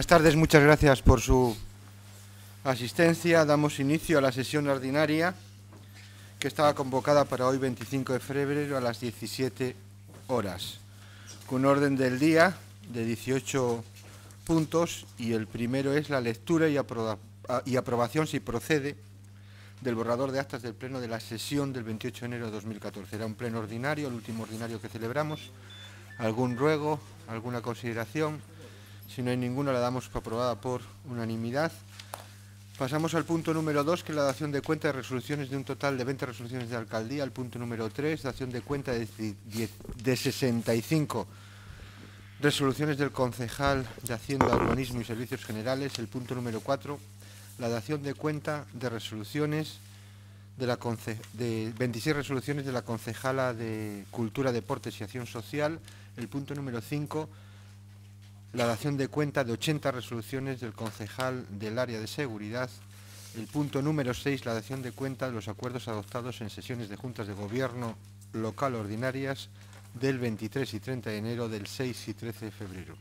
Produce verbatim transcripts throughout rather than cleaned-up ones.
Buenas tardes, muchas gracias por su asistencia. Damos inicio a la sesión ordinaria que estaba convocada para hoy, veinticinco de febrero, a las diecisiete horas, con orden del día de dieciocho puntos, y el primero es la lectura y, aproba y aprobación, si procede, del borrador de actas del pleno de la sesión del veintiocho de enero de dos mil catorce. Era un pleno ordinario, el último ordinario que celebramos. ¿Algún ruego, alguna consideración? Si no hay ninguna, la damos por aprobada por unanimidad. Pasamos al punto número dos, que es la dación de cuenta de resoluciones de un total de veinte resoluciones de alcaldía. El punto número tres, dación de cuenta de, de sesenta y cinco resoluciones del concejal de Hacienda, Urbanismo y Servicios Generales. El punto número cuatro, la dación de cuenta de resoluciones de, la conce de veintiséis resoluciones de la concejala de Cultura, Deportes y Acción Social. El punto número cinco, la dación de cuenta de ochenta resoluciones del concejal del área de seguridad. El punto número seis, la dación de cuenta de los acuerdos adoptados en sesiones de juntas de gobierno local ordinarias del veintitrés y treinta de enero, del seis y trece de febrero.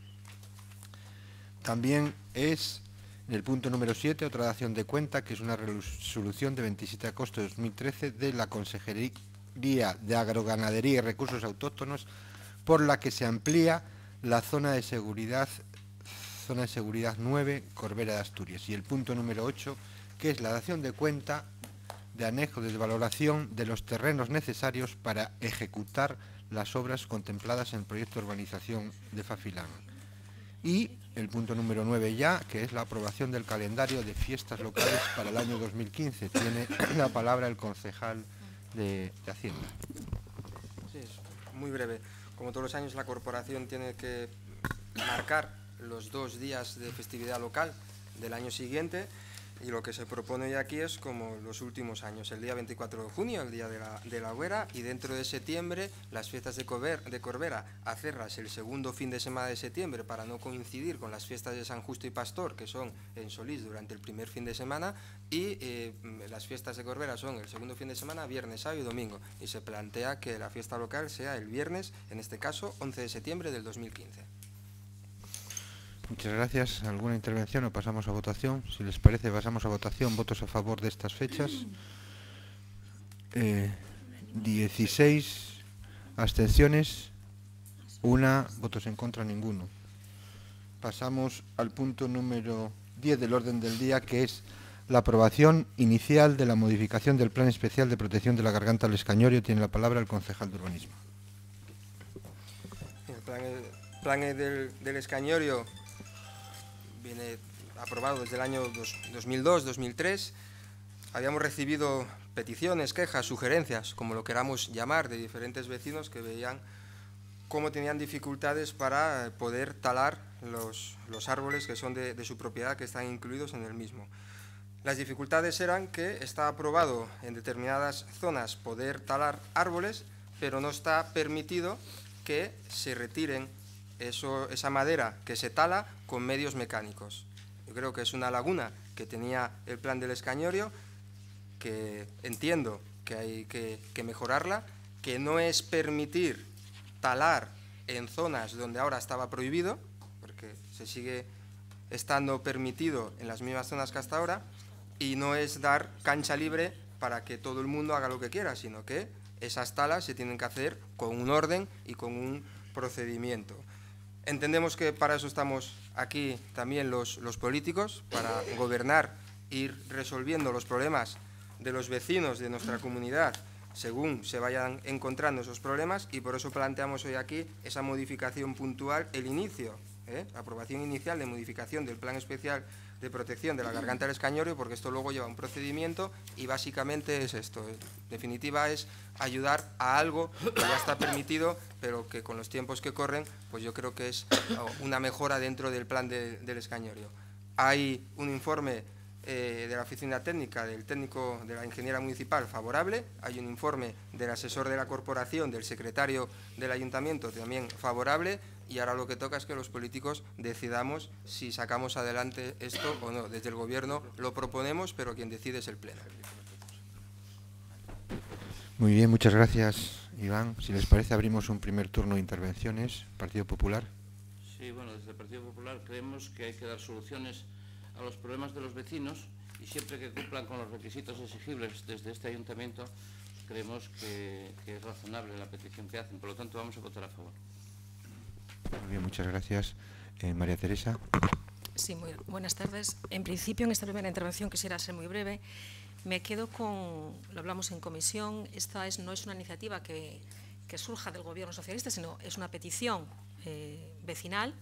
También es, en el punto número siete, otra dación de cuenta, que es una resolución de veintisiete de agosto de dos mil trece de la Consejería de Agroganadería y Recursos Autóctonos, por la que se amplía la zona de seguridad, zona de seguridad nueve, Corbera de Asturias. Y el punto número ocho, que es la dación de cuenta de anejo de valoración de los terrenos necesarios para ejecutar las obras contempladas en el proyecto de urbanización de Fafilán. Y el punto número nueve ya, que es la aprobación del calendario de fiestas locales para el año dos mil quince. Tiene la palabra el concejal de, de Hacienda. Sí, es muy breve. Como todos los años, la corporación tiene que marcar los dos días de festividad local del año siguiente, y lo que se propone hoy aquí es como los últimos años: el día veinticuatro de junio, el día de la, de la hoguera, y dentro de septiembre las fiestas de, Cober, de Corbera, hacerlas el segundo fin de semana de septiembre para no coincidir con las fiestas de San Justo y Pastor, que son en Solís durante el primer fin de semana, y eh, las fiestas de Corbera son el segundo fin de semana, viernes, sábado y domingo, y se plantea que la fiesta local sea el viernes, en este caso once de septiembre del dos mil quince. Muchas gracias. ¿Alguna intervención o pasamos a votación? Si les parece, pasamos a votación. ¿Votos a favor de estas fechas? Eh, dieciséis. ¿Abstenciones? Una. ¿Votos en contra? Ninguno. Pasamos al punto número diez del orden del día, que es la aprobación inicial de la modificación del Plan Especial de Protección de la Garganta del Escañorio. Tiene la palabra el concejal de Urbanismo. El plan, el plan del, del Escañorio viene aprobado desde el año dos mil dos dos mil tres. Habíamos recibido peticiones, quejas, sugerencias, como lo queramos llamar, de diferentes vecinos que veían cómo tenían dificultades para poder talar los, los árboles que son de, de su propiedad, que están incluidos en el mismo. Las dificultades eran que está aprobado en determinadas zonas poder talar árboles, pero no está permitido que se retiren Eso, esa madera que se tala con medios mecánicos. Yo creo que es una laguna que tenía el plan del Escañorio, que entiendo que hay que, que mejorarla, que no es permitir talar en zonas donde ahora estaba prohibido, porque se sigue estando permitido en las mismas zonas que hasta ahora, y no es dar cancha libre para que todo el mundo haga lo que quiera, sino que esas talas se tienen que hacer con un orden y con un procedimiento. Entendemos que para eso estamos aquí también los, los políticos, para gobernar, ir resolviendo los problemas de los vecinos de nuestra comunidad según se vayan encontrando esos problemas, y por eso planteamos hoy aquí esa modificación puntual, el inicio, ¿eh? la aprobación inicial de modificación del Plan Especial de Protección de la Garganta del Escañorio, porque esto luego lleva un procedimiento y básicamente es esto. En definitiva, es ayudar a algo que ya está permitido, pero que con los tiempos que corren, pues yo creo que es una mejora dentro del plan de, del Escañorio. Hay un informe eh, de la oficina técnica, del técnico de la ingeniera municipal favorable, hay un informe del asesor de la corporación, del secretario del ayuntamiento también favorable, y ahora lo que toca es que los políticos decidamos si sacamos adelante esto o no. Desde el gobierno lo proponemos, pero quien decide es el pleno. Muy bien, muchas gracias, Iván. Si les parece, abrimos un primer turno de intervenciones. Partido Popular. Sí, bueno, desde el Partido Popular creemos que hay que dar soluciones a los problemas de los vecinos y siempre que cumplan con los requisitos exigibles desde este ayuntamiento, creemos que, que es razonable la petición que hacen. Por lo tanto, vamos a votar a favor. Muy bien, muchas gracias. Eh, María Teresa. Sí, muy buenas tardes. En principio, en esta primera intervención quisiera ser muy breve. Me quedo con, lo hablamos en comisión, esta es, no es una iniciativa que, que surja del Gobierno socialista, sino es una petición eh, vecinal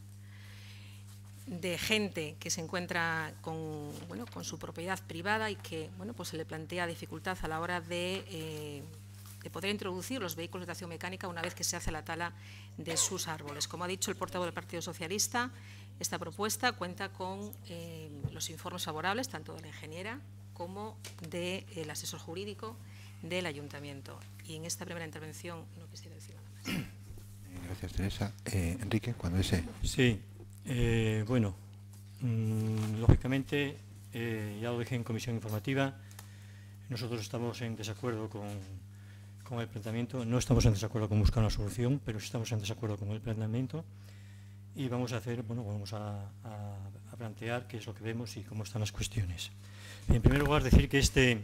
de gente que se encuentra con, bueno, con su propiedad privada y que bueno, pues se le plantea dificultad a la hora de, eh, de poder introducir los vehículos de tracción mecánica una vez que se hace la tala de sus árboles. Como ha dicho el portavoz del Partido Socialista, esta propuesta cuenta con eh, los informes favorables, tanto de la ingeniera como del de asesor jurídico del Ayuntamiento. Y en esta primera intervención no quisiera decir nada más. Gracias, Teresa. Eh, Enrique, cuando desee. Sí, eh, bueno, mmm, lógicamente, eh, ya lo dije en comisión informativa, nosotros estamos en desacuerdo con, con el planteamiento, no estamos en desacuerdo con buscar una solución, pero sí estamos en desacuerdo con el planteamiento y vamos a hacer, bueno, vamos a, a, a plantear qué es lo que vemos y cómo están las cuestiones. En primer lugar, decir que este,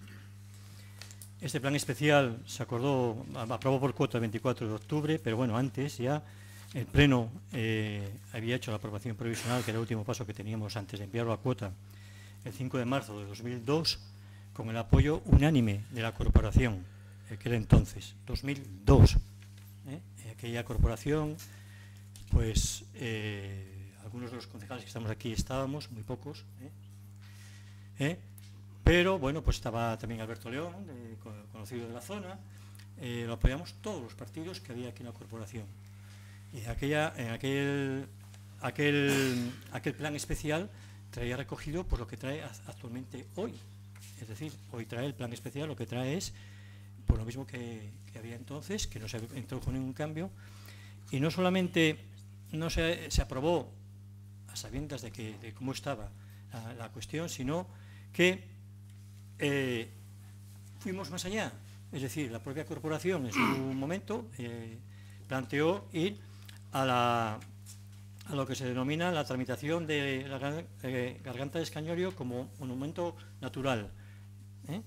este plan especial se acordó, aprobó por cuota el veinticuatro de octubre, pero bueno, antes ya el Pleno eh, había hecho la aprobación provisional, que era el último paso que teníamos antes de enviarlo a cuota, el cinco de marzo de dos mil dos, con el apoyo unánime de la corporación, eh, que era entonces, dos mil dos. ¿eh? Aquella corporación, pues eh, algunos de los concejales que estamos aquí estábamos, muy pocos, ¿eh? ¿Eh? pero bueno, pues estaba también Alberto León, de, conocido de la zona, eh, lo apoyamos todos los partidos que había aquí en la corporación. Y aquella, en aquel, aquel, aquel plan especial traía recogido pues, lo que trae actualmente hoy. Es decir, hoy trae el plan especial, lo que trae es por lo mismo que, que había entonces, que no se introdujo ningún cambio, y no solamente no se, se aprobó a sabiendas de, que, de cómo estaba la, la cuestión, sino que eh, fuimos más allá. Es decir, la propia corporación en su momento eh, planteó ir a, la, a lo que se denomina la tramitación de la eh, Garganta de Escañorio como monumento natural. ¿eh?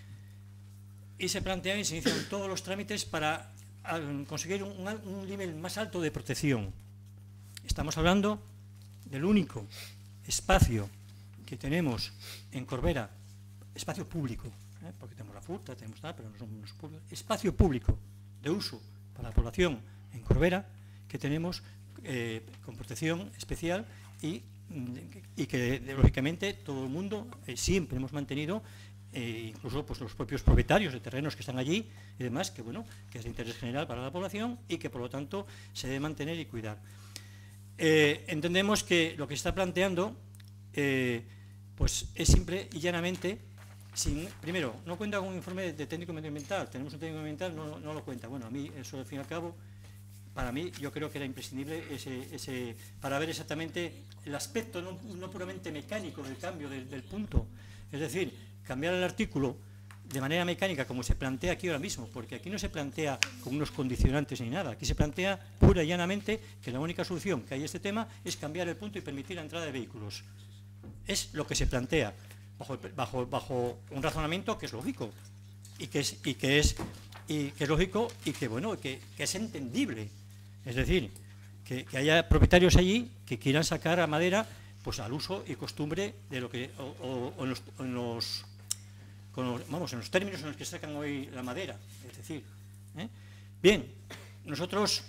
Y se plantean y se inician todos los trámites para conseguir un, un nivel más alto de protección. Estamos hablando del único espacio que tenemos en Corbera, espacio público, ¿eh? porque tenemos la fruta, tenemos nada, pero no somos públicos, espacio público de uso para la población en Corbera, que tenemos eh, con protección especial y, y que lógicamente todo el mundo eh, siempre hemos mantenido, eh, incluso pues, los propios propietarios de terrenos que están allí y demás, que bueno, que es de interés general para la población y que por lo tanto se debe mantener y cuidar. Eh, entendemos que lo que se está planteando eh, pues es simple y llanamente, sin, primero, no cuenta con un informe de técnico medioambiental, tenemos un técnico medioambiental, no, no lo cuenta. Bueno, a mí eso al fin y al cabo, para mí yo creo que era imprescindible ese, ese, para ver exactamente el aspecto no, no puramente mecánico del cambio del, del punto, es decir, cambiar el artículo de manera mecánica como se plantea aquí ahora mismo, porque aquí no se plantea con unos condicionantes ni nada, aquí se plantea pura y llanamente que la única solución que hay a este tema es cambiar el punto y permitir la entrada de vehículos. Es lo que se plantea, bajo, bajo, bajo un razonamiento que es lógico, y que es, y que es, y que es lógico y que, bueno, que, que es entendible. Es decir, que, que haya propietarios allí que quieran sacar a madera pues al uso y costumbre de lo que, o, o, o en los, en los Con los, vamos, en los términos en los que sacan hoy la madera, es decir, ¿eh? Bien, nosotros,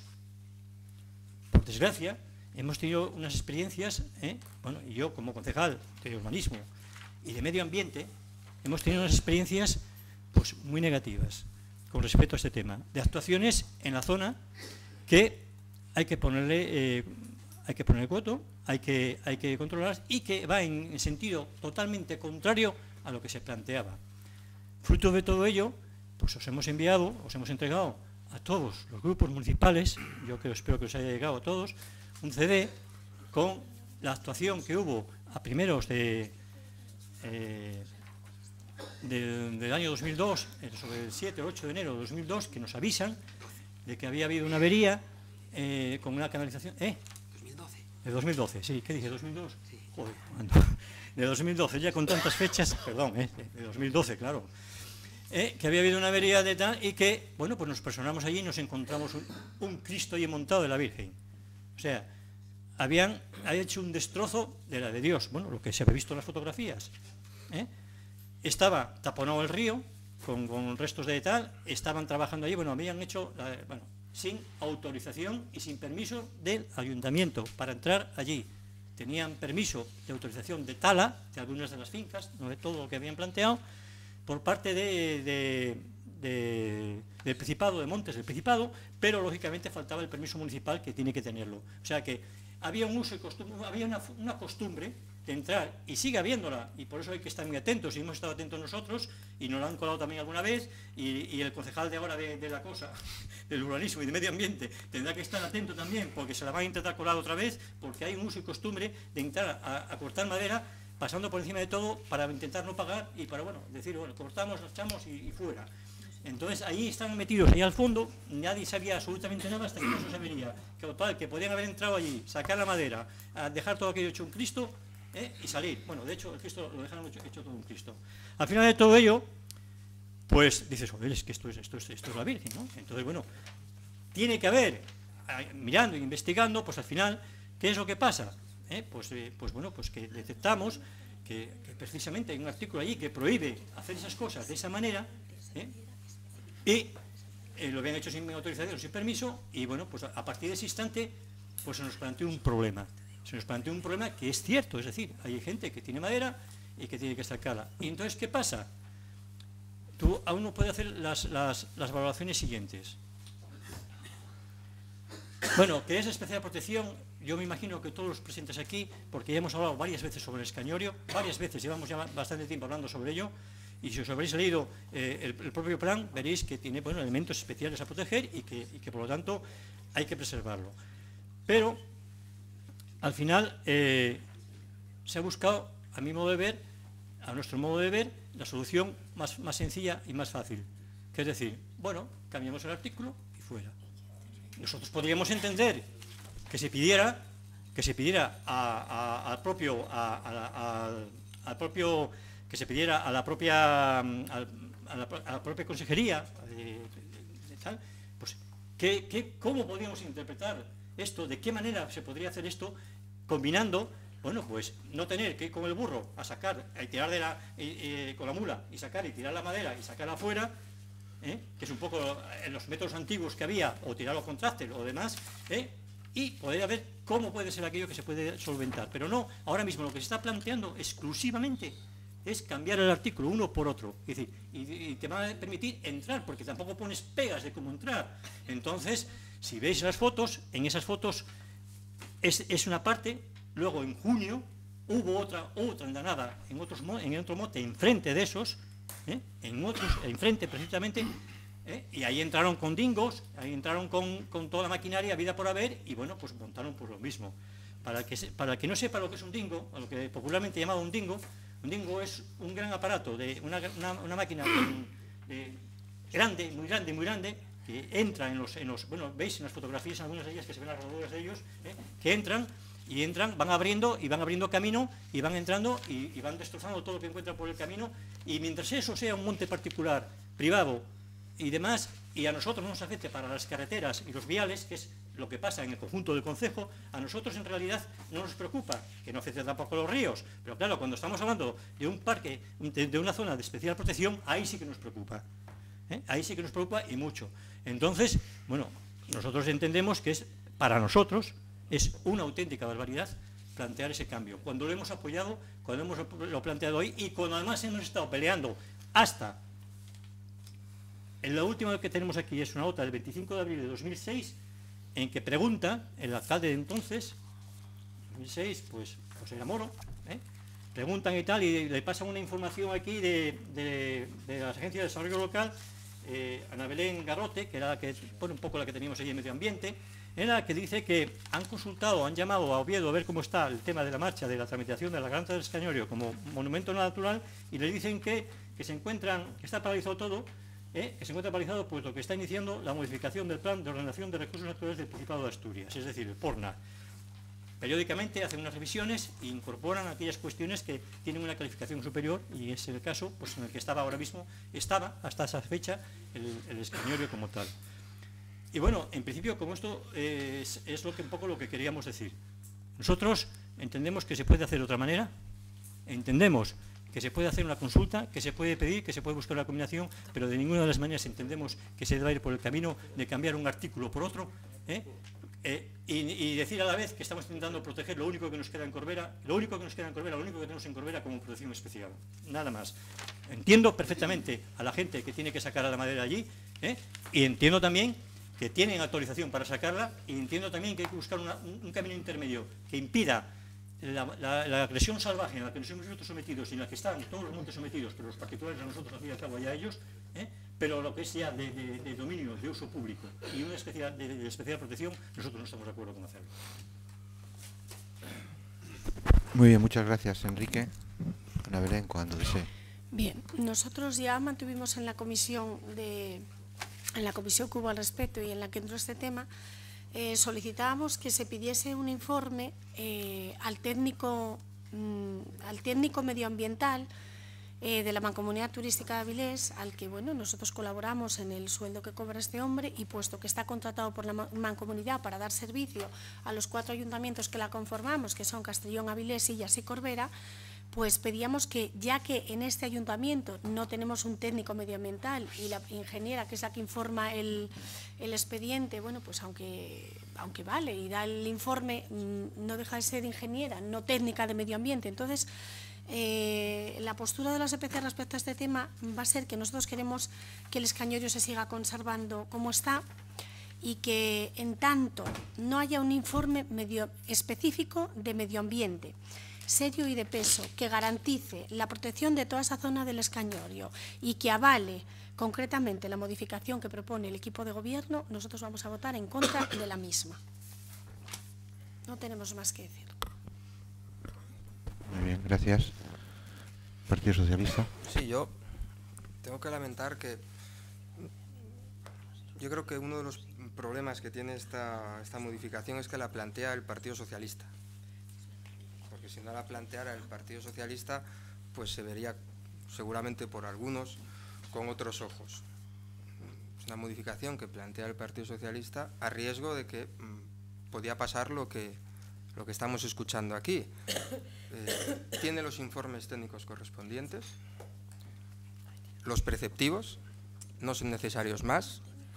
por desgracia, hemos tenido unas experiencias, ¿eh? bueno, y yo como concejal de urbanismo y de medio ambiente, hemos tenido unas experiencias pues muy negativas con respecto a este tema, de actuaciones en la zona que hay que ponerle, eh, hay que ponerle coto, hay que, hay que controlar y que va en sentido totalmente contrario a lo que se planteaba. Fruto de todo ello, pues os hemos enviado, os hemos entregado a todos los grupos municipales, yo creo, espero que os haya llegado a todos, un C D con la actuación que hubo a primeros de, eh, de, del año dos mil dos, sobre el siete o ocho de enero de dos mil dos, que nos avisan de que había habido una avería eh, con una canalización... ¿Eh? dos mil doce. De dos mil doce, sí, ¿qué dice? ¿dos mil dos? Sí. Joder, de dos mil doce, ya con tantas fechas, perdón, ¿eh? De dos mil doce, claro. Eh, que había habido una avería de tal y que, bueno, pues nos personamos allí y nos encontramos un, un Cristo ahí montado de la Virgen. O sea, habían hecho un destrozo de la de Dios, bueno, lo que se había visto en las fotografías. ¿eh? Estaba taponado el río con, con restos de tal, estaban trabajando allí, bueno, habían hecho, eh, bueno, sin autorización y sin permiso del ayuntamiento para entrar allí. Tenían permiso de autorización de tala de algunas de las fincas, no de todo lo que habían planteado, por parte de, de, de, del Principado, de Montes del Principado, pero lógicamente faltaba el permiso municipal que tiene que tenerlo. O sea que había un uso y costumbre, había una, una costumbre de entrar, y sigue habiéndola, y por eso hay que estar muy atentos, y hemos estado atentos nosotros, y nos lo han colado también alguna vez, y, y el concejal de ahora de, de la cosa, del urbanismo y de medio ambiente, tendrá que estar atento también, porque se la van a intentar colar otra vez, porque hay un uso y costumbre de entrar a, a cortar madera, pasando por encima de todo para intentar no pagar y para, bueno, decir, bueno, cortamos, lo echamos y, y fuera. Entonces ahí están metidos ahí al fondo, nadie sabía absolutamente nada hasta que no se vería que, total, que podían haber entrado allí, sacar la madera, a dejar todo aquello hecho un Cristo ¿eh? y salir. Bueno, de hecho el Cristo lo dejaron hecho, hecho todo un Cristo. Al final de todo ello, pues dices, joder, es que esto es, esto es, esto es la Virgen, ¿no? Entonces, bueno, tiene que haber, mirando e investigando, pues al final, ¿qué es lo que pasa? ¿Eh? Pues, eh, pues bueno, pues que detectamos que, que precisamente hay un artículo allí que prohíbe hacer esas cosas de esa manera, ¿eh? y eh, lo habían hecho sin autorización, sin permiso, y bueno, pues a, a partir de ese instante, pues se nos planteó un problema, se nos planteó un problema que es cierto, es decir, hay gente que tiene madera y que tiene que sacarla. Y entonces, ¿qué pasa? Tú aún no puedes hacer las, las, las valoraciones siguientes. Bueno, que es de especial protección, yo me imagino que todos los presentes aquí, porque ya hemos hablado varias veces sobre el escañorio, varias veces, llevamos ya bastante tiempo hablando sobre ello, y si os habréis leído eh, el, el propio plan, veréis que tiene, bueno, elementos especiales a proteger y que, y que por lo tanto hay que preservarlo. Pero, al final, eh, se ha buscado, a mi modo de ver, a nuestro modo de ver, la solución más, más sencilla y más fácil, que es decir, bueno, cambiamos el artículo y fuera. Nosotros podríamos entender que se pidiera que se pidiera a, a, al propio a, a, a, al propio que se pidiera a la propia a la, a la propia consejería de, de, de tal, pues ¿qué, qué, cómo podríamos interpretar esto, de qué manera se podría hacer esto combinando, bueno, pues no tener que ir con el burro a sacar, a tirar de la eh, eh, con la mula y sacar y tirar la madera y sacarla afuera. ¿Eh? Que es un poco en los métodos antiguos que había, o tirarlo con tráctor o demás, ¿eh? y poder ver cómo puede ser aquello que se puede solventar. Pero no, ahora mismo lo que se está planteando exclusivamente es cambiar el artículo uno por otro, es decir, y, y te va a permitir entrar, porque tampoco pones pegas de cómo entrar. Entonces, si veis las fotos, en esas fotos es, es una parte, luego en junio hubo otra, otra andanada en, otros, en otro mote enfrente de esos, ¿Eh? en otros, enfrente precisamente, ¿eh? y ahí entraron con dingos, ahí entraron con, con toda la maquinaria, vida por haber, y bueno, pues montaron por lo mismo. Para que, se, para que no sepa lo que es un dingo, o lo que popularmente llamado un dingo, un dingo es un gran aparato, de una, una, una máquina con, de, grande, muy grande, muy grande, que entra en los, en los, bueno, veis en las fotografías, algunas de ellas que se ven las rodaduras de ellos, ¿eh? que entran, y entran, van abriendo y van abriendo camino y van entrando y, y van destrozando todo lo que encuentran por el camino, y mientras eso sea un monte particular, privado y demás, y a nosotros no nos afecte para las carreteras y los viales, que es lo que pasa en el conjunto del concejo, a nosotros en realidad no nos preocupa, que no afecte tampoco a los ríos, pero claro, cuando estamos hablando de un parque, de, de una zona de especial protección, ahí sí que nos preocupa, ¿eh? ahí sí que nos preocupa y mucho. Entonces, bueno, nosotros entendemos que es para nosotros es una auténtica barbaridad plantear ese cambio. Cuando lo hemos apoyado, cuando hemos lo planteado hoy y cuando además hemos estado peleando hasta... En la última que tenemos aquí es una nota del veinticinco de abril de dos mil seis en que pregunta el alcalde de entonces, dos mil seis, pues José Moro, ¿eh? preguntan y tal, y le pasan una información aquí de, de, de la Agencia de Desarrollo Local, eh, Ana Belén Garrote, que era la que pone un poco la que teníamos allí en Medio Ambiente, en la que dice que han consultado, han llamado a Oviedo a ver cómo está el tema de la marcha de la tramitación de la Garganta del Escañorio como monumento natural, y le dicen que, que se encuentran, que está paralizado todo, ¿eh? que se encuentra paralizado pues lo que está iniciando la modificación del plan de ordenación de recursos naturales del Principado de Asturias, es decir, el PORNA. periódicamente hacen unas revisiones e incorporan aquellas cuestiones que tienen una calificación superior, y es el caso pues, en el que estaba ahora mismo, estaba hasta esa fecha el, el escañorio como tal. Y bueno, en principio, como esto eh, es, es lo que, un poco lo que queríamos decir. Nosotros entendemos que se puede hacer de otra manera, entendemos que se puede hacer una consulta, que se puede pedir, que se puede buscar una combinación, pero de ninguna de las maneras entendemos que se debe ir por el camino de cambiar un artículo por otro, ¿eh? Eh, y, y decir a la vez que estamos intentando proteger lo único que nos queda en Corbera, lo único que nos queda en Corbera, lo único que tenemos en Corbera como protección especial, nada más. Entiendo perfectamente a la gente que tiene que sacar a la madera allí, ¿eh? Y entiendo también que tienen autorización para sacarla, y entiendo también que hay que buscar una, un, un camino intermedio que impida la, la, la agresión salvaje en la que nos hemos visto sometidos y en la que están todos los montes sometidos, pero los particulares a nosotros, al fin y al cabo, y a ellos, ¿eh? Pero lo que es ya de, de, de dominio, de uso público y una especial, de, de especial protección, nosotros no estamos de acuerdo con hacerlo. Muy bien, muchas gracias, Enrique. Ana Belén, cuando desee. Bien, nosotros ya mantuvimos en la comisión de, en la comisión que hubo al respecto y en la que entró este tema, eh, solicitábamos que se pidiese un informe eh, al técnico, mmm, al técnico medioambiental Eh, de la Mancomunidad Turística de Avilés, al que bueno, nosotros colaboramos en el sueldo que cobra este hombre, y puesto que está contratado por la Mancomunidad para dar servicio a los cuatro ayuntamientos que la conformamos, que son Castellón, Avilés, Illas y Corbera, pues pedíamos que, ya que en este ayuntamiento no tenemos un técnico medioambiental y la ingeniera, que es la que informa el, el expediente, bueno, pues aunque, aunque vale y da el informe, no deja de ser ingeniera, no técnica de medio ambiente. Entonces, Eh, la postura de la S P C respecto a este tema va a ser que nosotros queremos que el escañorio se siga conservando como está, y que en tanto no haya un informe medio específico de medio ambiente serio y de peso que garantice la protección de toda esa zona del escañorio y que avale concretamente la modificación que propone el equipo de gobierno, nosotros vamos a votar en contra de la misma. No tenemos más que decir. Muy bien, gracias. Partido Socialista. Sí, yo tengo que lamentar que yo creo que uno de los problemas que tiene esta, esta modificación es que la plantea el Partido Socialista. Porque si no la planteara el Partido Socialista, pues se vería seguramente por algunos con otros ojos. Es una modificación que plantea el Partido Socialista a riesgo de que mmm, podía pasar lo que lo que estamos escuchando aquí. Eh, tiene los informes técnicos correspondientes, los preceptivos, no son necesarios más.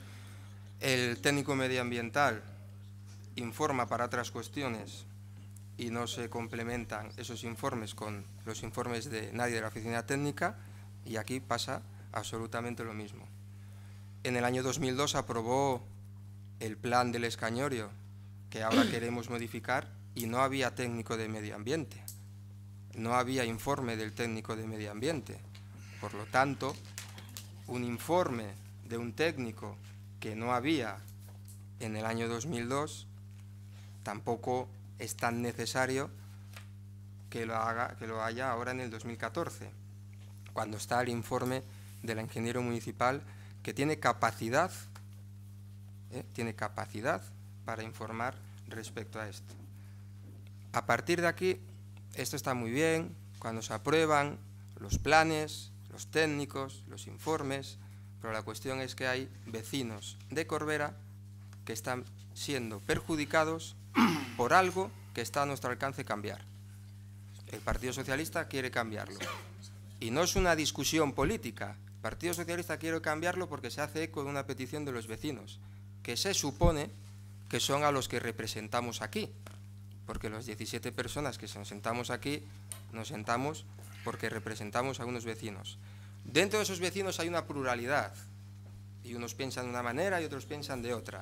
El técnico medioambiental informa para otras cuestiones y no se complementan esos informes con los informes de nadie de la oficina técnica, y aquí pasa absolutamente lo mismo. En el año dos mil dos aprobó el plan del escañorio, que ahora queremos modificar, y no había técnico de medio ambiente, no había informe del técnico de medio ambiente. Por lo tanto, un informe de un técnico que no había en el año dos mil dos tampoco es tan necesario que lo haga, que lo haya ahora en el dos mil catorce, cuando está el informe del ingeniero municipal, que tiene capacidad, ¿eh? tiene capacidad para informar respecto a esto. A partir de aquí, esto está muy bien, cuando se aprueban los planes, los técnicos, los informes, pero la cuestión es que hay vecinos de Corbera que están siendo perjudicados por algo que está a nuestro alcance cambiar. El Partido Socialista quiere cambiarlo. Y no es una discusión política. El Partido Socialista quiere cambiarlo porque se hace eco de una petición de los vecinos, que se supone que son a los que representamos aquí. Porque los diecisiete personas que nos sentamos aquí, nos sentamos porque representamos a unos vecinos. Dentro de esos vecinos hay una pluralidad, y unos piensan de una manera y otros piensan de otra.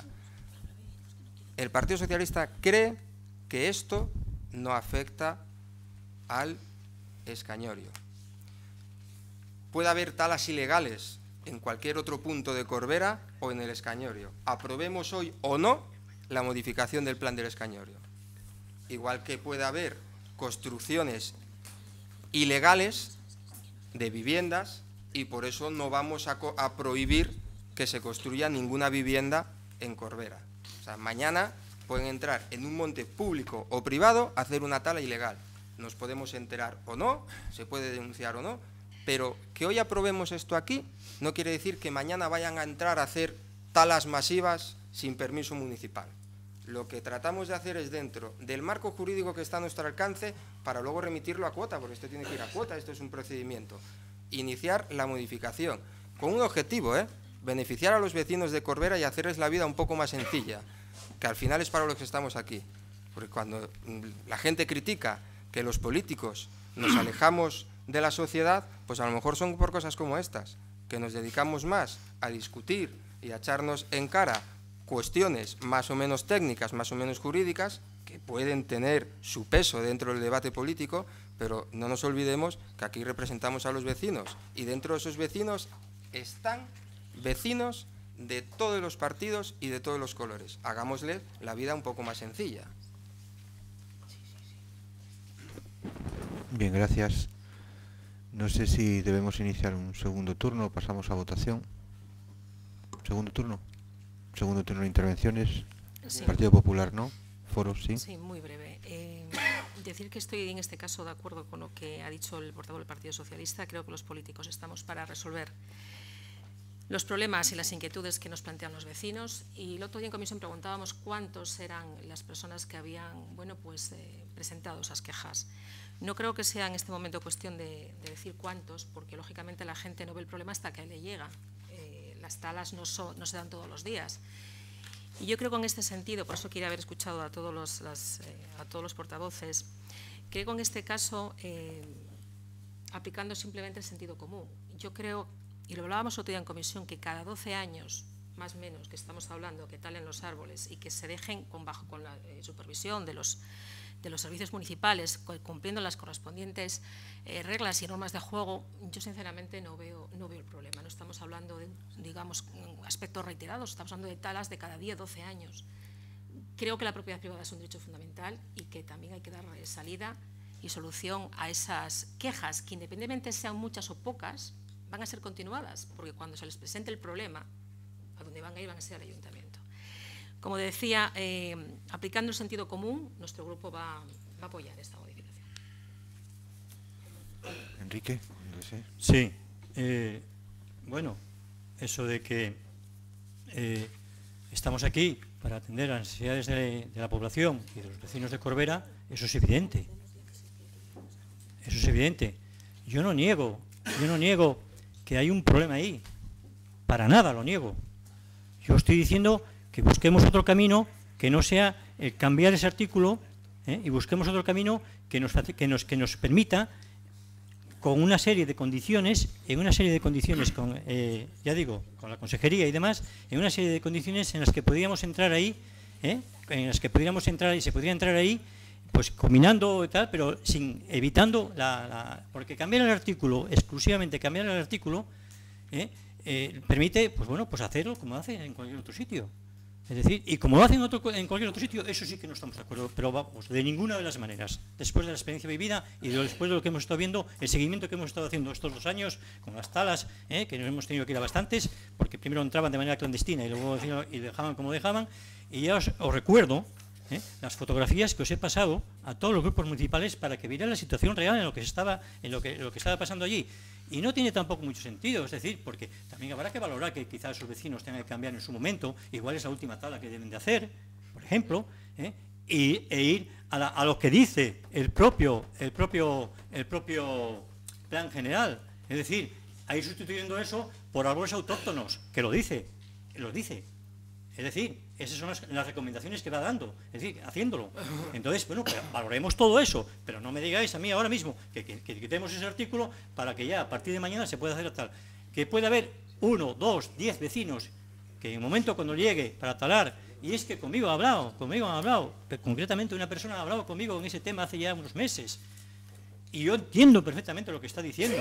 El Partido Socialista cree que esto no afecta al escañorio. Puede haber talas ilegales en cualquier otro punto de Corbera o en el escañorio. Aprobemos hoy o no la modificación del plan del escañorio. Igual que puede haber construcciones ilegales de viviendas, y por eso no vamos a, a prohibir que se construya ninguna vivienda en Corbera. O sea, mañana pueden entrar en un monte público o privado a hacer una tala ilegal. Nos podemos enterar o no, se puede denunciar o no, pero que hoy aprobemos esto aquí no quiere decir que mañana vayan a entrar a hacer talas masivas sin permiso municipal. Lo que tratamos de hacer es dentro del marco jurídico que está a nuestro alcance para luego remitirlo a cuota, porque esto tiene que ir a cuota, esto es un procedimiento. Iniciar la modificación con un objetivo, ¿eh? beneficiar a los vecinos de Corbera y hacerles la vida un poco más sencilla, que al final es para lo que estamos aquí. Porque cuando la gente critica que los políticos nos alejamos de la sociedad, pues a lo mejor son por cosas como estas, que nos dedicamos más a discutir y a echarnos en cara cuestiones más o menos técnicas, más o menos jurídicas, que pueden tener su peso dentro del debate político, pero no nos olvidemos que aquí representamos a los vecinos y dentro de esos vecinos están vecinos de todos los partidos y de todos los colores. Hagámosle la vida un poco más sencilla. Bien, gracias. No sé si debemos iniciar un segundo turno o pasamos a votación. ¿Segundo turno? Segundo turno de intervenciones. Sí. Partido Popular, ¿no? Foros, sí. Sí, muy breve. Eh, decir que estoy en este caso de acuerdo con lo que ha dicho el portavoz del Partido Socialista. Creo que los políticos estamos para resolver los problemas y las inquietudes que nos plantean los vecinos. Y el otro día en comisión preguntábamos cuántos eran las personas que habían, bueno, pues eh, presentado esas quejas. No creo que sea en este momento cuestión de, de decir cuántos, porque lógicamente la gente no ve el problema hasta que le llega. Eh, las talas no, son, no se dan todos los días. Y yo creo que en este sentido, por eso quería haber escuchado a todos los, las, eh, a todos los portavoces, creo que en este caso, eh, aplicando simplemente el sentido común, yo creo, y lo hablábamos otro día en comisión, que cada doce años, más o menos, que estamos hablando, que talen los árboles y que se dejen con, bajo, con la eh, supervisión de los, de los servicios municipales, cumpliendo las correspondientes eh, reglas y normas de juego, yo sinceramente no veo, no veo el problema. No estamos hablando de, digamos, aspectos reiterados, estamos hablando de talas de cada diez, doce años. Creo que la propiedad privada es un derecho fundamental y que también hay que dar salida y solución a esas quejas, que independientemente sean muchas o pocas, van a ser continuadas, porque cuando se les presente el problema, a donde van a ir van a ser al ayuntamiento. Como decía, eh, aplicando el sentido común, nuestro grupo va, va a apoyar esta modificación. Enrique, no sé. Sí, eh, bueno, eso de que eh, estamos aquí para atender las necesidades de, de la población y de los vecinos de Corbera, eso es evidente. Eso es evidente. Yo no niego, yo no niego que hay un problema ahí. Para nada lo niego. Yo estoy diciendo que busquemos otro camino que no sea el cambiar ese artículo, ¿eh? y busquemos otro camino que nos, que, nos, que nos permita, con una serie de condiciones, en una serie de condiciones, con, eh, ya digo, con la consejería y demás, en una serie de condiciones en las que podríamos entrar ahí, ¿eh? en las que podríamos entrar y se podría entrar ahí, pues combinando y tal, pero sin evitando la, la porque cambiar el artículo, exclusivamente cambiar el artículo, ¿eh? Eh, permite, pues bueno, pues hacerlo como hace en cualquier otro sitio. Es decir, y como lo hacen en, otro, en cualquier otro sitio, eso sí que no estamos de acuerdo, pero vamos, de ninguna de las maneras. Después de la experiencia vivida y de, después de lo que hemos estado viendo, el seguimiento que hemos estado haciendo estos dos años, con las talas, ¿eh? que nos hemos tenido que ir a bastantes, porque primero entraban de manera clandestina y luego y dejaban como dejaban, y ya os, os recuerdo ¿eh? las fotografías que os he pasado a todos los grupos municipales para que vieran la situación real en lo que estaba, en lo que, lo que estaba pasando allí. Y no tiene tampoco mucho sentido, es decir, porque también habrá que valorar que quizás sus vecinos tengan que cambiar en su momento, igual es la última tabla que deben de hacer, por ejemplo, ¿eh? y, e ir a, la, a lo que dice el propio, el, propio, el propio plan general, es decir, a ir sustituyendo eso por árboles autóctonos, que lo dice, lo dice. Es decir, esas son las, las recomendaciones que va dando, es decir, haciéndolo. Entonces, bueno, pues valoremos todo eso, pero no me digáis a mí ahora mismo que, que, que quitemos ese artículo para que ya a partir de mañana se pueda hacer tal. Que pueda haber uno, dos, diez vecinos que en el momento cuando llegue para talar, y es que conmigo ha hablado, conmigo han hablado, concretamente una persona ha hablado conmigo en ese tema hace ya unos meses, y yo entiendo perfectamente lo que está diciendo.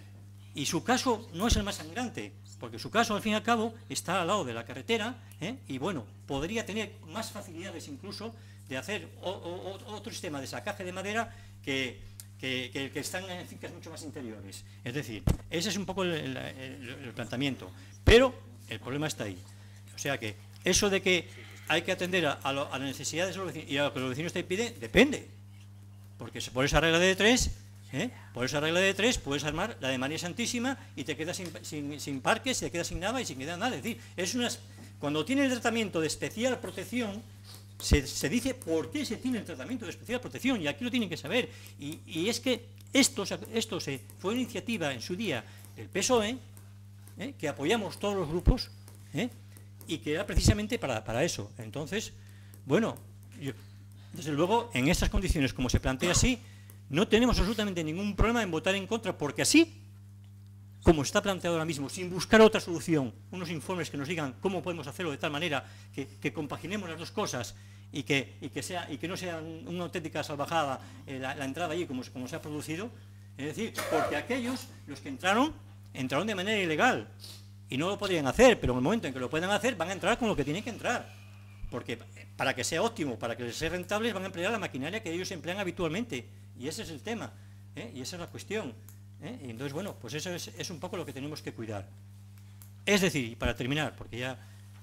Y su caso no es el más sangrante, porque su caso, al fin y al cabo, está al lado de la carretera, ¿eh? y bueno, podría tener más facilidades incluso de hacer o, o, otro sistema de sacaje de madera que, que, que, que están en fincas mucho más interiores. Es decir, ese es un poco el, el, el, el planteamiento, pero el problema está ahí. O sea que eso de que hay que atender a, a, lo, a las necesidades de los vecinos y a lo que los vecinos te piden, depende. Porque por esa regla de tres, ¿eh? por esa regla de tres puedes armar la de María Santísima y te quedas sin, sin, sin parques, te quedas sin nada y sin quedar nada. Es decir, es unas, cuando tiene el tratamiento de especial protección, se, se dice por qué se tiene el tratamiento de especial protección, y aquí lo tienen que saber. Y, y es que esto, esto se, fue una iniciativa en su día del P S O E, ¿eh? que apoyamos todos los grupos, ¿eh? y que era precisamente para, para eso. Entonces, bueno, yo, desde luego, en estas condiciones, como se plantea así, no tenemos absolutamente ningún problema en votar en contra, porque así, como está planteado ahora mismo, sin buscar otra solución, unos informes que nos digan cómo podemos hacerlo de tal manera que, que compaginemos las dos cosas y que, y que, sea, y que no sea una auténtica salvajada eh, la, la entrada allí como, como se ha producido. Es decir, porque aquellos, los que entraron, entraron de manera ilegal y no lo podrían hacer, pero en el momento en que lo puedan hacer van a entrar con lo que tienen que entrar, porque para que sea óptimo, para que les sea rentables, van a emplear la maquinaria que ellos emplean habitualmente, y ese es el tema, ¿eh? y esa es la cuestión, ¿eh? y entonces, bueno, pues eso es, es un poco lo que tenemos que cuidar. Es decir, y para terminar, porque ya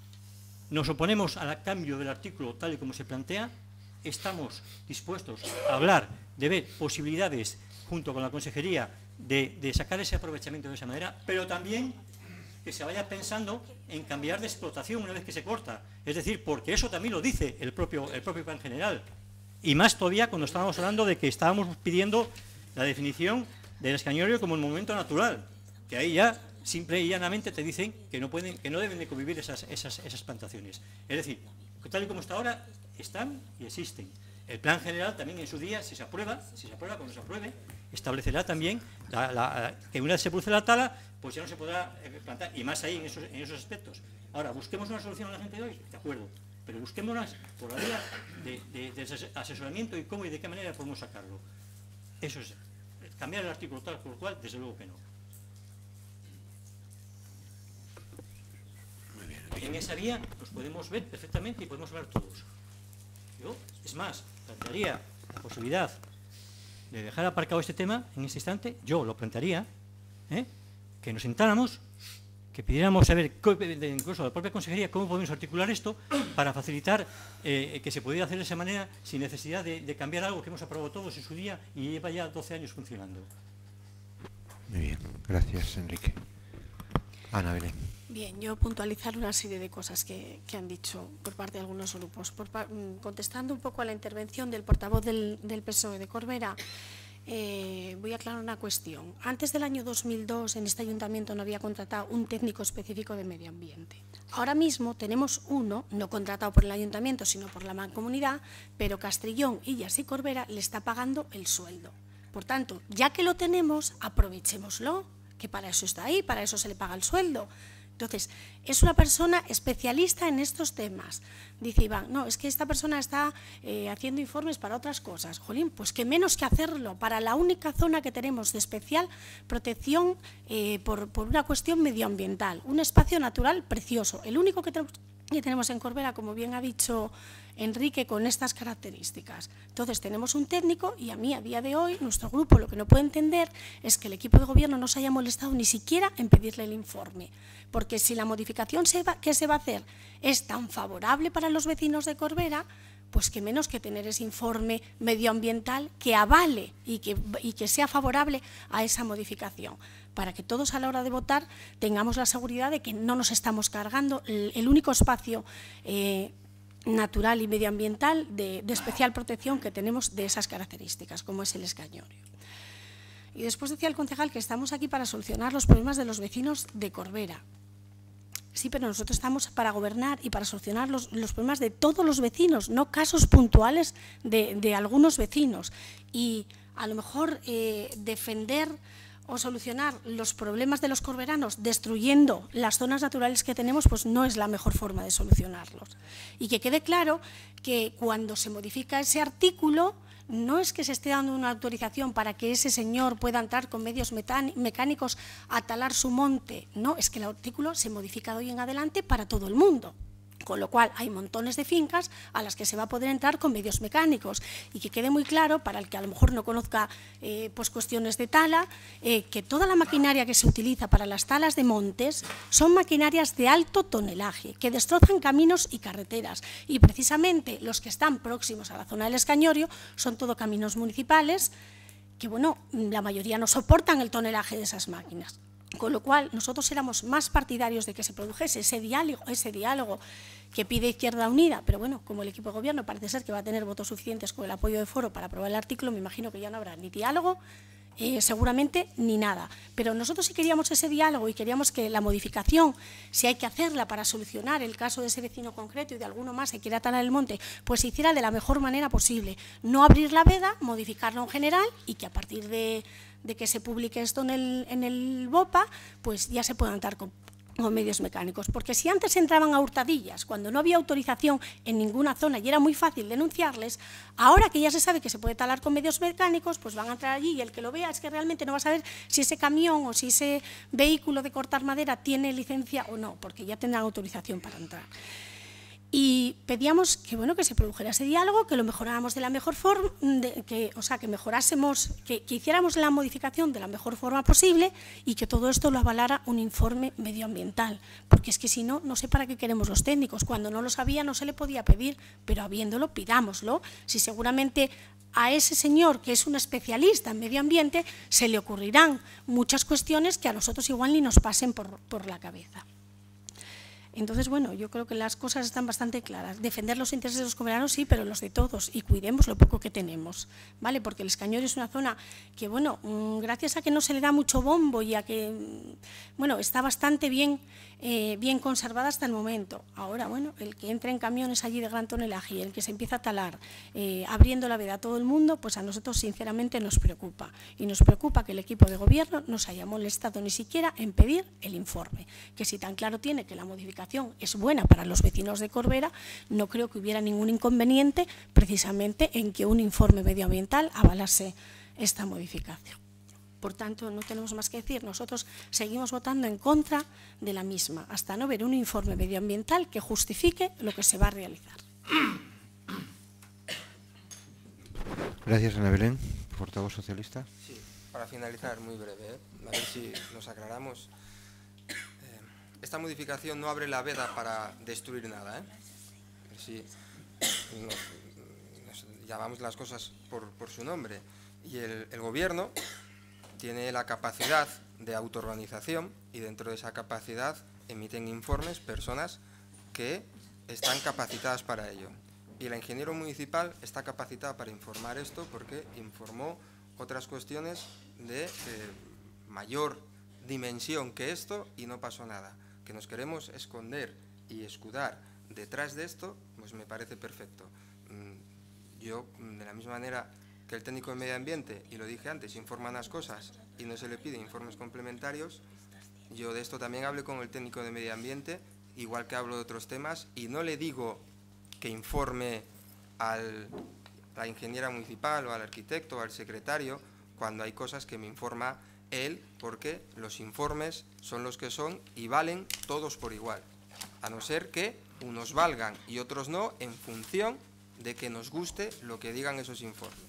nos oponemos al cambio del artículo tal y como se plantea, estamos dispuestos a hablar de ver posibilidades junto con la consejería de, de sacar ese aprovechamiento de esa manera, pero también que se vaya pensando en cambiar de explotación una vez que se corta. Es decir, porque eso también lo dice el propio, el propio plan general. Y más todavía cuando estábamos hablando de que estábamos pidiendo la definición del escañorio como un monumento natural, que ahí ya simple y llanamente te dicen que no pueden, que no deben de convivir esas, esas, esas plantaciones. Es decir, tal y como está ahora, están y existen. El plan general también en su día, si se aprueba, si se aprueba, cuando se apruebe, establecerá también la, la, que una vez se produce la tala, pues ya no se podrá plantar, y más ahí en esos, en esos aspectos. Ahora, busquemos una solución a la gente de hoy, de acuerdo, pero busquémonos por la vía de, de, de asesoramiento y cómo y de qué manera podemos sacarlo. Eso es, cambiar el artículo tal por cual, desde luego que no. En esa vía nos podemos ver perfectamente y podemos hablar todos. Yo, es más, plantearía la posibilidad de dejar aparcado este tema en este instante, yo lo plantearía, ¿eh? que nos sentáramos, que pidiéramos saber, incluso a la propia consejería, cómo podemos articular esto para facilitar eh, que se pudiera hacer de esa manera sin necesidad de, de cambiar algo que hemos aprobado todos en su día y lleva ya doce años funcionando. Muy bien, gracias, Enrique. Ana Belén. Bien, yo puntualizar una serie de cosas que, que han dicho por parte de algunos grupos. Por, contestando un poco a la intervención del portavoz del, del P S O E de Corbera, eh, voy a aclarar una cuestión. Antes del año dos mil dos, en este ayuntamiento no había contratado un técnico específico de medio ambiente. Ahora mismo tenemos uno, no contratado por el ayuntamiento, sino por la mancomunidad, pero Castrillón, Illas y Corbera le está pagando el sueldo. Por tanto, ya que lo tenemos, aprovechémoslo, que para eso está ahí, para eso se le paga el sueldo. Entonces, es una persona especialista en estos temas. Dice Iván, no, es que esta persona está eh, haciendo informes para otras cosas. Jolín, pues que menos que hacerlo para la única zona que tenemos de especial protección eh, por, por una cuestión medioambiental. Un espacio natural precioso. El único que tenemos, que tenemos en Corbera, como bien ha dicho Enrique, con estas características. Entonces, tenemos un técnico y a mí, a día de hoy, nuestro grupo lo que no puede entender es que el equipo de gobierno no se haya molestado ni siquiera en pedirle el informe. Porque si la modificación se va, que se va a hacer es tan favorable para los vecinos de Corbera, pues que menos que tener ese informe medioambiental que avale y que, y que sea favorable a esa modificación, para que todos a la hora de votar tengamos la seguridad de que no nos estamos cargando el, el único espacio eh, natural y medioambiental de, de especial protección que tenemos de esas características, como es el escañorio. Y después decía el concejal que estamos aquí para solucionar los problemas de los vecinos de Corbera. Sí, pero nosotros estamos para gobernar y para solucionar los, los problemas de todos los vecinos, no casos puntuales de, de algunos vecinos. Y a lo mejor eh, defender o solucionar los problemas de los corberanos destruyendo las zonas naturales que tenemos, pues no es la mejor forma de solucionarlos. Y que quede claro que cuando se modifica ese artículo, no es que se esté dando una autorización para que ese señor pueda entrar con medios mecánicos a talar su monte, no, es que el artículo se modifica de hoy en adelante para todo el mundo. con lo cual hay montones de fincas a las que se va a poder entrar con medios mecánicos. Y que quede muy claro, para el que a lo mejor no conozca eh, pues cuestiones de tala, eh, que toda la maquinaria que se utiliza para las talas de montes son maquinarias de alto tonelaje, que destrozan caminos y carreteras. Y precisamente los que están próximos a la zona del Escañorio son todo caminos municipales que, bueno, la mayoría no soportan el tonelaje de esas máquinas. Con lo cual, nosotros éramos más partidarios de que se produjese ese diálogo, ese diálogo que pide Izquierda Unida, pero bueno, como el equipo de gobierno parece ser que va a tener votos suficientes con el apoyo de Foro para aprobar el artículo, me imagino que ya no habrá ni diálogo, eh, seguramente ni nada. Pero nosotros sí queríamos ese diálogo y queríamos que la modificación, si hay que hacerla para solucionar el caso de ese vecino concreto y de alguno más que quiera talar el monte, pues se hiciera de la mejor manera posible. No abrir la veda, modificarlo en general y que a partir de... de que se publique esto en el, en el BOPA, pues ya se puedan entrar con, con medios mecánicos. Porque si antes entraban a hurtadillas, cuando no había autorización en ninguna zona y era muy fácil denunciarles, ahora que ya se sabe que se puede talar con medios mecánicos, pues van a entrar allí y el que lo vea es que realmente no va a saber si ese camión o si ese vehículo de cortar madera tiene licencia o no, porque ya tendrán autorización para entrar. Y pedíamos que, bueno, que se produjera ese diálogo, que lo mejoráramos de la mejor forma, de, que, o sea, que mejorásemos, que, que hiciéramos la modificación de la mejor forma posible y que todo esto lo avalara un informe medioambiental, porque es que si no, no sé para qué queremos los técnicos. Cuando no lo sabía no se le podía pedir, pero habiéndolo, pidámoslo. Si seguramente a ese señor, que es un especialista en medio ambiente, se le ocurrirán muchas cuestiones que a nosotros igual ni nos pasen por, por la cabeza. Entonces, bueno, yo creo que las cosas están bastante claras. Defender los intereses de los comunarios, sí, pero los de todos, y cuidemos lo poco que tenemos, ¿vale? Porque el Escañorio es una zona que, bueno, gracias a que no se le da mucho bombo y a que, bueno, está bastante bien, eh, bien conservada hasta el momento. Ahora, bueno, el que entre en camiones allí de gran tonelaje y el que se empieza a talar, eh, abriendo la veda a todo el mundo, pues a nosotros, sinceramente, nos preocupa. Y nos preocupa que el equipo de gobierno no se haya molestado ni siquiera en pedir el informe, que si tan claro tiene que la modificación es buena para los vecinos de Corbera, no creo que hubiera ningún inconveniente precisamente en que un informe medioambiental avalase esta modificación. Por tanto, no tenemos más que decir, nosotros seguimos votando en contra de la misma, hasta no ver un informe medioambiental que justifique lo que se va a realizar. Gracias, Ana Belén. Portavoz socialista. Sí, para finalizar, muy breve, ¿eh? A ver si nos aclaramos. Esta modificación no abre la veda para destruir nada, ¿eh? Sí, nos, nos llamamos las cosas por, por su nombre. Y el, el gobierno tiene la capacidad de autoorganización y dentro de esa capacidad emiten informes personas que están capacitadas para ello. Y el ingeniero municipal está capacitado para informar esto porque informó otras cuestiones de eh, mayor dimensión que esto y no pasó nada. Que nos queremos esconder y escudar detrás de esto, pues me parece perfecto. Yo, de la misma manera que el técnico de medio ambiente, y lo dije antes, informa las cosas y no se le pide informes complementarios, yo de esto también hablé con el técnico de medio ambiente, igual que hablo de otros temas, y no le digo que informe al, a la ingeniera municipal o al arquitecto o al secretario cuando hay cosas que me informa él, porque los informes son los que son y valen todos por igual, a no ser que unos valgan y otros no en función de que nos guste lo que digan esos informes.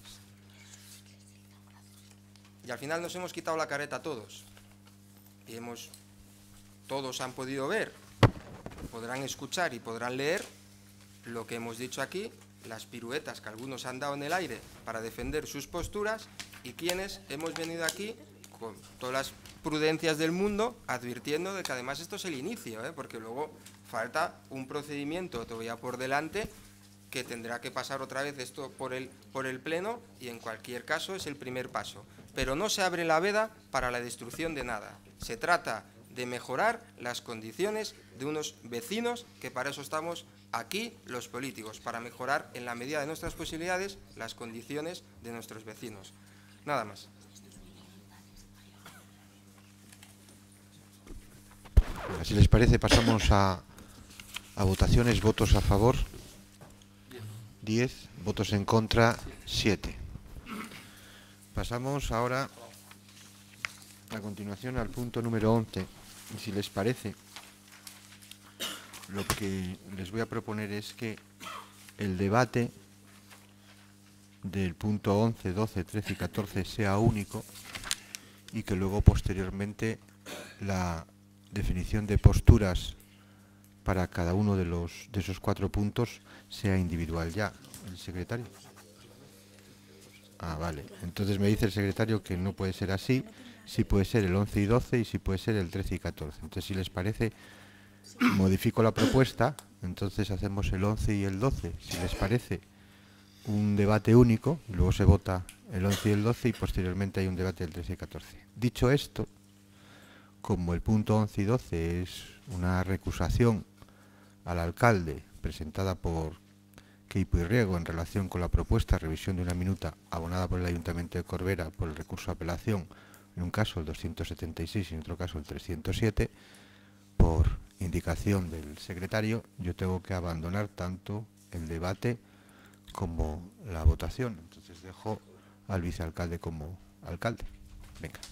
Y al final nos hemos quitado la careta todos y hemos, todos han podido ver, podrán escuchar y podrán leer lo que hemos dicho aquí, las piruetas que algunos han dado en el aire para defender sus posturas y quienes hemos venido aquí con todas las prudencias del mundo, advirtiendo de que además esto es el inicio, ¿eh? Porque luego falta un procedimiento todavía por delante que tendrá que pasar otra vez esto por el, por el Pleno y en cualquier caso es el primer paso. Pero no se abre la veda para la destrucción de nada. Se trata de mejorar las condiciones de unos vecinos, que para eso estamos aquí los políticos, para mejorar en la medida de nuestras posibilidades las condiciones de nuestros vecinos. Nada más. Si les parece, pasamos a, a votaciones. Votos a favor, diez. Votos en contra, siete. Pasamos ahora, a continuación, al punto número once. Y si les parece, lo que les voy a proponer es que el debate del punto once, doce, trece y catorce sea único y que luego posteriormente la definición de posturas para cada uno de los de esos cuatro puntos sea individual ya. ¿El secretario? Ah, vale. Entonces me dice el secretario que no puede ser así, sí puede ser el once y doce y sí puede ser el trece y catorce. Entonces, si les parece, modifico la propuesta, entonces hacemos el once y el doce, si les parece, un debate único, y luego se vota el once y el doce y posteriormente hay un debate del trece y catorce. Dicho esto, como el punto once y doce es una recusación al alcalde presentada por Queipo y Riego en relación con la propuesta de revisión de una minuta abonada por el Ayuntamiento de Corbera por el recurso de apelación, en un caso el doscientos setenta y seis y en otro caso el trescientos siete, por indicación del secretario, yo tengo que abandonar tanto el debate como la votación. Entonces dejo al vicealcalde como alcalde. Venga.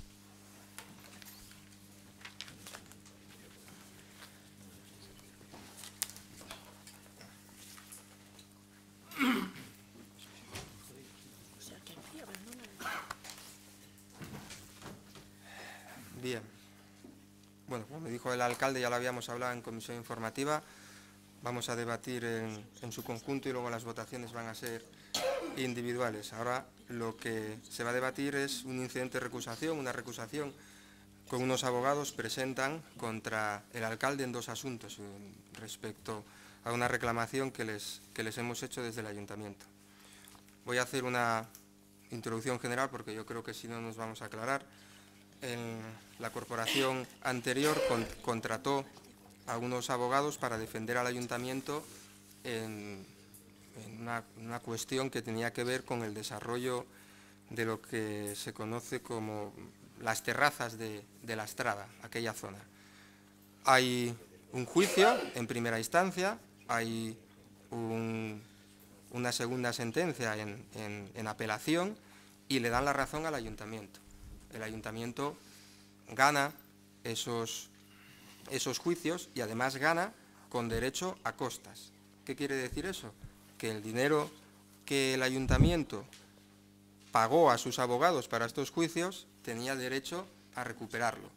Bien. Bueno, como me dijo el alcalde, ya lo habíamos hablado en comisión informativa, vamos a debatir en, en su conjunto y luego las votaciones van a ser individuales. Ahora lo que se va a debatir es un incidente de recusación, una recusación con unos abogados presentan contra el alcalde en dos asuntos respecto a una reclamación que les, que les hemos hecho desde el ayuntamiento. Voy a hacer una introducción general porque yo creo que si no nos vamos a aclarar. En la corporación anterior con, contrató a unos abogados para defender al ayuntamiento en, en una, una cuestión que tenía que ver con el desarrollo de lo que se conoce como las terrazas de, de la Estrada, aquella zona. Hay un juicio en primera instancia, hay un, una segunda sentencia en, en, en apelación y le dan la razón al ayuntamiento. El ayuntamiento gana esos, esos juicios y además gana con derecho a costas. ¿Qué quiere decir eso? Que el dinero que el ayuntamiento pagó a sus abogados para estos juicios tenía derecho a recuperarlo.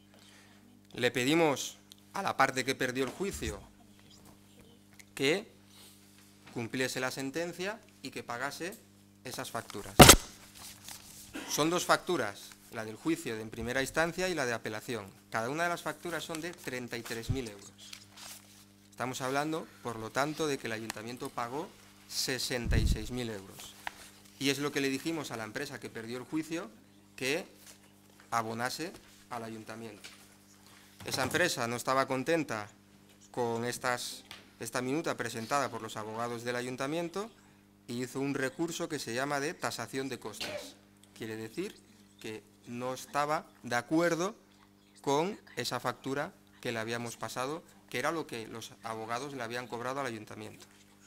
Le pedimos a la parte que perdió el juicio que cumpliese la sentencia y que pagase esas facturas. Son dos facturas, la del juicio de en primera instancia y la de apelación. Cada una de las facturas son de treinta y tres mil euros. Estamos hablando, por lo tanto, de que el ayuntamiento pagó sesenta y seis mil euros. Y es lo que le dijimos a la empresa que perdió el juicio, que abonase al ayuntamiento. Esa empresa no estaba contenta con estas, esta minuta presentada por los abogados del ayuntamiento y hizo un recurso que se llama de tasación de costes. Quiere decir que no estaba de acuerdo con esa factura que le habíamos pasado, que era lo que los abogados le habían cobrado al ayuntamiento.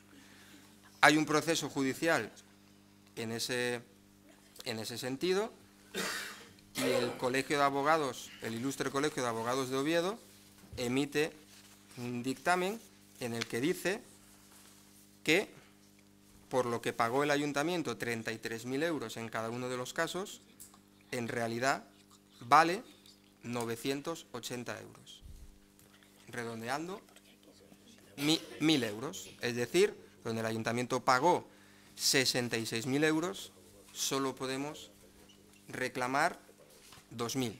Hay un proceso judicial en ese, en ese sentido y el Colegio de Abogados, el Ilustre Colegio de Abogados de Oviedo, emite un dictamen en el que dice que por lo que pagó el ayuntamiento, treinta y tres mil euros en cada uno de los casos, en realidad vale novecientos ochenta euros, redondeando mi, mil euros. Es decir, donde el ayuntamiento pagó sesenta y seis mil euros, solo podemos reclamar dos mil.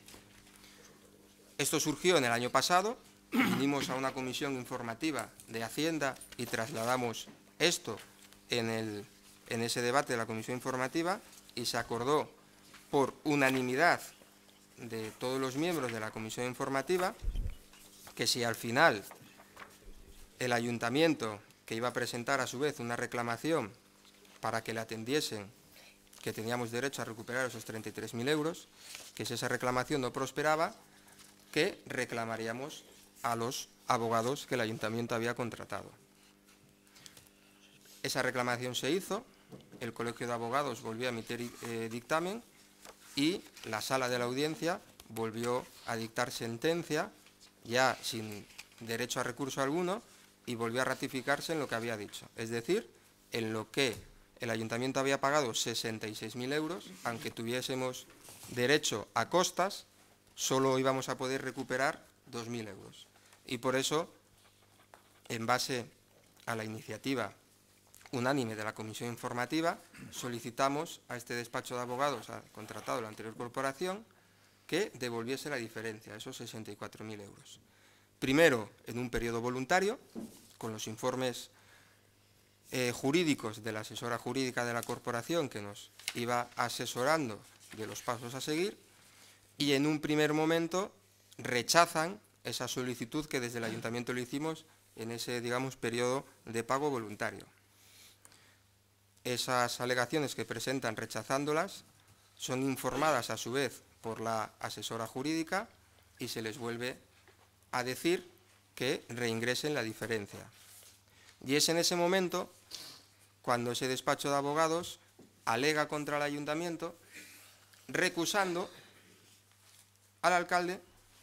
Esto surgió en el año pasado, vinimos a una comisión informativa de Hacienda y trasladamos esto en, el, en ese debate de la comisión informativa y se acordó por unanimidad de todos los miembros de la comisión informativa que si al final el ayuntamiento, que iba a presentar a su vez una reclamación para que le atendiesen, que teníamos derecho a recuperar esos treinta y tres mil euros, que si esa reclamación no prosperaba, que reclamaríamos a los abogados que el ayuntamiento había contratado. Esa reclamación se hizo, el Colegio de Abogados volvió a emitir eh, dictamen y la sala de la audiencia volvió a dictar sentencia, ya sin derecho a recurso alguno, y volvió a ratificarse en lo que había dicho. Es decir, en lo que el ayuntamiento había pagado sesenta y seis mil euros, aunque tuviésemos derecho a costas, solo íbamos a poder recuperar dos mil euros. Y por eso, en base a la iniciativa unánime de la Comisión Informativa, solicitamos a este despacho de abogados contratado de la anterior corporación que devolviese la diferencia, esos sesenta y cuatro mil euros. Primero, en un periodo voluntario, con los informes eh, jurídicos de la asesora jurídica de la corporación que nos iba asesorando de los pasos a seguir, y en un primer momento rechazan esa solicitud que desde el ayuntamiento le hicimos en ese, digamos, periodo de pago voluntario. Esas alegaciones que presentan rechazándolas son informadas a su vez por la asesora jurídica y se les vuelve a decir que reingresen la diferencia. Y es en ese momento cuando ese despacho de abogados alega contra el ayuntamiento, recusando al alcalde,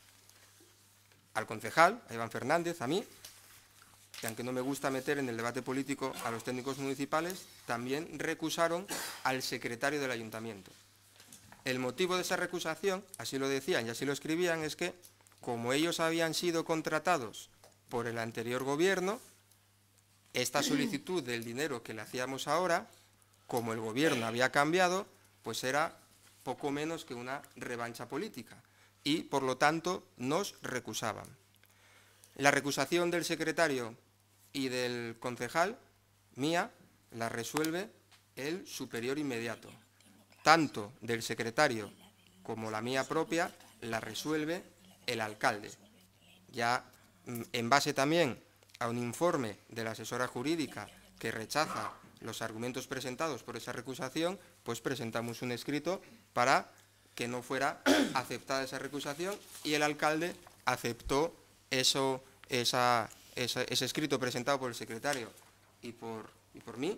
al concejal, a Iván Fernández, a mí, que aunque no me gusta meter en el debate político a los técnicos municipales, también recusaron al secretario del ayuntamiento. El motivo de esa recusación, así lo decían y así lo escribían, es que como ellos habían sido contratados por el anterior gobierno, esta solicitud del dinero que le hacíamos ahora, como el gobierno había cambiado, pues era poco menos que una revancha política y, por lo tanto, nos recusaban. La recusación del secretario y del concejal, mía, la resuelve el superior inmediato. Tanto del secretario como la mía propia la resuelve el alcalde. Ya en base también a un informe de la asesora jurídica que rechaza los argumentos presentados por esa recusación, pues presentamos un escrito para que no fuera aceptada esa recusación y el alcalde aceptó eso, esa, esa, ese escrito presentado por el secretario y por, y por mí,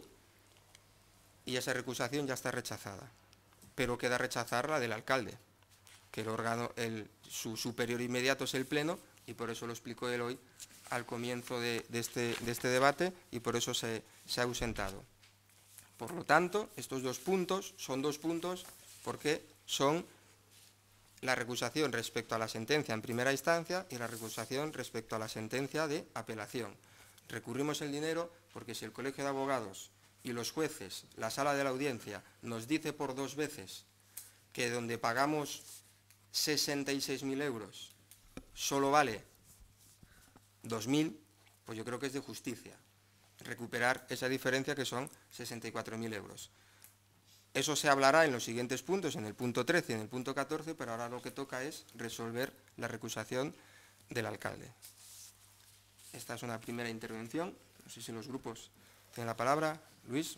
y esa recusación ya está rechazada. Pero queda rechazar la del alcalde, que el órgano, el, su superior inmediato es el Pleno, y por eso lo explicó él hoy al comienzo de, de, este, de este debate, y por eso se, se ha ausentado. Por lo tanto, estos dos puntos son dos puntos porque son la recusación respecto a la sentencia en primera instancia y la recusación respecto a la sentencia de apelación. Recurrimos el dinero porque si el Colegio de Abogados y los jueces, la sala de la audiencia, nos dice por dos veces que donde pagamos sesenta y seis mil euros solo vale dos mil, pues yo creo que es de justicia recuperar esa diferencia que son sesenta y cuatro mil euros. Eso se hablará en los siguientes puntos, en el punto trece y en el punto catorce, pero ahora lo que toca es resolver la recusación del alcalde. Esta es una primera intervención. No sé si los grupos tienen la palabra. Luis.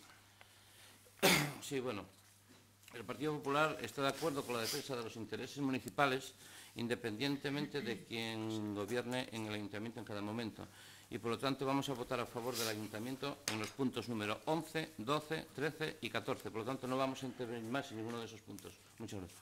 Sí, bueno, el Partido Popular está de acuerdo con la defensa de los intereses municipales, independientemente de quien gobierne en el ayuntamiento en cada momento. Y por lo tanto vamos a votar a favor del ayuntamiento en los puntos número once, doce, trece y catorce. Por lo tanto no vamos a intervenir más en ninguno de esos puntos. Muchas gracias.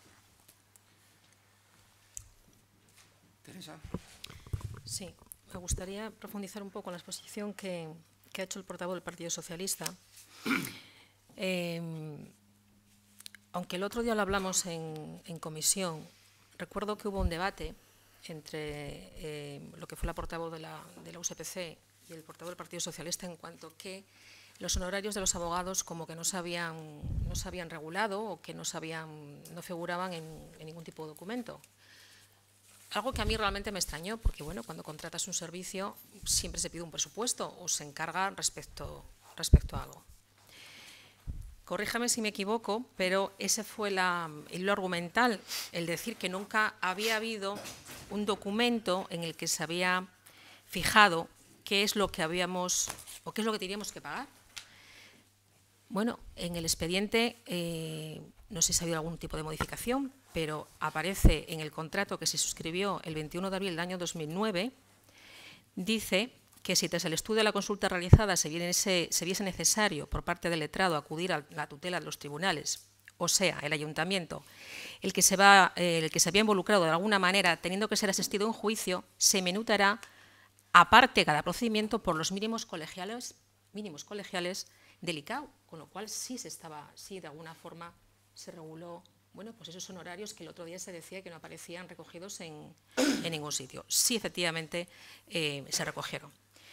Teresa. Sí, me gustaría profundizar un poco en la exposición que, que ha hecho el portavoz del Partido Socialista. Eh, aunque el otro día lo hablamos en, en comisión, recuerdo que hubo un debate entre eh, lo que fue la portavoz de la, de la U S P C y el portavoz del Partido Socialista en cuanto que los honorarios de los abogados como que no se habían, no se habían regulado o que no, se habían, no figuraban en, en ningún tipo de documento. Algo que a mí realmente me extrañó, porque bueno, cuando contratas un servicio siempre se pide un presupuesto o se encarga respecto, respecto a algo. Corríjame si me equivoco, pero ese fue la, el hilo argumental, el decir que nunca había habido un documento en el que se había fijado qué es lo que habíamos o qué es lo que teníamos que pagar. Bueno, en el expediente, eh, no sé si ha habido algún tipo de modificación, pero aparece en el contrato que se suscribió el veintiuno de abril del año dos mil nueve, dice que si tras el estudio de la consulta realizada se viese, se viese necesario por parte del letrado acudir a la tutela de los tribunales, o sea, el ayuntamiento, el que se, va, eh, el que se había involucrado de alguna manera teniendo que ser asistido a un juicio, se minutará aparte cada procedimiento por los mínimos colegiales, mínimos colegiales del I C A O, con lo cual sí se estaba, sí de alguna forma se reguló, bueno, pues esos honorarios que el otro día se decía que no aparecían recogidos en, en ningún sitio. Sí, efectivamente, eh, se recogieron.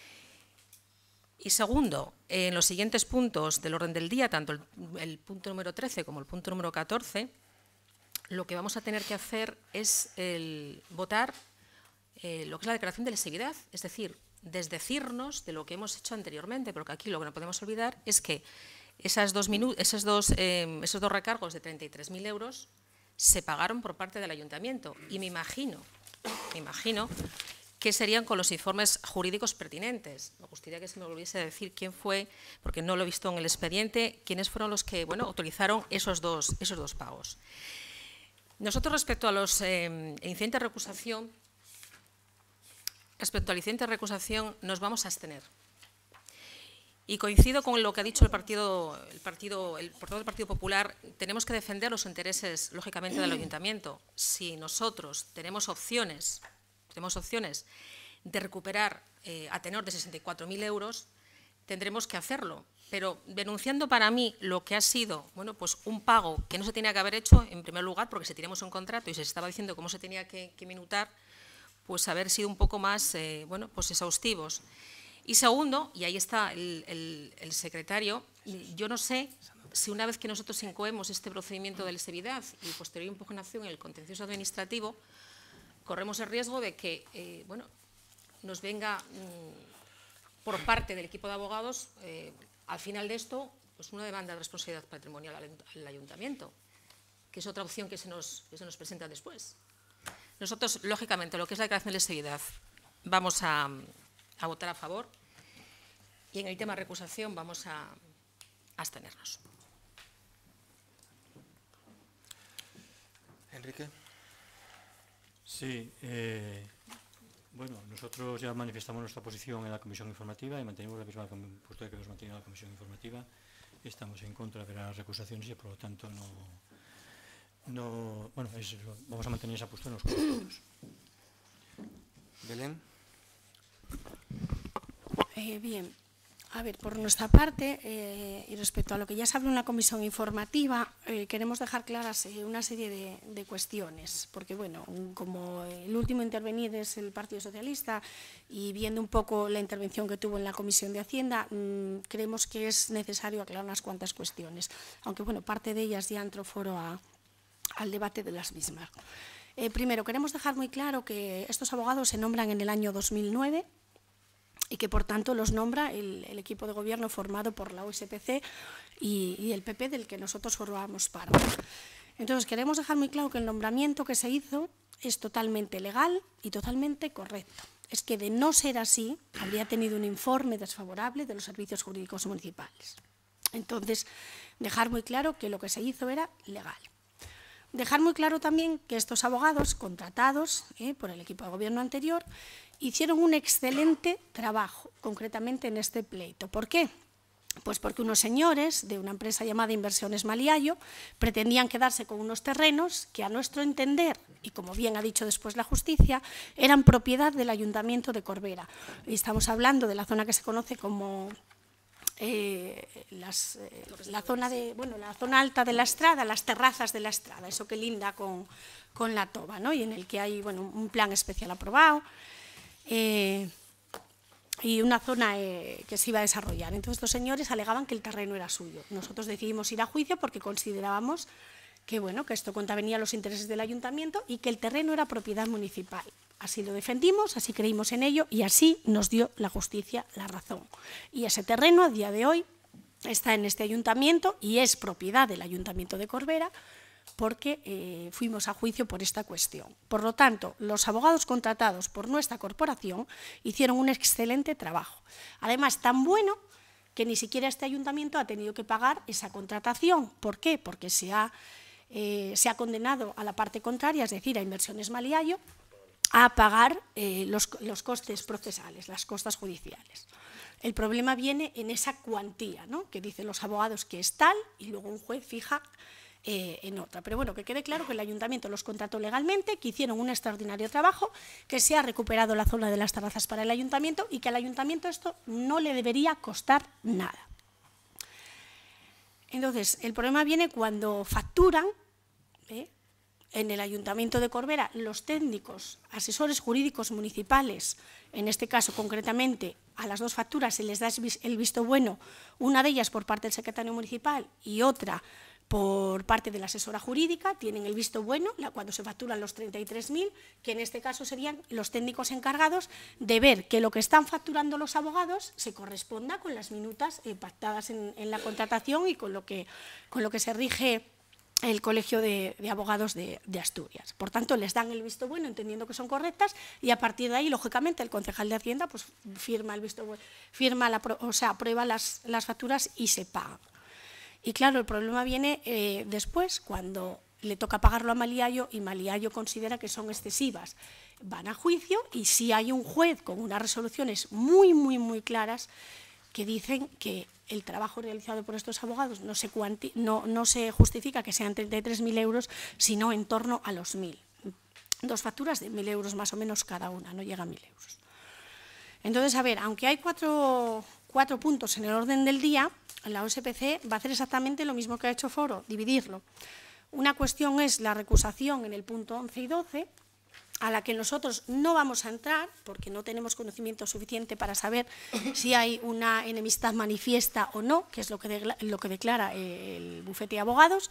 Y segundo, en los siguientes puntos del orden del día, tanto el, el punto número trece como el punto número catorce, lo que vamos a tener que hacer es el, votar eh, lo que es la declaración de lesividad, es decir, desdecirnos de lo que hemos hecho anteriormente, porque aquí lo que no podemos olvidar es que esas dos esos, dos, eh, esos dos recargos de treinta y tres mil euros se pagaron por parte del ayuntamiento y me imagino, me imagino que serían con los informes jurídicos pertinentes. Me gustaría que se me volviese a decir quién fue, porque no lo he visto en el expediente, quiénes fueron los que, bueno, autorizaron esos dos, esos dos pagos. Nosotros, respecto a los eh, incidentes de recusación, respecto al incidente de recusación, nos vamos a abstener. Y coincido con lo que ha dicho el partido, el partido, el portavoz del Partido Popular. Tenemos que defender los intereses, lógicamente, del ayuntamiento. Si nosotros tenemos opciones, tenemos opciones de recuperar eh, a tenor de sesenta y cuatro mil euros, tendremos que hacerlo. Pero denunciando para mí lo que ha sido, bueno, pues un pago que no se tenía que haber hecho, en primer lugar, porque si teníamos un contrato y se estaba diciendo cómo se tenía que, que minutar, pues haber sido un poco más, eh, bueno, pues exhaustivos. Y segundo, y ahí está el, el, el secretario, yo no sé si una vez que nosotros incoemos este procedimiento de lesividad y posterior impugnación en el contencioso administrativo, corremos el riesgo de que, eh, bueno, nos venga mmm, por parte del equipo de abogados, eh, al final de esto, pues una demanda de responsabilidad patrimonial al, al ayuntamiento, que es otra opción que se nos, que se nos presenta después. Nosotros, lógicamente, lo que es la declaración de lesividad, vamos a, a votar a favor y en el tema de recusación vamos a, a abstenernos. Enrique. Sí, eh, bueno, nosotros ya manifestamos nuestra posición en la comisión informativa y mantenemos la misma postura que hemos mantenido en la comisión informativa. Estamos en contra de las recusaciones y, por lo tanto, no, no bueno, es, vamos a mantener esa postura en los colegios. Belén. Eh, bien, a ver, por nuestra parte, eh, y respecto a lo que ya se habló en la comisión informativa, eh, queremos dejar claras eh, una serie de, de cuestiones, porque, bueno, como el último intervenir es el Partido Socialista y viendo un poco la intervención que tuvo en la Comisión de Hacienda, mmm, creemos que es necesario aclarar unas cuantas cuestiones, aunque, bueno, parte de ellas ya entró foro a, al debate de las mismas. Eh, primero, queremos dejar muy claro que estos abogados se nombran en el año dos mil nueve, y que, por tanto, los nombra el, el equipo de gobierno formado por la U S P C y, y el P P, del que nosotros formábamos parte. Entonces, queremos dejar muy claro que el nombramiento que se hizo es totalmente legal y totalmente correcto. Es que, de no ser así, habría tenido un informe desfavorable de los servicios jurídicos municipales. Entonces, dejar muy claro que lo que se hizo era legal. Dejar muy claro también que estos abogados contratados eh, por el equipo de gobierno anterior hicieron un excelente trabajo, concretamente en este pleito. ¿Por qué? Pues porque unos señores de una empresa llamada Inversiones Maliayo pretendían quedarse con unos terrenos que, a nuestro entender, y como bien ha dicho después la justicia, eran propiedad del Ayuntamiento de Corbera. Y estamos hablando de la zona que se conoce como eh, las, eh, la, zona de, bueno, la zona alta de la Estrada, las terrazas de la Estrada, eso que linda con, con la Toba, ¿no? Y en el que hay, bueno, un plan especial aprobado. Eh, y una zona eh, que se iba a desarrollar. Entonces, estos señores alegaban que el terreno era suyo. Nosotros decidimos ir a juicio porque considerábamos que, bueno, que esto contravenía los intereses del ayuntamiento y que el terreno era propiedad municipal. Así lo defendimos, así creímos en ello y así nos dio la justicia la razón. Y ese terreno, a día de hoy, está en este ayuntamiento y es propiedad del Ayuntamiento de Corbera, porque eh, fuimos a juicio por esta cuestión. Por lo tanto, los abogados contratados por nuestra corporación hicieron un excelente trabajo. Además, tan bueno que ni siquiera este ayuntamiento ha tenido que pagar esa contratación. ¿Por qué? Porque se ha, eh, se ha condenado a la parte contraria, es decir, a Inversiones Maliayo, a pagar eh, los, los costes procesales, las costas judiciales. El problema viene en esa cuantía, ¿no? Que dicen los abogados que es tal y luego un juez fija eh, en otra. Pero bueno, que quede claro que el Ayuntamiento los contrató legalmente, que hicieron un extraordinario trabajo, que se ha recuperado la zona de las terrazas para el Ayuntamiento y que al Ayuntamiento esto no le debería costar nada. Entonces, el problema viene cuando facturan, ¿eh? En el Ayuntamiento de Corbera, los técnicos, asesores jurídicos municipales, en este caso concretamente a las dos facturas se les da el visto bueno, una de ellas por parte del secretario municipal y otra por parte de la asesora jurídica, tienen el visto bueno cuando se facturan los treinta y tres mil, que en este caso serían los técnicos encargados de ver que lo que están facturando los abogados se corresponda con las minutas eh, pactadas en, en la contratación y con lo que, con lo que se rige el Colegio de, de Abogados de, de Asturias. Por tanto, les dan el visto bueno entendiendo que son correctas y a partir de ahí, lógicamente, el concejal de Hacienda pues, firma el visto bueno, firma la, o sea, aprueba las, las facturas y se pagan. Y claro, el problema viene eh, después, cuando le toca pagarlo a Maliayo y Maliayo considera que son excesivas. Van a juicio y si hay un juez con unas resoluciones muy, muy, muy claras que dicen que el trabajo realizado por estos abogados no se, cuanti no, no se justifica que sean treinta y tres mil euros, sino en torno a los mil. Dos facturas de mil euros más o menos cada una, no llega a mil euros. Entonces, a ver, aunque hay cuatro, cuatro puntos en el orden del día, la O S P C va a hacer exactamente lo mismo que ha hecho Foro, dividirlo. Una cuestión es la recusación en el punto once y doce, a la que nosotros no vamos a entrar porque no tenemos conocimiento suficiente para saber si hay una enemistad manifiesta o no, que es lo que, de, lo que declara el bufete de abogados.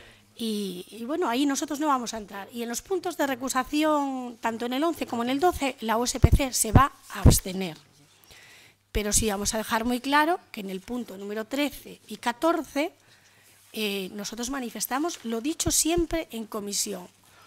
Y, y bueno, ahí nosotros no vamos a entrar. Y en los puntos de recusación, tanto en el once como en el doce, la O S P C se va a abstener. Pero sí vamos a dejar muy claro que en el punto número trece y catorce eh, nosotros manifestamos lo dicho siempre en comisión.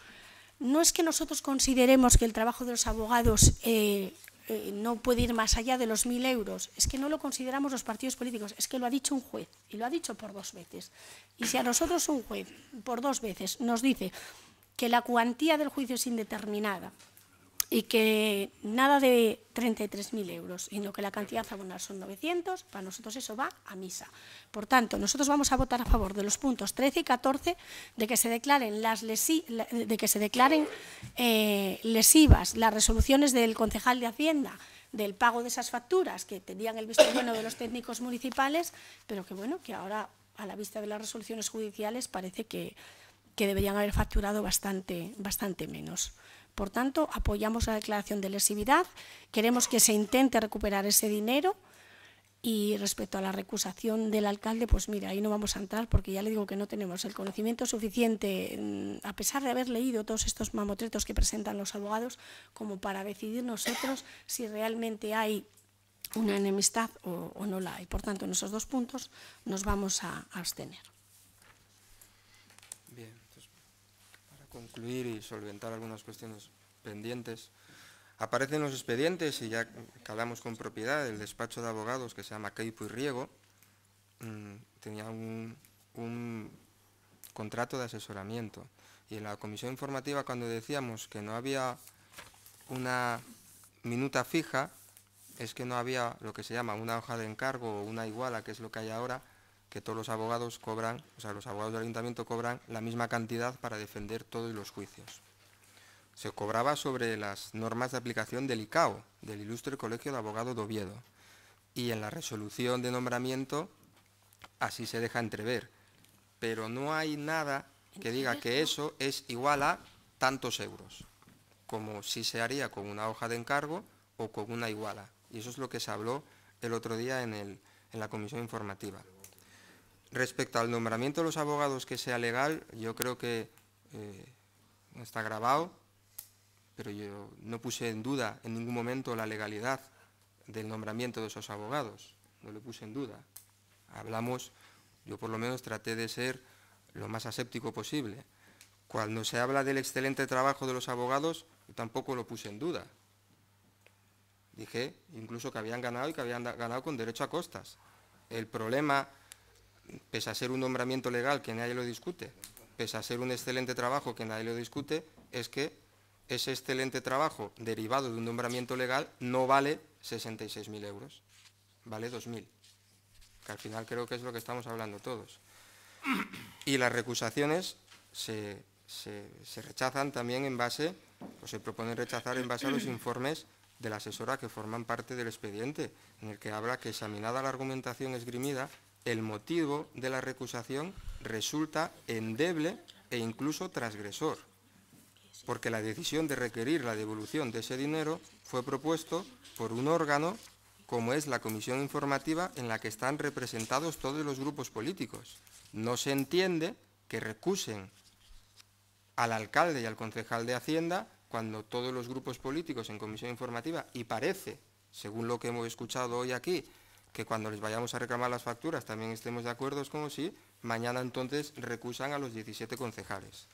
No es que nosotros consideremos que el trabajo de los abogados eh, eh, no puede ir más allá de los mil euros, es que no lo consideramos los partidos políticos, es que lo ha dicho un juez y lo ha dicho por dos veces. Y si a nosotros un juez por dos veces nos dice que la cuantía del juicio es indeterminada y que nada de treinta y tres mil euros, sino que la cantidad a abonar son novecientos, para nosotros eso va a misa. Por tanto, nosotros vamos a votar a favor de los puntos trece y catorce de que se declaren, las lesi de que se declaren eh, lesivas las resoluciones del concejal de Hacienda del pago de esas facturas que tenían el visto bueno de los técnicos municipales, pero que bueno, que ahora a la vista de las resoluciones judiciales parece que, que deberían haber facturado bastante, bastante menos. Por tanto, apoyamos la declaración de lesividad, queremos que se intente recuperar ese dinero y respecto a la recusación del alcalde, pues mira, ahí no vamos a entrar porque ya le digo que no tenemos el conocimiento suficiente, a pesar de haber leído todos estos mamotretos que presentan los abogados, como para decidir nosotros si realmente hay una enemistad o, o no la hay. Por tanto, en esos dos puntos nos vamos a, a abstener. Bien, entonces, para concluir y solventar algunas cuestiones pendientes, aparecen los expedientes, y ya que hablamos con propiedad, el despacho de abogados que se llama Queipo y Riego, mmm, tenía un, un contrato de asesoramiento. Y en la comisión informativa, cuando decíamos que no había una minuta fija, es que no había lo que se llama una hoja de encargo o una iguala, que es lo que hay ahora, que todos los abogados cobran, o sea, los abogados del ayuntamiento cobran la misma cantidad para defender todos los juicios. Se cobraba sobre las normas de aplicación del I C A O, del Ilustre Colegio de Abogados de Oviedo, y en la resolución de nombramiento así se deja entrever, pero no hay nada que diga que eso es igual a tantos euros, como si se haría con una hoja de encargo o con una iguala, y eso es lo que se habló el otro día en, el, en la comisión informativa. Respecto al nombramiento de los abogados que sea legal, yo creo que eh, no está grabado, pero yo no puse en duda en ningún momento la legalidad del nombramiento de esos abogados, no lo puse en duda. Hablamos, yo por lo menos traté de ser lo más aséptico posible. Cuando se habla del excelente trabajo de los abogados, yo tampoco lo puse en duda. Dije incluso que habían ganado y que habían ganado con derecho a costas. El problema, pese a ser un nombramiento legal que nadie lo discute, pese a ser un excelente trabajo que nadie lo discute, es que ese excelente trabajo derivado de un nombramiento legal no vale sesenta y seis mil euros, vale dos mil, que al final creo que es lo que estamos hablando todos. Y las recusaciones se, se, se rechazan también en base, o se proponen rechazar en base a los informes de la asesora que forman parte del expediente, en el que habla que, examinada la argumentación esgrimida, el motivo de la recusación resulta endeble e incluso transgresor, porque la decisión de requerir la devolución de ese dinero fue propuesto por un órgano como es la comisión informativa en la que están representados todos los grupos políticos. No se entiende que recusen al alcalde y al concejal de Hacienda cuando todos los grupos políticos en comisión informativa, y parece, según lo que hemos escuchado hoy aquí, que cuando les vayamos a reclamar las facturas también estemos de acuerdo, es como si mañana entonces recusan a los diecisiete concejales.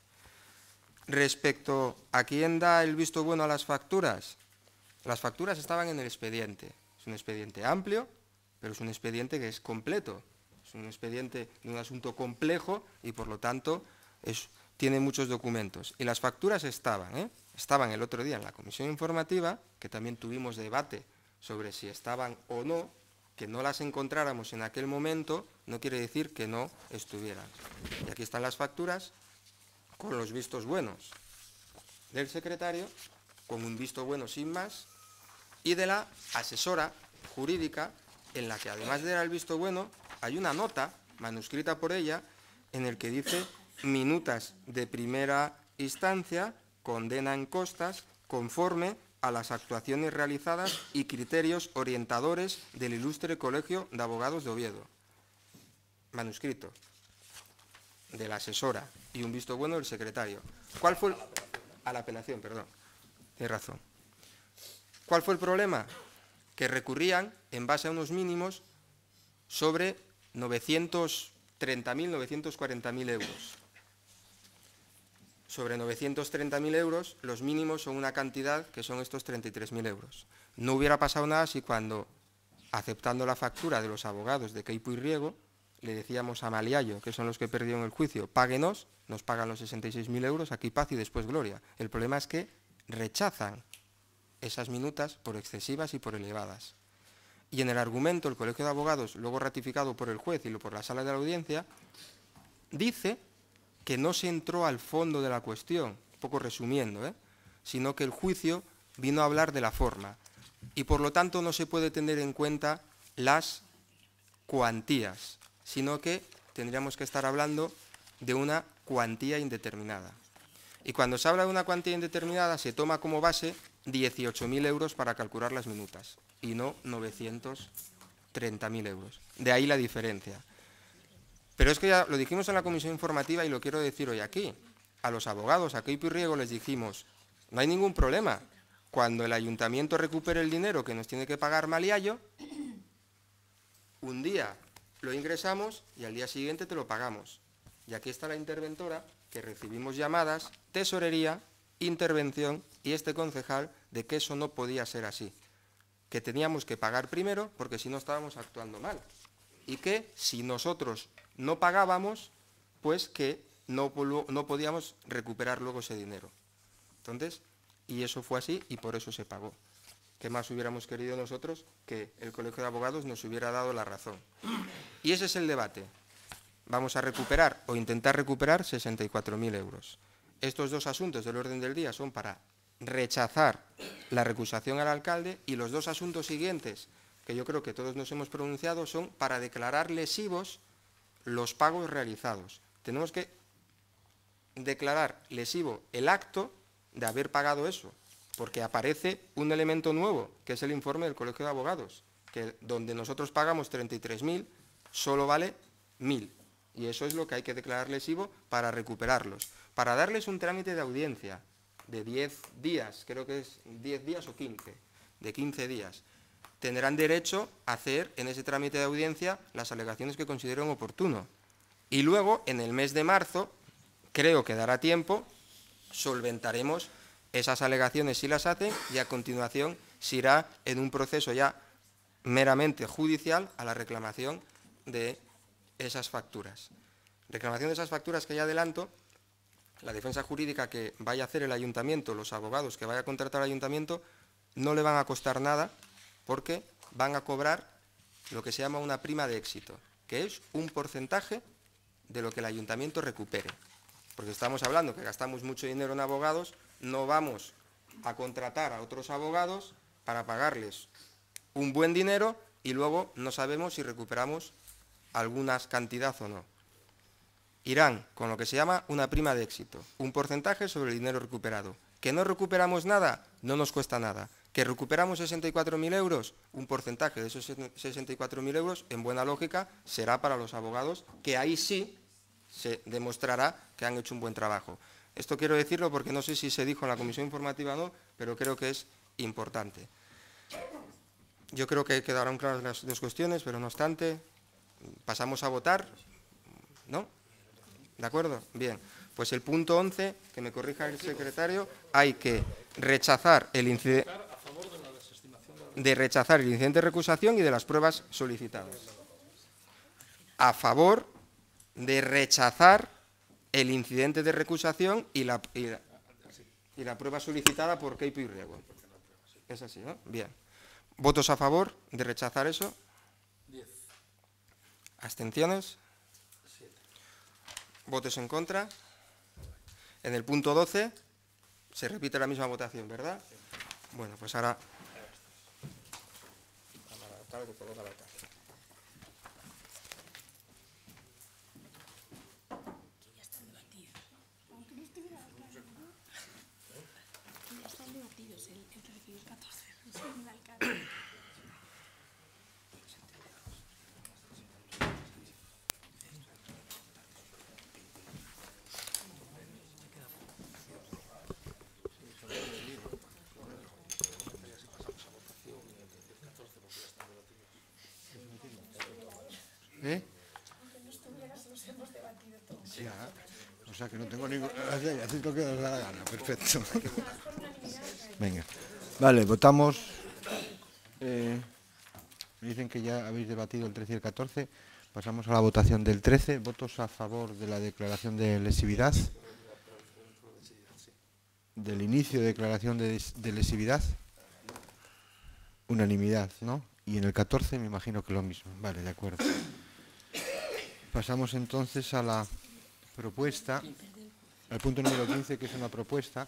Respecto a quién da el visto bueno a las facturas, las facturas estaban en el expediente. Es un expediente amplio, pero es un expediente que es completo. Es un expediente de un asunto complejo y, por lo tanto, es, tiene muchos documentos. Y las facturas estaban, ¿eh? Estaban el otro día en la comisión informativa, que también tuvimos debate sobre si estaban o no. Que no las encontráramos en aquel momento no quiere decir que no estuvieran. Y aquí están las facturas con los vistos buenos del secretario, con un visto bueno sin más, y de la asesora jurídica, en la que además de dar el visto bueno, hay una nota manuscrita por ella en el que dice: minutas de primera instancia condenan costas conforme a las actuaciones realizadas y criterios orientadores del Ilustre Colegio de Abogados de Oviedo. Manuscrito de la asesora y un visto bueno del secretario. ¿Cuál fue el... a la apelación, perdón. Tiene razón. ¿Cuál fue el problema? Que recurrían en base a unos mínimos sobre novecientos treinta mil, novecientos cuarenta mil euros. Sobre novecientos treinta mil euros, los mínimos son una cantidad que son estos treinta y tres mil euros. No hubiera pasado nada si cuando, aceptando la factura de los abogados de Queipo y Riego, le decíamos a Maliallo, que son los que perdieron el juicio, páguenos, nos pagan los sesenta y seis mil euros, aquí paz y después gloria. El problema es que rechazan esas minutas por excesivas y por elevadas. Y en el argumento, el Colegio de Abogados, luego ratificado por el juez y por la sala de la audiencia, dice que no se entró al fondo de la cuestión, un poco resumiendo, ¿eh? sino que el juicio vino a hablar de la forma. Y por lo tanto no se puede tener en cuenta las cuantías, sino que tendríamos que estar hablando de una cuantía indeterminada. Y cuando se habla de una cuantía indeterminada se toma como base dieciocho mil euros para calcular las minutas y no novecientos treinta mil euros. De ahí la diferencia. Pero es que ya lo dijimos en la comisión informativa y lo quiero decir hoy aquí. A los abogados, a Queipo y Riego, les dijimos, no hay ningún problema. Cuando el ayuntamiento recupere el dinero que nos tiene que pagar Maliallo, un día lo ingresamos y al día siguiente te lo pagamos. Y aquí está la interventora, que recibimos llamadas, tesorería, intervención y este concejal de que eso no podía ser así. Que teníamos que pagar primero porque si no estábamos actuando mal. Y que si nosotros no pagábamos, pues que no, no podíamos recuperar luego ese dinero. Entonces, y eso fue así y por eso se pagó. ¿Qué más hubiéramos querido nosotros? Que el Colegio de Abogados nos hubiera dado la razón. Y ese es el debate. Vamos a recuperar o intentar recuperar sesenta y cuatro mil euros. Estos dos asuntos del orden del día son para rechazar la recusación al alcalde y los dos asuntos siguientes, que yo creo que todos nos hemos pronunciado, son para declarar lesivos los pagos realizados. Tenemos que declarar lesivo el acto de haber pagado eso, porque aparece un elemento nuevo, que es el informe del Colegio de Abogados, que donde nosotros pagamos treinta y tres mil, solo vale mil. Y eso es lo que hay que declarar lesivo para recuperarlos. Para darles un trámite de audiencia de diez días, creo que es diez días o quince, de quince días, tendrán derecho a hacer en ese trámite de audiencia las alegaciones que consideren oportuno. Y luego, en el mes de marzo, creo que dará tiempo, solventaremos esas alegaciones si las hacen y a continuación se irá en un proceso ya meramente judicial a la reclamación de esas facturas. Reclamación de esas facturas que ya adelanto, la defensa jurídica que vaya a hacer el ayuntamiento, los abogados que vaya a contratar el ayuntamiento, no le van a costar nada porque van a cobrar lo que se llama una prima de éxito, que es un porcentaje de lo que el ayuntamiento recupere. Porque estamos hablando que gastamos mucho dinero en abogados, no vamos a contratar a otros abogados para pagarles un buen dinero y luego no sabemos si recuperamos alguna cantidad o no. Irán con lo que se llama una prima de éxito, un porcentaje sobre el dinero recuperado. ¿Que no recuperamos nada? No nos cuesta nada. ¿Que recuperamos sesenta y cuatro mil euros? Un porcentaje de esos sesenta y cuatro mil euros, en buena lógica, será para los abogados, que ahí sí se demostrará que han hecho un buen trabajo. Esto quiero decirlo porque no sé si se dijo en la comisión informativa o no, pero creo que es importante. Yo creo que quedaron claras las dos cuestiones, pero no obstante, pasamos a votar, ¿no? ¿De acuerdo? Bien. Pues el punto once, que me corrija el secretario, hay que rechazar el incidente de rechazar el incidente de recusación y de las pruebas solicitadas. A favor de rechazar el incidente de recusación y la, y la, y la prueba solicitada por Queipo y Riego. Es así, ¿no? Bien. ¿Votos a favor de rechazar eso? diez. ¿Abstenciones? siete. ¿Votos en contra? En el punto doce se repite la misma votación, ¿verdad? Bueno, pues ahora... ¿Eh? Ya, o sea que no tengo ningún... Haced lo que os da la gana, perfecto. Venga. Vale, votamos. Eh, me dicen que ya habéis debatido el trece y el catorce. Pasamos a la votación del trece. ¿Votos a favor de la declaración de lesividad? Del inicio de declaración de, de lesividad. Unanimidad, ¿no? Y en el catorce me imagino que lo mismo. Vale, de acuerdo. Pasamos entonces a la propuesta, al punto número quince, que es una propuesta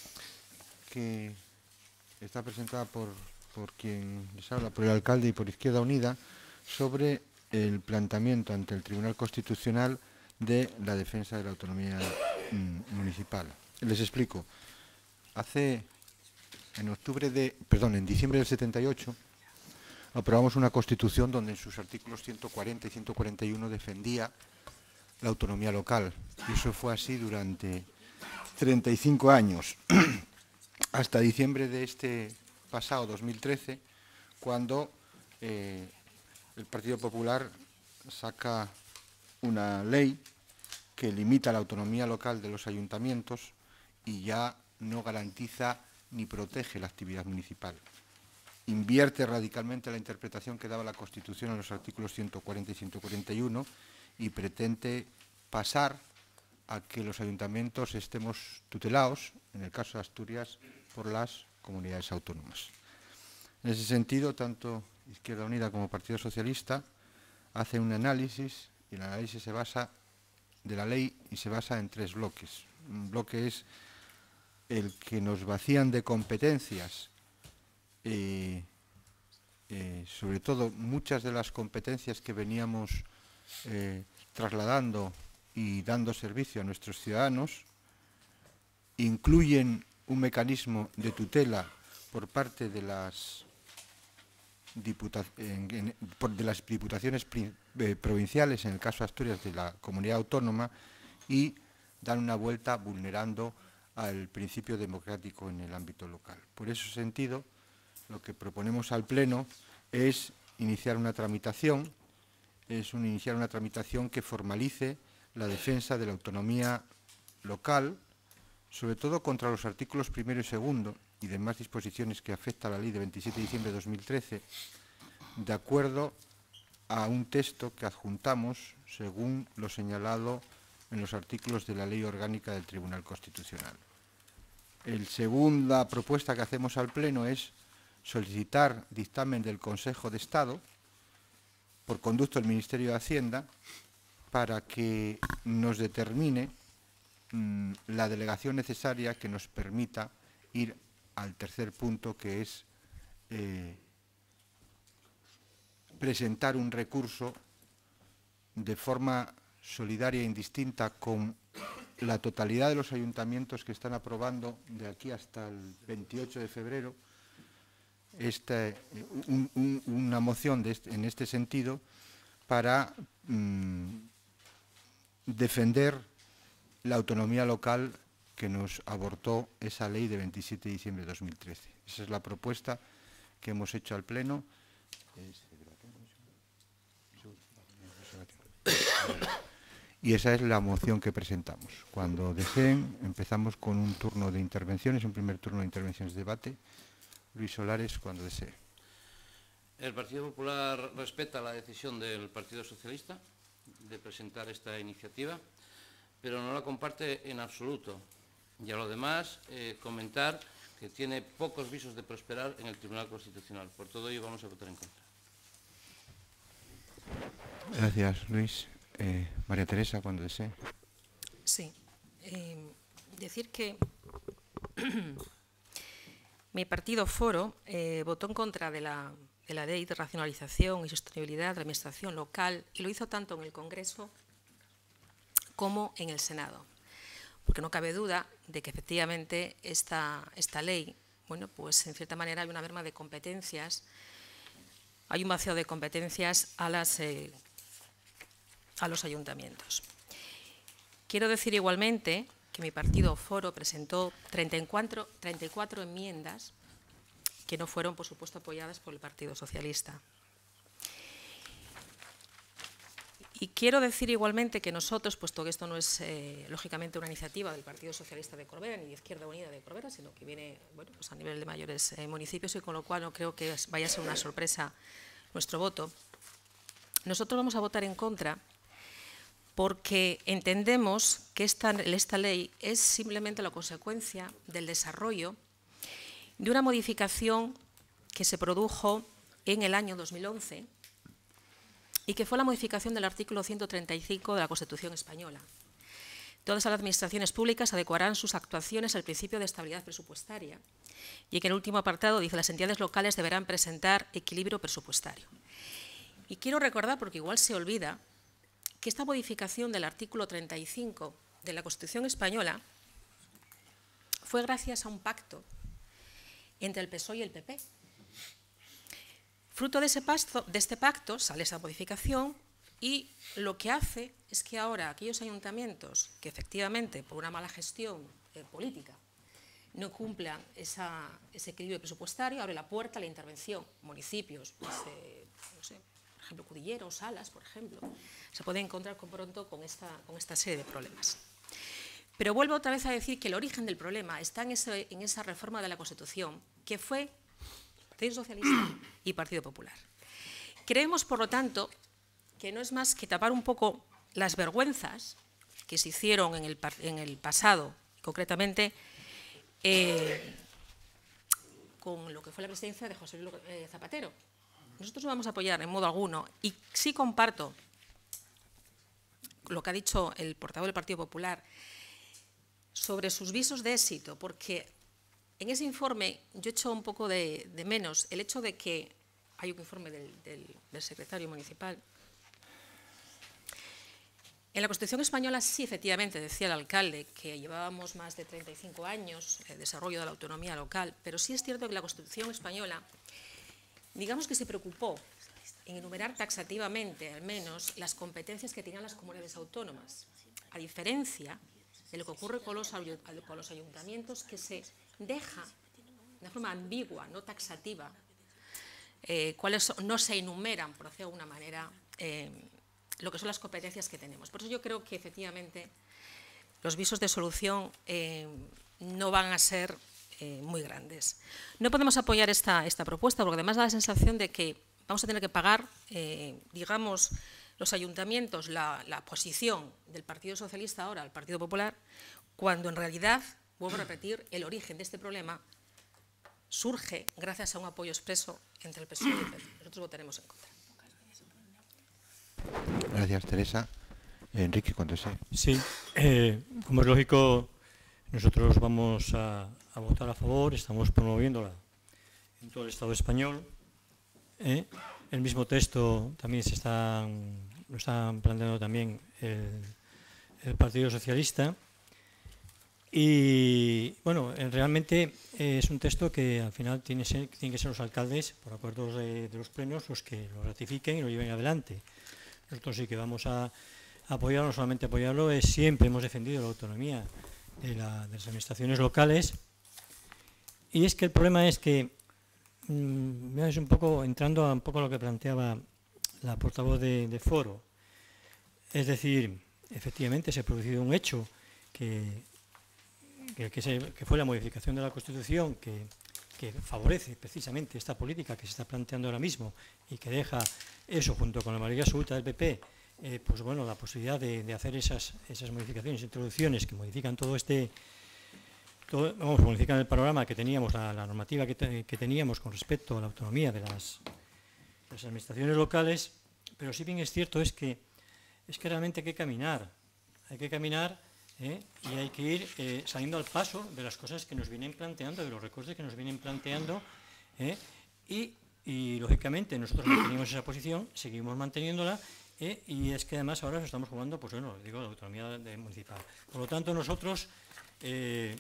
que está presentada por, por quien les habla, por el alcalde y por Izquierda Unida, sobre el planteamiento ante el Tribunal Constitucional de la defensa de la autonomía mm, municipal. Les explico. Hace, en octubre de, perdón, en diciembre del setenta y ocho, aprobamos una Constitución donde en sus artículos ciento cuarenta y ciento cuarenta y uno defendía la autonomía local. Y eso fue así durante treinta y cinco años, hasta diciembre de este pasado dos mil trece, cuando eh, el Partido Popular saca una ley que limita la autonomía local de los ayuntamientos y ya no garantiza ni protege la actividad municipal. Invierte radicalmente la interpretación que daba la Constitución en los artículos ciento cuarenta y ciento cuarenta y uno y pretende pasar a que los ayuntamientos estemos tutelados, en el caso de Asturias, por las comunidades autónomas. En ese sentido, tanto Izquierda Unida como Partido Socialista hacen un análisis, y el análisis se basa de la ley y se basa en tres bloques. Un bloque es el que nos vacían de competencias, Eh, eh, sobre todo muchas de las competencias que veníamos eh, trasladando y dando servicio a nuestros ciudadanos, incluyen un mecanismo de tutela por parte de las, diputa en, en, por, de las diputaciones eh, provinciales, en el caso de Asturias, de la comunidad autónoma, y dan una vuelta vulnerando al principio democrático en el ámbito local. Por ese sentido, lo que proponemos al Pleno es iniciar una tramitación, es un, iniciar una tramitación que formalice la defensa de la autonomía local, sobre todo contra los artículos primero y segundo y demás disposiciones que afecta a la ley de veintisiete de diciembre de dos mil trece, de acuerdo a un texto que adjuntamos según lo señalado en los artículos de la Ley Orgánica del Tribunal Constitucional. La segunda propuesta que hacemos al Pleno es solicitar dictamen del Consejo de Estado, por conducto del Ministerio de Hacienda, para que nos determine mmm, la delegación necesaria que nos permita ir al tercer punto, que es eh, presentar un recurso de forma solidaria e indistinta con la totalidad de los ayuntamientos que están aprobando de aquí hasta el veintiocho de febrero esta, un, un, una moción de este, en este sentido para mmm, defender la autonomía local que nos abortó esa ley de veintisiete de diciembre de dos mil trece. Esa es la propuesta que hemos hecho al Pleno. Y esa es la moción que presentamos. Cuando deseen, empezamos con un turno de intervenciones, un primer turno de intervenciones de debate. Luis Solares, cuando desee. El Partido Popular respeta la decisión del Partido Socialista de presentar esta iniciativa, pero no la comparte en absoluto. Y a lo demás, eh, comentar que tiene pocos visos de prosperar en el Tribunal Constitucional. Por todo ello, vamos a votar en contra. Gracias, Luis. Eh, María Teresa, cuando desee. Sí. Eh, decir que mi partido Foro eh, votó en contra de la, de la Ley de Racionalización y Sostenibilidad de la Administración Local, y lo hizo tanto en el Congreso como en el Senado. Porque no cabe duda de que efectivamente esta, esta ley, bueno, pues en cierta manera hay una merma de competencias, hay un vacío de competencias a, las, eh, a los ayuntamientos. Quiero decir igualmente que mi partido Foro presentó treinta y cuatro, treinta y cuatro enmiendas que no fueron, por supuesto, apoyadas por el Partido Socialista. Y quiero decir igualmente que nosotros, puesto que esto no es, eh, lógicamente, una iniciativa del Partido Socialista de Corbera ni de Izquierda Unida de Corbera, sino que viene, bueno, pues a nivel de mayores eh, municipios, y con lo cual no creo que vaya a ser una sorpresa nuestro voto, nosotros vamos a votar en contra porque entendemos que esta, esta ley es simplemente la consecuencia del desarrollo de una modificación que se produjo en el año dos mil once y que fue la modificación del artículo ciento treinta y cinco de la Constitución española. Todas las administraciones públicas adecuarán sus actuaciones al principio de estabilidad presupuestaria, y que en el último apartado dice: las entidades locales deberán presentar equilibrio presupuestario. Y quiero recordar, porque igual se olvida, que esta modificación del artículo treinta y cinco de la Constitución española fue gracias a un pacto entre el P S O E y el P P. Fruto de, ese pacto, de este pacto sale esa modificación, y lo que hace es que ahora aquellos ayuntamientos que efectivamente por una mala gestión eh, política no cumplan esa, ese equilibrio presupuestario, abre la puerta a la intervención. Municipios, pues, eh, no sé, por ejemplo, Cudillero, Salas, por ejemplo, se pueden encontrar con pronto con esta, con esta serie de problemas. Pero vuelvo otra vez a decir que el origen del problema está en, ese, en esa reforma de la Constitución, que fue Partido Socialista y Partido Popular. Creemos, por lo tanto, que no es más que tapar un poco las vergüenzas que se hicieron en el, en el pasado, concretamente eh, con lo que fue la presidencia de José Luis eh, Zapatero. Nosotros no vamos a apoyar en modo alguno, y sí comparto lo que ha dicho el portavoz del Partido Popular sobre sus visos de éxito, porque en ese informe yo echo un poco de, de menos el hecho de que hay un informe del, del, del secretario municipal. En la Constitución española sí, efectivamente, decía el alcalde que llevábamos más de treinta y cinco años de desarrollo de la autonomía local, pero sí es cierto que la Constitución española, digamos que se preocupó en enumerar taxativamente, al menos, las competencias que tenían las comunidades autónomas, a diferencia de lo que ocurre con los, con los ayuntamientos, que se deja de una forma ambigua, no taxativa, eh, cuáles son, no se enumeran, por decirlo de alguna manera, eh, lo que son las competencias que tenemos. Por eso yo creo que efectivamente los visos de solución eh, no van a ser eh, muy grandes. No podemos apoyar esta, esta propuesta, porque además da la sensación de que vamos a tener que pagar, eh, digamos, los ayuntamientos, la, la posición del Partido Socialista ahora al Partido Popular, cuando en realidad, vuelvo a repetir, el origen de este problema surge gracias a un apoyo expreso entre el P S O E y el P P. Nosotros votaremos en contra. Gracias, Teresa. Enrique, cuando sea. Sí, eh, como es lógico, nosotros vamos a, a votar a favor, estamos promoviéndola en todo el Estado español. ¿eh? El mismo texto también se está, lo están planteando también el, el Partido Socialista. Y bueno, eh, realmente eh, es un texto que al final tiene, ser, tienen que ser los alcaldes, por acuerdos de, de los plenos, los que lo ratifiquen y lo lleven adelante. Nosotros sí que vamos a apoyarlo, no solamente apoyarlo, es siempre hemos defendido la autonomía de, la, de las administraciones locales. Y es que el problema es que, mmm, es un poco, entrando a un poco a lo que planteaba la portavoz de, de Foro, es decir, efectivamente se ha producido un hecho que... Que, que, se, que fue la modificación de la Constitución que, que favorece precisamente esta política que se está planteando ahora mismo y que deja eso junto con la mayoría absoluta del P P, eh, pues bueno, la posibilidad de, de hacer esas, esas modificaciones, introducciones que modifican todo este, todo, vamos, modifican el panorama que teníamos, la, la normativa que, te, que teníamos con respecto a la autonomía de las, de las administraciones locales, pero sí bien es cierto es que, es que realmente hay que caminar, hay que caminar ¿Eh? y hay que ir eh, saliendo al paso de las cosas que nos vienen planteando, de los recortes que nos vienen planteando ¿eh? y, y lógicamente nosotros mantenemos esa posición, seguimos manteniéndola ¿eh? y es que además ahora estamos jugando, pues bueno, digo, la autonomía de municipal. Por lo tanto nosotros eh,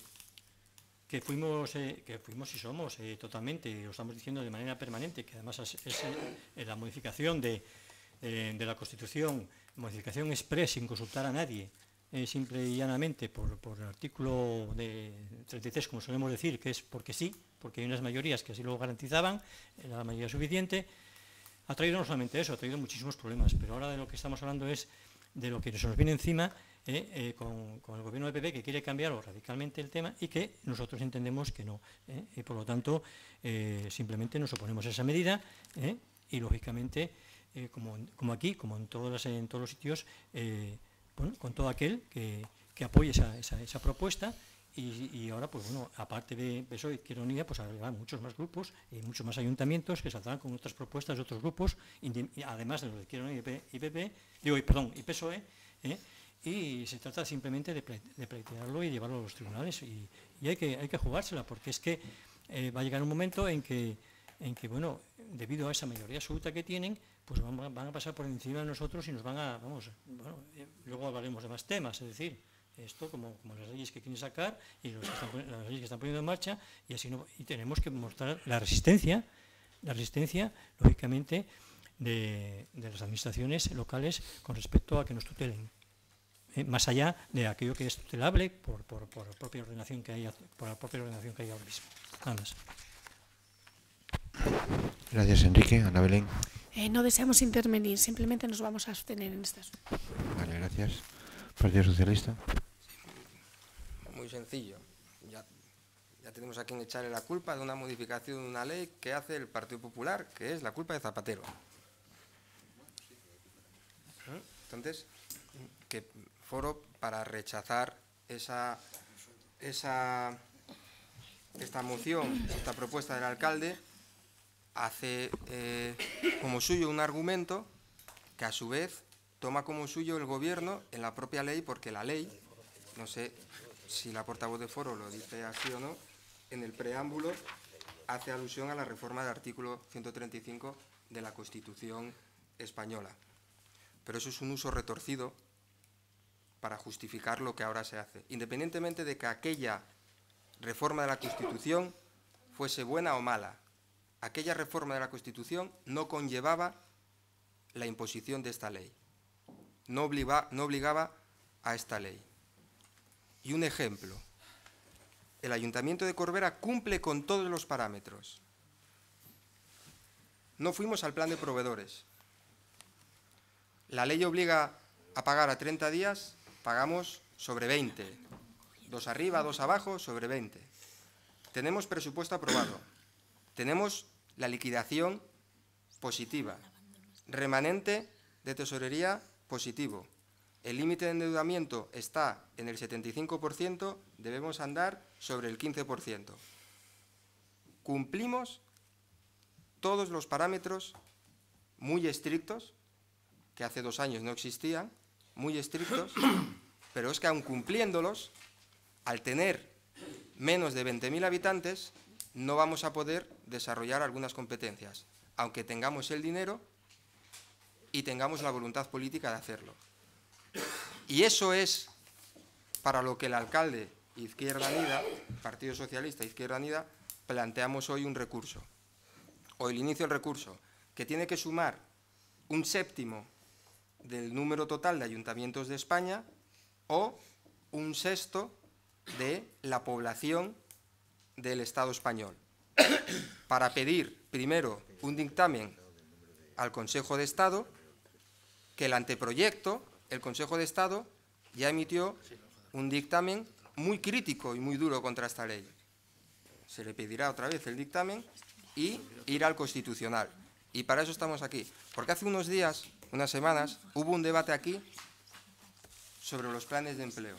que fuimos eh, que fuimos y somos eh, totalmente, y lo estamos diciendo de manera permanente, que además es, es eh, la modificación de, eh, de la Constitución, modificación express sin consultar a nadie, Eh, simple y llanamente por, por el artículo de treinta y tres, como solemos decir, que es porque sí, porque hay unas mayorías que así lo garantizaban, era la mayoría suficiente, ha traído no solamente eso, ha traído muchísimos problemas, pero ahora de lo que estamos hablando es de lo que se nos viene encima eh, eh, con, con el gobierno del P P, que quiere cambiarlo radicalmente el tema y que nosotros entendemos que no. Eh, y por lo tanto, eh, simplemente nos oponemos a esa medida eh, y, lógicamente, eh, como, como aquí, como en todos los, en todos los sitios, eh, bueno, con todo aquel que, que apoye esa, esa, esa propuesta y, y ahora, pues bueno, aparte de P S O E y Izquierda Unida, pues habrá muchos más grupos y muchos más ayuntamientos que saldrán con otras propuestas de otros grupos, además de los de Izquierda Unida y P P, digo, perdón, y P S O E, ¿eh? y se trata simplemente de, ple, de pleitearlo y llevarlo a los tribunales y, y hay, que, hay que jugársela, porque es que eh, va a llegar un momento en que, en que, bueno, debido a esa mayoría absoluta que tienen, pues van, van a pasar por encima de nosotros y nos van a, vamos, bueno, eh, luego hablaremos de más temas, es decir, esto como, como las leyes que quieren sacar y los que están, las leyes que están poniendo en marcha y así no, y tenemos que mostrar la resistencia, la resistencia, lógicamente, de, de las administraciones locales con respecto a que nos tutelen, eh, más allá de aquello que es tutelable por, por, por la propia ordenación que hay, por la propia ordenación que hay ahora mismo. Nada más. Gracias, Enrique. Ana Belén. Eh, no deseamos intervenir, simplemente nos vamos a abstener en este asunto. Vale, gracias. Partido Socialista. Muy sencillo. Ya, ya tenemos a quien echarle la culpa de una modificación de una ley que hace el Partido Popular, que es la culpa de Zapatero. Entonces, que Foro, para rechazar esa, esa, esta moción, esta propuesta del alcalde, hace eh, como suyo un argumento que a su vez toma como suyo el gobierno en la propia ley, porque la ley, no sé si la portavoz de Foro lo dice así o no, en el preámbulo hace alusión a la reforma del artículo ciento treinta y cinco de la Constitución española. Pero eso es un uso retorcido para justificar lo que ahora se hace, independientemente de que aquella reforma de la Constitución fuese buena o mala. Aquella reforma de la Constitución no conllevaba la imposición de esta ley, no obligaba, no obligaba a esta ley. Y un ejemplo, el Ayuntamiento de Corbera cumple con todos los parámetros. No fuimos al plan de proveedores. La ley obliga a pagar a treinta días, pagamos sobre veinte. Dos arriba, dos abajo, sobre veinte. Tenemos presupuesto aprobado. Tenemos la liquidación positiva. Remanente de tesorería positivo. El límite de endeudamiento está en el setenta y cinco por ciento, debemos andar sobre el quince por ciento. Cumplimos todos los parámetros muy estrictos, que hace dos años no existían, muy estrictos, pero es que aun cumpliéndolos, al tener menos de veinte mil habitantes, no vamos a poder desarrollar algunas competencias, aunque tengamos el dinero y tengamos la voluntad política de hacerlo. Y eso es para lo que el alcalde Izquierda Unida, Partido Socialista Izquierda Unida, planteamos hoy un recurso, o el inicio del recurso, que tiene que sumar un séptimo del número total de ayuntamientos de España o un sexto de la población del Estado español, para pedir primero un dictamen al Consejo de Estado, que el anteproyecto, el Consejo de Estado, ya emitió un dictamen muy crítico y muy duro contra esta ley. Se le pedirá otra vez el dictamen y ir al Constitucional. Y para eso estamos aquí. Porque hace unos días, unas semanas, hubo un debate aquí sobre los planes de empleo.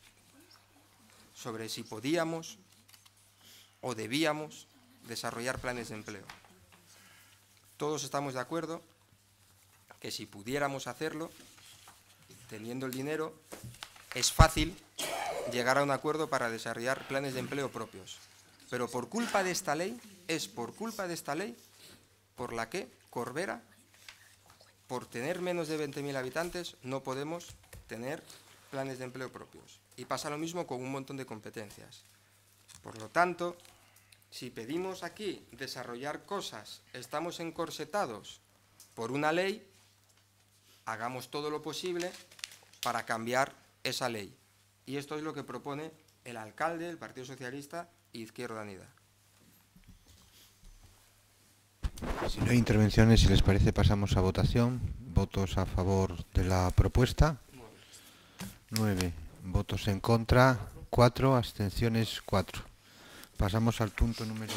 Sobre si podíamos o debíamos desarrollar planes de empleo. Todos estamos de acuerdo que si pudiéramos hacerlo, teniendo el dinero, es fácil llegar a un acuerdo para desarrollar planes de empleo propios. Pero por culpa de esta ley, es por culpa de esta ley por la que Corbera, por tener menos de veinte mil habitantes, no podemos tener planes de empleo propios. Y pasa lo mismo con un montón de competencias. Por lo tanto, si pedimos aquí desarrollar cosas, estamos encorsetados por una ley, hagamos todo lo posible para cambiar esa ley. Y esto es lo que propone el alcalde, el Partido Socialista e Izquierda Unida. Si no hay intervenciones, si les parece, pasamos a votación. Votos a favor de la propuesta. Nueve. Votos en contra. Cuatro. Abstenciones. Cuatro. Pasamos al punto número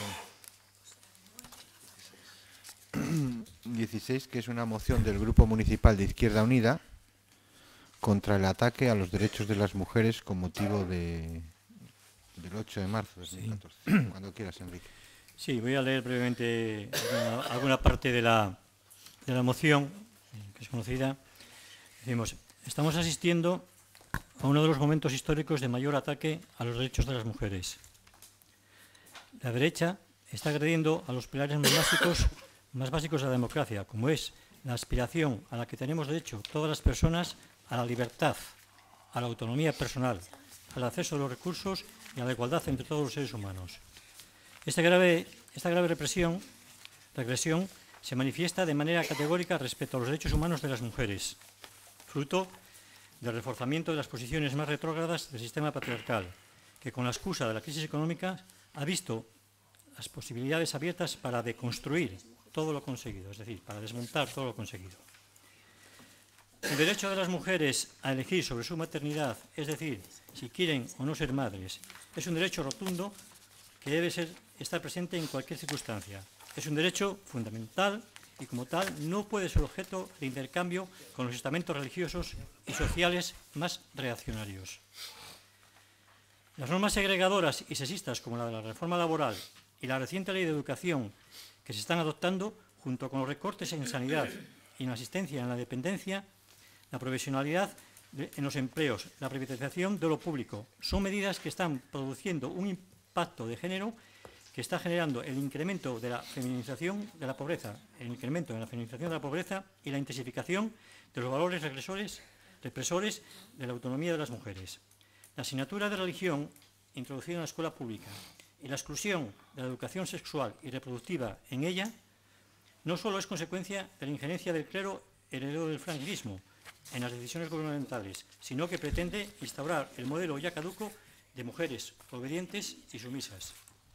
dieciséis, que es una moción del Grupo Municipal de Izquierda Unida contra el ataque a los derechos de las mujeres con motivo de, del ocho de marzo de dos mil catorce. Sí. Cuando quieras, Enrique. Sí, voy a leer brevemente alguna, alguna parte de la, de la moción, que es conocida. Decimos, estamos asistiendo a uno de los momentos históricos de mayor ataque a los derechos de las mujeres. La derecha está agrediendo a los pilares más básicos, más básicos de la democracia, como es la aspiración a la que tenemos derecho todas las personas a la libertad, a la autonomía personal, al acceso a los recursos y a la igualdad entre todos los seres humanos. Esta grave, esta grave represión, regresión se manifiesta de manera categórica respecto a los derechos humanos de las mujeres, fruto del reforzamiento de las posiciones más retrógradas del sistema patriarcal, que con la excusa de la crisis económica ha visto las posibilidades abiertas para deconstruir todo lo conseguido, es decir, para desmontar todo lo conseguido. El derecho de las mujeres a elegir sobre su maternidad, es decir, si quieren o no ser madres, es un derecho rotundo que debe ser, estar presente en cualquier circunstancia. Es un derecho fundamental y, como tal, no puede ser objeto de intercambio con los estamentos religiosos y sociales más reaccionarios. Las normas segregadoras y sexistas, como la de la reforma laboral y la reciente ley de educación que se están adoptando, junto con los recortes en sanidad y en la asistencia en la dependencia, la profesionalidad de, en los empleos, la privatización de lo público, son medidas que están produciendo un impacto de género que está generando el incremento de la feminización de la pobreza, el incremento de la feminización de la pobreza y la intensificación de los valores represores, represores de la autonomía de las mujeres. La asignatura de religión introducida en la escuela pública y la exclusión de la educación sexual y reproductiva en ella no solo es consecuencia de la injerencia del clero heredero del franquismo en las decisiones gubernamentales, sino que pretende instaurar el modelo ya caduco de mujeres obedientes y sumisas.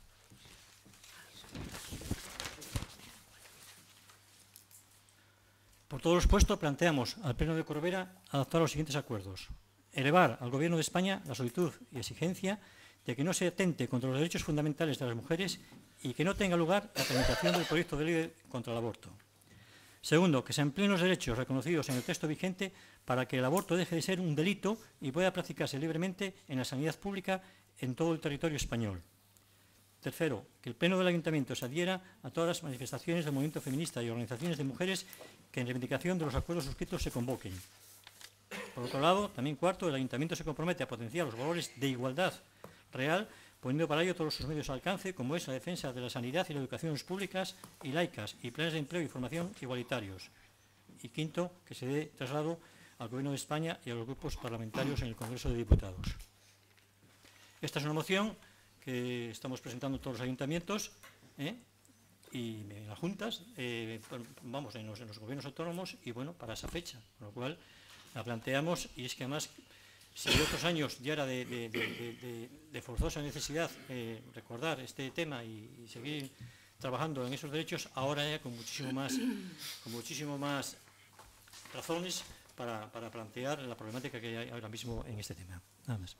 Por todo lo expuesto, planteamos al Pleno de Corbera adoptar los siguientes acuerdos. Elevar al Gobierno de España la solicitud y exigencia de que no se atente contra los derechos fundamentales de las mujeres y que no tenga lugar la tramitación del proyecto de ley contra el aborto. Segundo, que se empleen los derechos reconocidos en el texto vigente para que el aborto deje de ser un delito y pueda practicarse libremente en la sanidad pública en todo el territorio español. Tercero, que el Pleno del Ayuntamiento se adhiera a todas las manifestaciones del movimiento feminista y organizaciones de mujeres que en reivindicación de los acuerdos suscritos se convoquen. Por otro lado, también cuarto, el Ayuntamiento se compromete a potenciar los valores de igualdad real, poniendo para ello todos sus medios al alcance, como es la defensa de la sanidad y la educación públicas y laicas, y planes de empleo y formación igualitarios. Y quinto, que se dé traslado al Gobierno de España y a los grupos parlamentarios en el Congreso de Diputados. Esta es una moción que estamos presentando todos los ayuntamientos ¿eh? y en las juntas, eh, vamos, en los, en los gobiernos autónomos y bueno, para esa fecha, con lo cual la planteamos y es que además, si de otros años ya era de, de, de, de, de forzosa necesidad eh, recordar este tema y, y seguir trabajando en esos derechos, ahora ya con muchísimo más, con muchísimo más razones para, para plantear la problemática que hay ahora mismo en este tema. Nada más.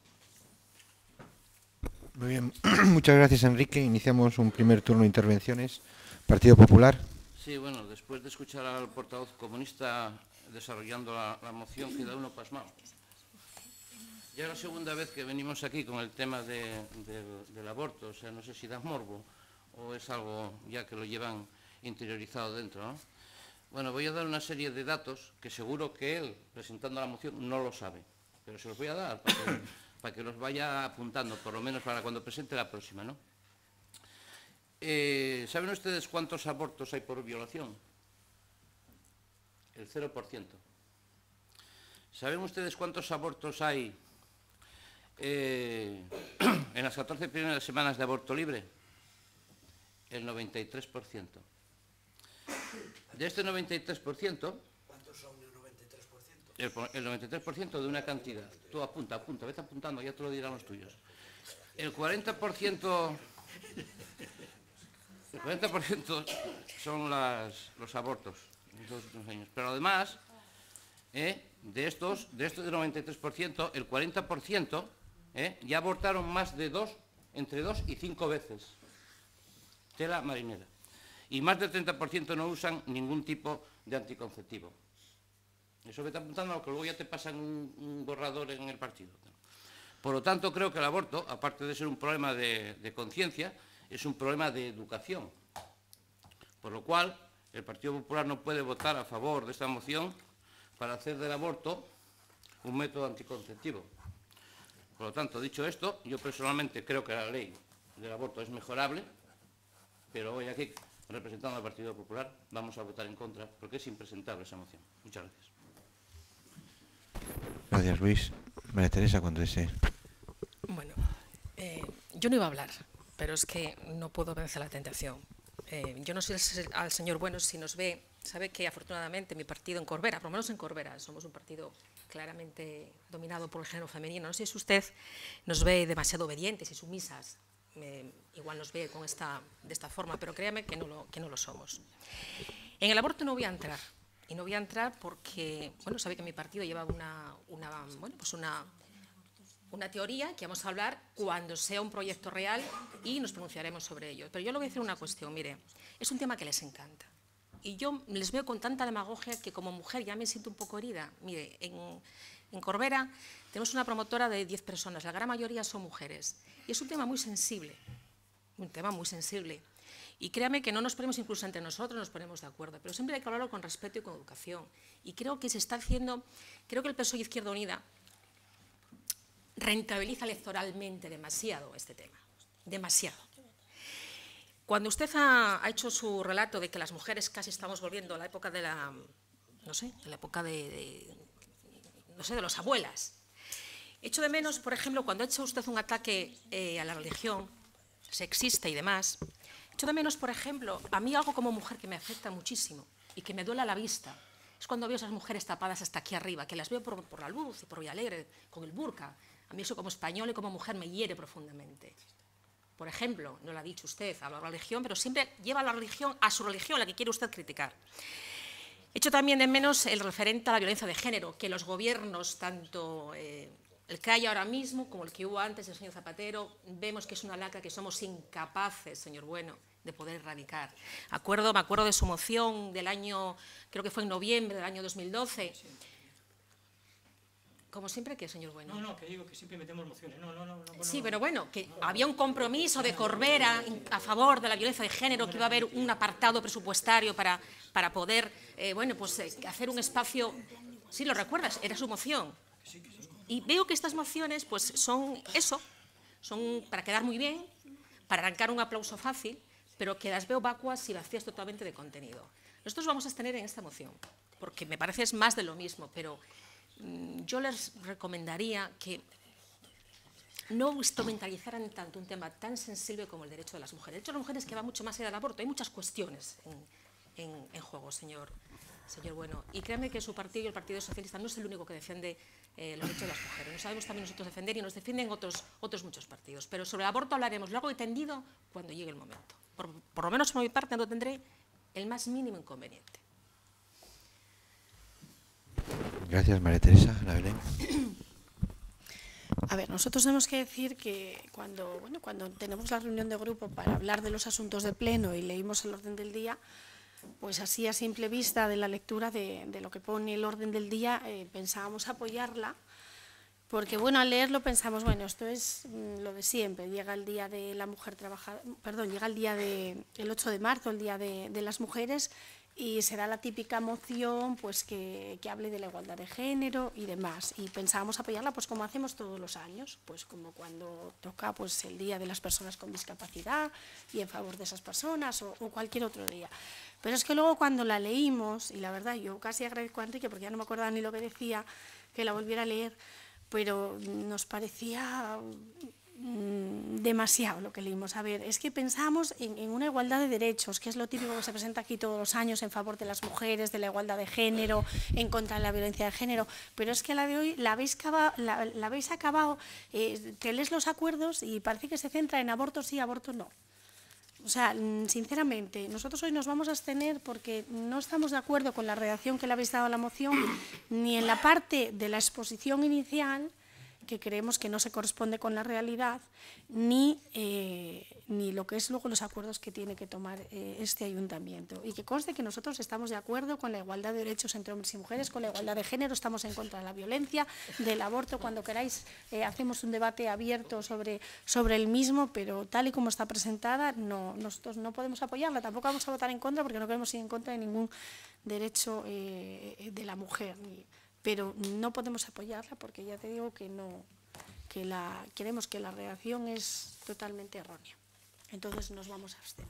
Muy bien, muchas gracias, Enrique. Iniciamos un primer turno de intervenciones. Partido Popular. Sí, bueno, después de escuchar al portavoz comunista desarrollando la, la moción, queda uno pasmado. Ya es la segunda vez que venimos aquí con el tema de, de, del aborto, o sea, no sé si da morbo o es algo ya que lo llevan interiorizado dentro, ¿no? Bueno, voy a dar una serie de datos que seguro que él, presentando la moción, no lo sabe, pero se los voy a dar para que, para que los vaya apuntando, por lo menos para cuando presente la próxima, ¿no? Eh, ¿Saben ustedes cuántos abortos hay por violación? El cero por ciento. ¿Saben ustedes cuántos abortos hay eh, en las catorce primeras semanas de aborto libre? El noventa y tres por ciento. De este noventa y tres por ciento... ¿Cuántos son el noventa y tres por ciento? El, el noventa y tres por ciento de una cantidad. Tú apunta, apunta, vete apuntando, ya te lo dirán los tuyos. El cuarenta por ciento... El cuarenta por ciento son las, los abortos en los últimos años. Pero además, eh, de estos, de estos del noventa y tres por ciento, el cuarenta por ciento eh, ya abortaron más de dos, entre dos y cinco veces. Tela marinera. Y más del treinta por ciento no usan ningún tipo de anticonceptivo. Eso que está apuntando a lo que luego ya te pasan un, un borrador en el partido. Por lo tanto, creo que el aborto, aparte de ser un problema de, de conciencia, es un problema de educación. Por lo cual, el Partido Popular no puede votar a favor de esta moción para hacer del aborto un método anticonceptivo. Por lo tanto, dicho esto, yo personalmente creo que la ley del aborto es mejorable, pero hoy aquí, representando al Partido Popular, vamos a votar en contra porque es impresentable esa moción. Muchas gracias. Gracias, Luis. María Teresa, cuando desee. Bueno, eh, yo no iba a hablar, pero es que no puedo vencer la tentación. Eh, yo no sé al señor Bueno si nos ve, sabe que afortunadamente mi partido en Corbera, por lo menos en Corbera, somos un partido claramente dominado por el género femenino. No sé si usted nos ve demasiado obedientes y sumisas, eh, igual nos ve con esta, de esta forma, pero créame que no, lo, que no lo somos. En el aborto no voy a entrar, y no voy a entrar porque, bueno, sabe que mi partido lleva una, una, bueno, pues una, una teoría que vamos a hablar cuando sea un proyecto real y nos pronunciaremos sobre ello. Pero yo le voy a decir una cuestión, mire, es un tema que les encanta. Y yo les veo con tanta demagogia que como mujer ya me siento un poco herida. Mire, en, en Corbera tenemos una promotora de diez personas, la gran mayoría son mujeres. Y es un tema muy sensible, un tema muy sensible. Y créame que no nos ponemos incluso entre nosotros, nos ponemos de acuerdo, pero siempre hay que hablarlo con respeto y con educación. Y creo que se está haciendo, creo que el P S O E y Izquierda Unida rentabiliza electoralmente demasiado este tema, demasiado. Cuando usted ha, ha hecho su relato de que las mujeres casi estamos volviendo a la época de la, no sé, de la época de, de no sé, de las abuelas. Echo de menos, por ejemplo, cuando ha hecho usted un ataque eh, a la religión, sexista y demás, echo de menos, por ejemplo, a mí algo como mujer que me afecta muchísimo y que me duele a la vista, es cuando veo esas mujeres tapadas hasta aquí arriba, que las veo por, por la luz y por Villalegre, con el burka. A mí eso como española y como mujer me hiere profundamente. Por ejemplo, no lo ha dicho usted, habla de la religión, pero siempre lleva la religión a su religión, la que quiere usted criticar. Echo también de menos el referente a la violencia de género, que los gobiernos, tanto eh, el que hay ahora mismo como el que hubo antes, el señor Zapatero, vemos que es una lacra que somos incapaces, señor Bueno, de poder erradicar. Acuerdo, me acuerdo de su moción del año, creo que fue en noviembre del año dos mil doce. Sí. Como siempre, ¿qué, señor Bueno? No, no, que digo que siempre metemos mociones. No, no, no, no, sí, no, pero bueno, que no, había un compromiso de Corbera a favor de la violencia de género, que iba a haber un apartado presupuestario para, para poder, eh, bueno, pues eh, hacer un espacio Sí, lo recuerdas, era su moción. Y veo que estas mociones pues son eso, son para quedar muy bien, para arrancar un aplauso fácil, pero que las veo vacuas y vacías totalmente de contenido. Nosotros vamos a abstener en esta moción, porque me parece es más de lo mismo, pero mmm, yo les recomendaría que no instrumentalizaran tanto un tema tan sensible como el derecho de las mujeres. El derecho de las mujeres es que va mucho más allá del aborto. Hay muchas cuestiones en, en, en juego, señor, señor Bueno. Y créanme que su partido, el Partido Socialista, no es el único que defiende eh, los derechos de las mujeres. Nos sabemos también nosotros defender y nos defienden otros, otros muchos partidos. Pero sobre el aborto hablaremos largo y tendido cuando llegue el momento. Por, por lo menos por mi parte no tendré el más mínimo inconveniente. Gracias, María Teresa. Ana Belén. A ver, nosotros tenemos que decir que cuando, bueno, cuando tenemos la reunión de grupo para hablar de los asuntos de pleno y leímos el orden del día, pues así a simple vista de la lectura de, de lo que pone el orden del día, eh, pensábamos apoyarla, porque bueno, al leerlo pensamos, bueno, esto es mm, lo de siempre, llega el día de la mujer trabajadora, perdón, llega el día de, el ocho de marzo, el día de, de las mujeres, y será la típica moción pues que, que hable de la igualdad de género y demás. Y pensábamos apoyarla pues como hacemos todos los años, pues como cuando toca pues el Día de las Personas con Discapacidad y en favor de esas personas o, o cualquier otro día. Pero es que luego cuando la leímos, y la verdad yo casi agradezco a Enrique porque ya no me acordaba ni lo que decía, que la volviera a leer, pero nos parecía demasiado lo que leímos. A ver, es que pensamos en, en una igualdad de derechos, que es lo típico que se presenta aquí todos los años en favor de las mujeres, de la igualdad de género, en contra de la violencia de género, pero es que la de hoy la habéis acabado, la, la habéis acabado eh, te lees los acuerdos y parece que se centra en aborto sí, aborto no. O sea, sinceramente, nosotros hoy nos vamos a abstener porque no estamos de acuerdo con la redacción que le habéis dado a la moción, ni en la parte de la exposición inicial, que creemos que no se corresponde con la realidad, ni, eh, ni lo que es luego los acuerdos que tiene que tomar eh, este ayuntamiento. Y que conste que nosotros estamos de acuerdo con la igualdad de derechos entre hombres y mujeres, con la igualdad de género, estamos en contra de la violencia, del aborto. Cuando queráis eh, hacemos un debate abierto sobre, sobre el mismo, pero tal y como está presentada, no, nosotros no podemos apoyarla. Tampoco vamos a votar en contra porque no queremos ir en contra de ningún derecho eh, de la mujer. Ni, pero no podemos apoyarla porque ya te digo que no, que la, queremos que la redacción es totalmente errónea. Entonces nos vamos a abstener.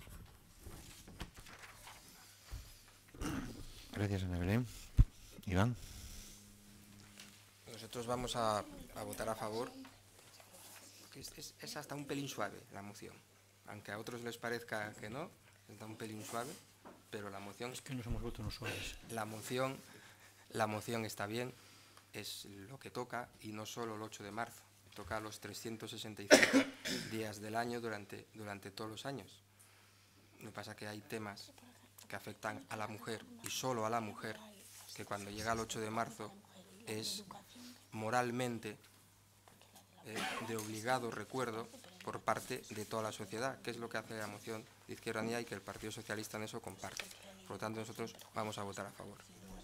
Gracias, Ana Belén. Iván. Nosotros vamos a, a votar a favor, porque es, es, es hasta un pelín suave la moción. Aunque a otros les parezca que no, es un pelín suave, pero la moción... Es que no somos votos suaves. La moción... La moción está bien, es lo que toca, y no solo el ocho de marzo, toca los trescientos sesenta y cinco días del año durante, durante todos los años. Lo que pasa es que hay temas que afectan a la mujer, y solo a la mujer, que cuando llega el ocho de marzo es moralmente eh, de obligado recuerdo por parte de toda la sociedad, que es lo que hace la moción de Izquierda Unida y que el Partido Socialista en eso comparte. Por lo tanto, nosotros vamos a votar a favor.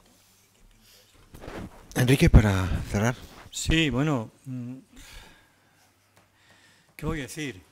Enrique, para cerrar. Sí, bueno, ¿qué voy a decir?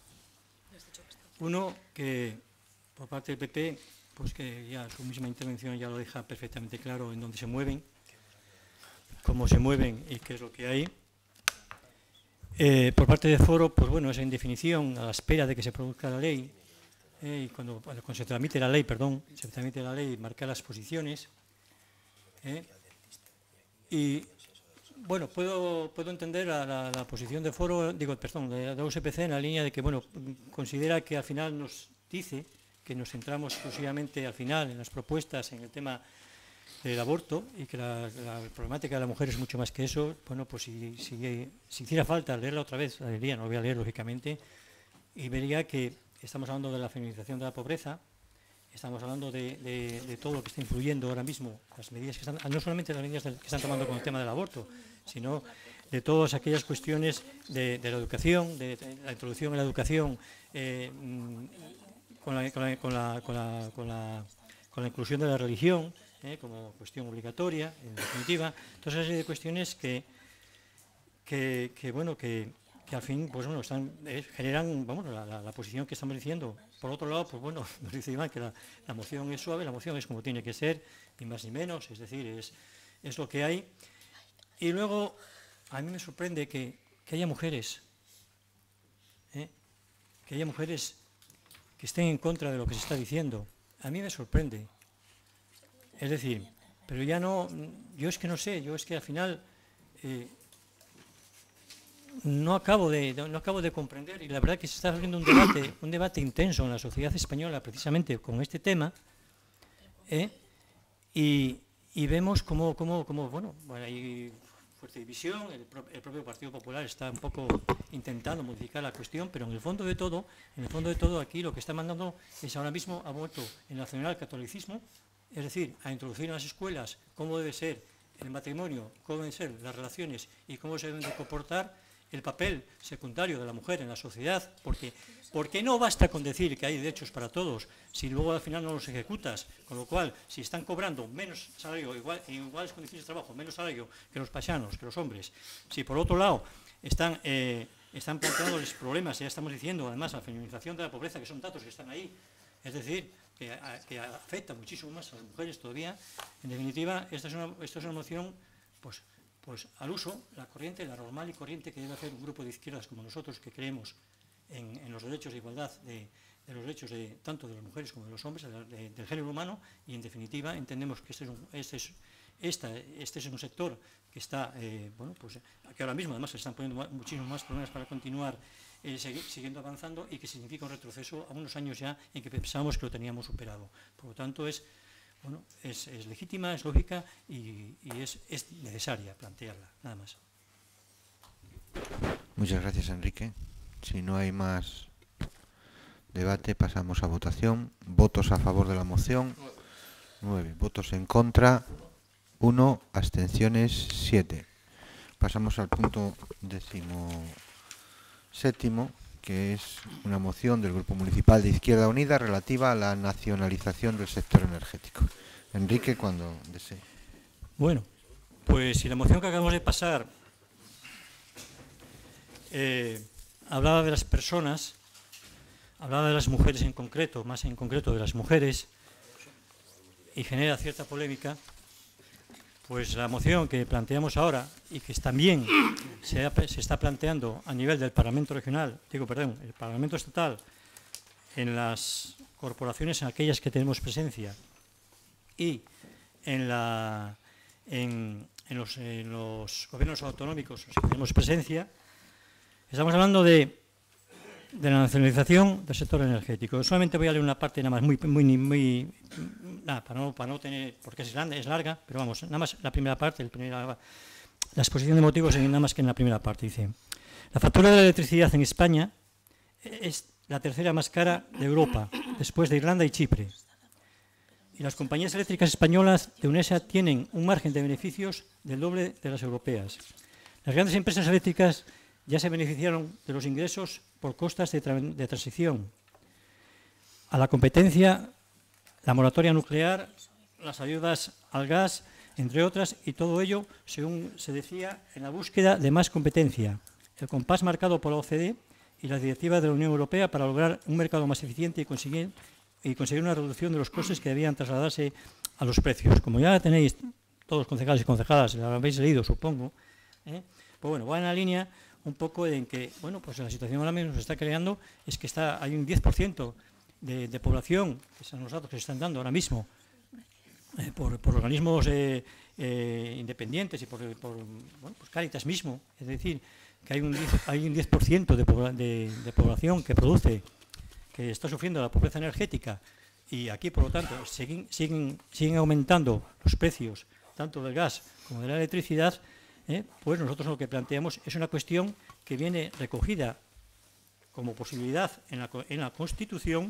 Uno, que por parte del P P, pues que ya su misma intervención ya lo deja perfectamente claro en dónde se mueven, cómo se mueven y qué es lo que hay. Eh, por parte de Foro, pues bueno, es en definición, a la espera de que se produzca la ley, eh, y cuando, cuando se tramite la ley, perdón, se tramite la ley, marcar las posiciones. Eh, Y, bueno, puedo, puedo entender la, la, la posición de Foro, digo, perdón, de, de U S P C en la línea de que, bueno, considera que al final nos dice que nos centramos exclusivamente al final en las propuestas, en el tema del aborto y que la, la problemática de la mujer es mucho más que eso. Bueno, pues si, si, si hiciera falta leerla otra vez, la leería, no lo voy a leer lógicamente, y vería que estamos hablando de la feminización de la pobreza. Estamos hablando de, de, de todo lo que está influyendo ahora mismo, las medidas que están, no solamente las medidas que están tomando con el tema del aborto, sino de todas aquellas cuestiones de, de la educación, de, de la introducción en la educación, eh, con, la, con, la, con, la, con, la, con, la, con la inclusión de la religión, eh, como cuestión obligatoria, en definitiva, todas esas cuestiones que, que, que bueno, que, que al fin, pues bueno, están, eh, generan, vamos, la, la, la posición que estamos diciendo. Por otro lado, pues bueno, nos dice Iván que la, la moción es suave, la moción es como tiene que ser, ni más ni menos, es decir, es, es lo que hay. Y luego, a mí me sorprende que, que haya mujeres, ¿eh? que haya mujeres que estén en contra de lo que se está diciendo. A mí me sorprende. Es decir, pero ya no, yo es que no sé, yo es que al final eh, no acabo de no acabo de comprender, y la verdad que se está abriendo un debate, un debate intenso en la sociedad española precisamente con este tema, ¿eh? y, y vemos cómo, cómo, cómo bueno, bueno, hay fuerte división, el, pro, el propio Partido Popular está un poco intentando modificar la cuestión, pero en el fondo de todo, en el fondo de todo aquí lo que está mandando es ahora mismo ha vuelto el nacionalcatolicismo, es decir, a introducir en las escuelas cómo debe ser el matrimonio, cómo deben ser las relaciones y cómo se deben de comportar, el papel secundario de la mujer en la sociedad, porque, porque no basta con decir que hay derechos para todos, si luego al final no los ejecutas, con lo cual, si están cobrando menos salario, igual, en iguales condiciones de trabajo, menos salario que los paisanos, que los hombres, si por otro lado están, eh, están planteándoles problemas, ya estamos diciendo además la feminización de la pobreza, que son datos que están ahí, es decir, que, a, que afecta muchísimo más a las mujeres todavía, en definitiva, esta es una, esta es una moción, pues, pues al uso, la corriente, la normal y corriente que debe hacer un grupo de izquierdas como nosotros que creemos en, en los derechos de igualdad, de, de los derechos de, tanto de las mujeres como de los hombres, de, de, del género humano, y en definitiva entendemos que este es un, este es, esta, este es un sector que está, eh, bueno, pues que ahora mismo además se están poniendo muchísimos más problemas para continuar eh, segui, siguiendo avanzando, y que significa un retroceso a unos años ya en que pensábamos que lo teníamos superado. Por lo tanto, es Bueno, es, es legítima, es lógica y, y es, es necesaria plantearla, nada más. Muchas gracias, Enrique. Si no hay más debate, pasamos a votación. Votos a favor de la moción. Nueve. Votos en contra. Uno. Abstenciones. Siete. Pasamos al punto décimo séptimo, que es una moción del Grupo Municipal de Izquierda Unida relativa a la nacionalización del sector energético. Enrique, cuando desee. Bueno, pues si la moción que acabamos de pasar eh, hablaba de las personas, hablaba de las mujeres en concreto, más en concreto de las mujeres, y genera cierta polémica, pues la moción que planteamos ahora y que también se, ha, se está planteando a nivel del Parlamento Regional, digo, perdón, el Parlamento Estatal, en las corporaciones, en aquellas que tenemos presencia, y en, la, en, en, los, en los gobiernos autonómicos en los que tenemos presencia, estamos hablando de, de la nacionalización del sector energético. Solamente voy a leer una parte nada más, muy, muy, muy nada, para, no, para no tener, porque es, grande, es larga, pero vamos, nada más la primera parte, el primera, la exposición de motivos nada más que en la primera parte. Dice, la factura de la electricidad en España es la tercera más cara de Europa, después de Irlanda y Chipre. Y las compañías eléctricas españolas de UNESA tienen un margen de beneficios del doble de las europeas. Las grandes empresas eléctricas ya se beneficiaron de los ingresos por costas de, tra de transición. A la competencia, la moratoria nuclear, las ayudas al gas, entre otras, y todo ello, según se decía, en la búsqueda de más competencia. El compás marcado por la O C D y las directivas de la Unión Europea para lograr un mercado más eficiente y conseguir, y conseguir una reducción de los costes que debían trasladarse a los precios. Como ya tenéis todos los concejales y concejadas, lo habéis leído, supongo, ¿eh? Pues bueno, va en la línea un poco en que, bueno, pues la situación ahora mismo se está creando, es que está, hay un diez por ciento de, de población, que son los datos que se están dando ahora mismo, eh, por, por organismos eh, eh, independientes y por, por bueno, pues Cáritas mismo, es decir, que hay un diez, hay un diez por ciento de, de, de población que produce, que está sufriendo la pobreza energética, y aquí, por lo tanto, siguen, siguen, siguen aumentando los precios, tanto del gas como de la electricidad. Eh, pues nosotros lo que planteamos es una cuestión que viene recogida como posibilidad en la, en la Constitución,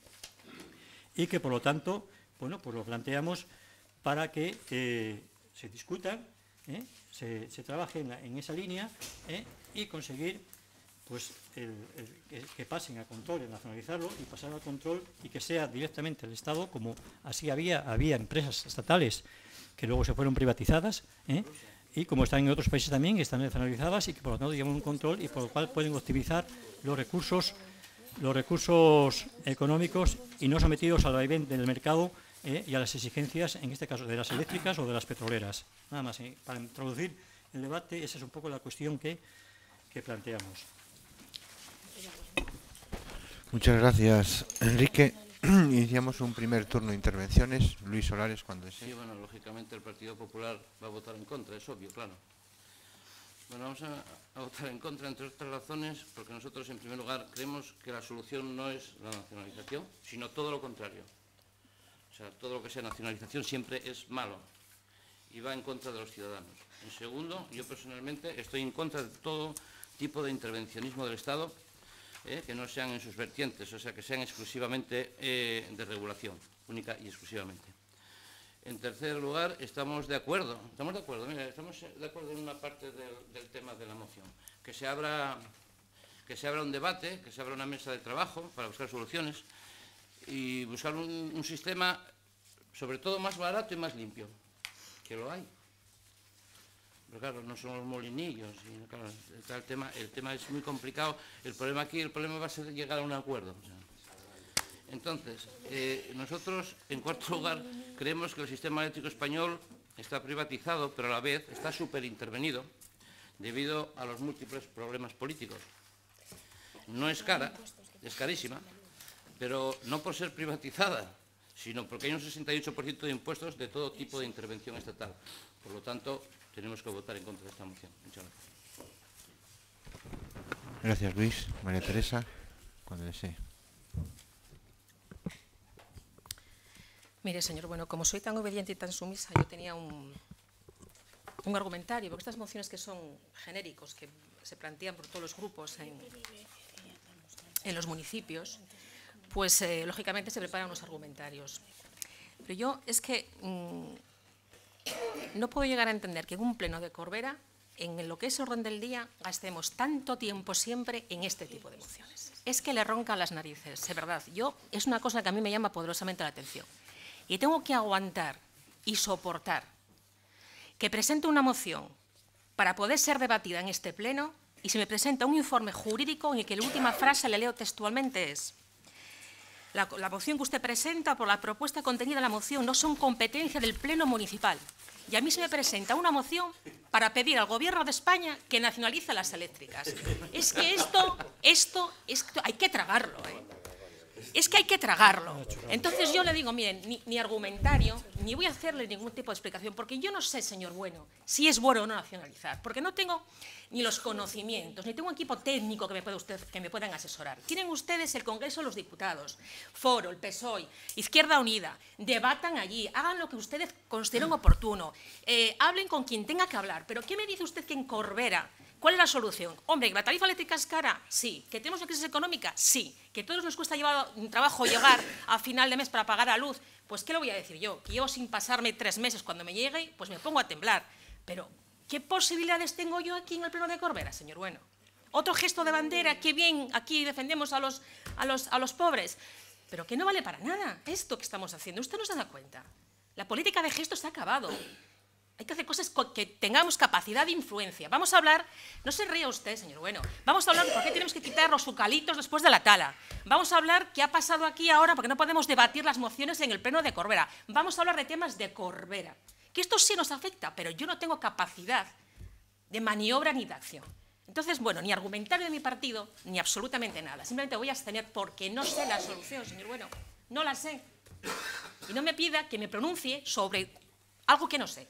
y que por lo tanto, bueno, pues lo planteamos para que eh, se discuta, eh, se, se trabaje en, la, en esa línea eh, y conseguir pues el, el, que, que pasen a control, el nacionalizarlo y pasar al control, y que sea directamente el Estado, como así había, había empresas estatales que luego se fueron privatizadas, eh, y como están en otros países también, están nacionalizadas y que por lo tanto llevan un control y por lo cual pueden optimizar los recursos, los recursos económicos y no sometidos al vaivén del mercado eh, y a las exigencias, en este caso, de las eléctricas o de las petroleras. Nada más, eh, para introducir el debate, esa es un poco la cuestión que, que planteamos. Muchas gracias, Enrique. Iniciamos un primer turno de intervenciones. Luis Solares, cuando desee. Sí, bueno, lógicamente el Partido Popular va a votar en contra, es obvio, claro. Bueno, vamos a, a votar en contra, entre otras razones, porque nosotros, en primer lugar, creemos que la solución no es la nacionalización, sino todo lo contrario. O sea, todo lo que sea nacionalización siempre es malo y va en contra de los ciudadanos. En segundo, yo personalmente estoy en contra de todo tipo de intervencionismo del Estado, eh, que no sean en sus vertientes, o sea, que sean exclusivamente eh, de regulación, única y exclusivamente. En tercer lugar, estamos de acuerdo, estamos de acuerdo, mira, estamos de acuerdo en una parte del, del tema de la moción, que se abra, que se abra un debate, que se abra una mesa de trabajo para buscar soluciones y buscar un, un sistema, sobre todo, más barato y más limpio, que lo hay. Pero claro, no son los molinillos, y, claro, está el, tema, el tema es muy complicado. El problema aquí, el problema va a ser llegar a un acuerdo. O sea. Entonces, eh, nosotros, en cuarto lugar, creemos que el sistema eléctrico español está privatizado, pero a la vez está superintervenido debido a los múltiples problemas políticos. No es cara, es carísima, pero no por ser privatizada, sino porque hay un sesenta y ocho por ciento de impuestos de todo tipo de intervención estatal. Por lo tanto, tenemos que votar en contra de esta moción. Muchas gracias. Gracias, Luis. María Teresa, cuando desee. Mire, señor, bueno, como soy tan obediente y tan sumisa, yo tenía un, un argumentario, porque estas mociones que son genéricos, que se plantean por todos los grupos en, en los municipios, pues eh, lógicamente se preparan unos argumentarios. Pero yo es que mmm, no puedo llegar a entender que en un pleno de Corbera, en lo que es orden del día, gastemos tanto tiempo siempre en este tipo de mociones. Es que le roncan las narices, de verdad. Yo, es una cosa que a mí me llama poderosamente la atención. Y tengo que aguantar y soportar que presente una moción para poder ser debatida en este pleno y se me presenta un informe jurídico en el que la última frase, le leo textualmente, es: la, la moción que usted presenta por la propuesta contenida en la moción no son competencia del pleno municipal. Y a mí se me presenta una moción para pedir al Gobierno de España que nacionalice las eléctricas. Es que esto, esto, esto hay que tragarlo, ¿eh? Es que hay que tragarlo. Entonces yo le digo, miren, ni, ni argumentario, ni voy a hacerle ningún tipo de explicación, porque yo no sé, señor Bueno, si es bueno o no nacionalizar, porque no tengo ni los conocimientos, ni tengo un equipo técnico que me, pueda usted, que me puedan asesorar. Tienen ustedes el Congreso de los Diputados, Foro, el P S O E, Izquierda Unida, debatan allí, hagan lo que ustedes consideren oportuno, eh, hablen con quien tenga que hablar, pero ¿qué me dice usted que en Corbera? ¿Cuál es la solución? Hombre, ¿que la tarifa eléctrica es cara? Sí. ¿Que tenemos una crisis económica? Sí. ¿Que a todos nos cuesta llevar un trabajo llegar a final de mes para pagar la luz? Pues, ¿qué le voy a decir yo? Que llevo sin pasarme tres meses cuando me llegue, pues me pongo a temblar. Pero, ¿qué posibilidades tengo yo aquí en el pleno de Corbera, señor Bueno? Otro gesto de bandera, qué bien, aquí defendemos a los, a los, a los pobres. Pero que no vale para nada esto que estamos haciendo. Usted no se da cuenta. La política de gestos se ha acabado. Hay que hacer cosas que tengamos capacidad de influencia. Vamos a hablar, no se ría usted, señor Bueno, vamos a hablar de por qué tenemos que quitar los eucaliptos después de la tala. Vamos a hablar qué ha pasado aquí ahora porque no podemos debatir las mociones en el pleno de Corbera. Vamos a hablar de temas de Corbera, que esto sí nos afecta, pero yo no tengo capacidad de maniobra ni de acción. Entonces, bueno, ni argumentario de mi partido, ni absolutamente nada. Simplemente voy a abstener porque no sé la solución, señor Bueno, no la sé. Y no me pida que me pronuncie sobre algo que no sé.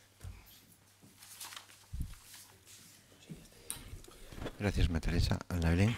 Gracias, María Teresa. Ana Belén.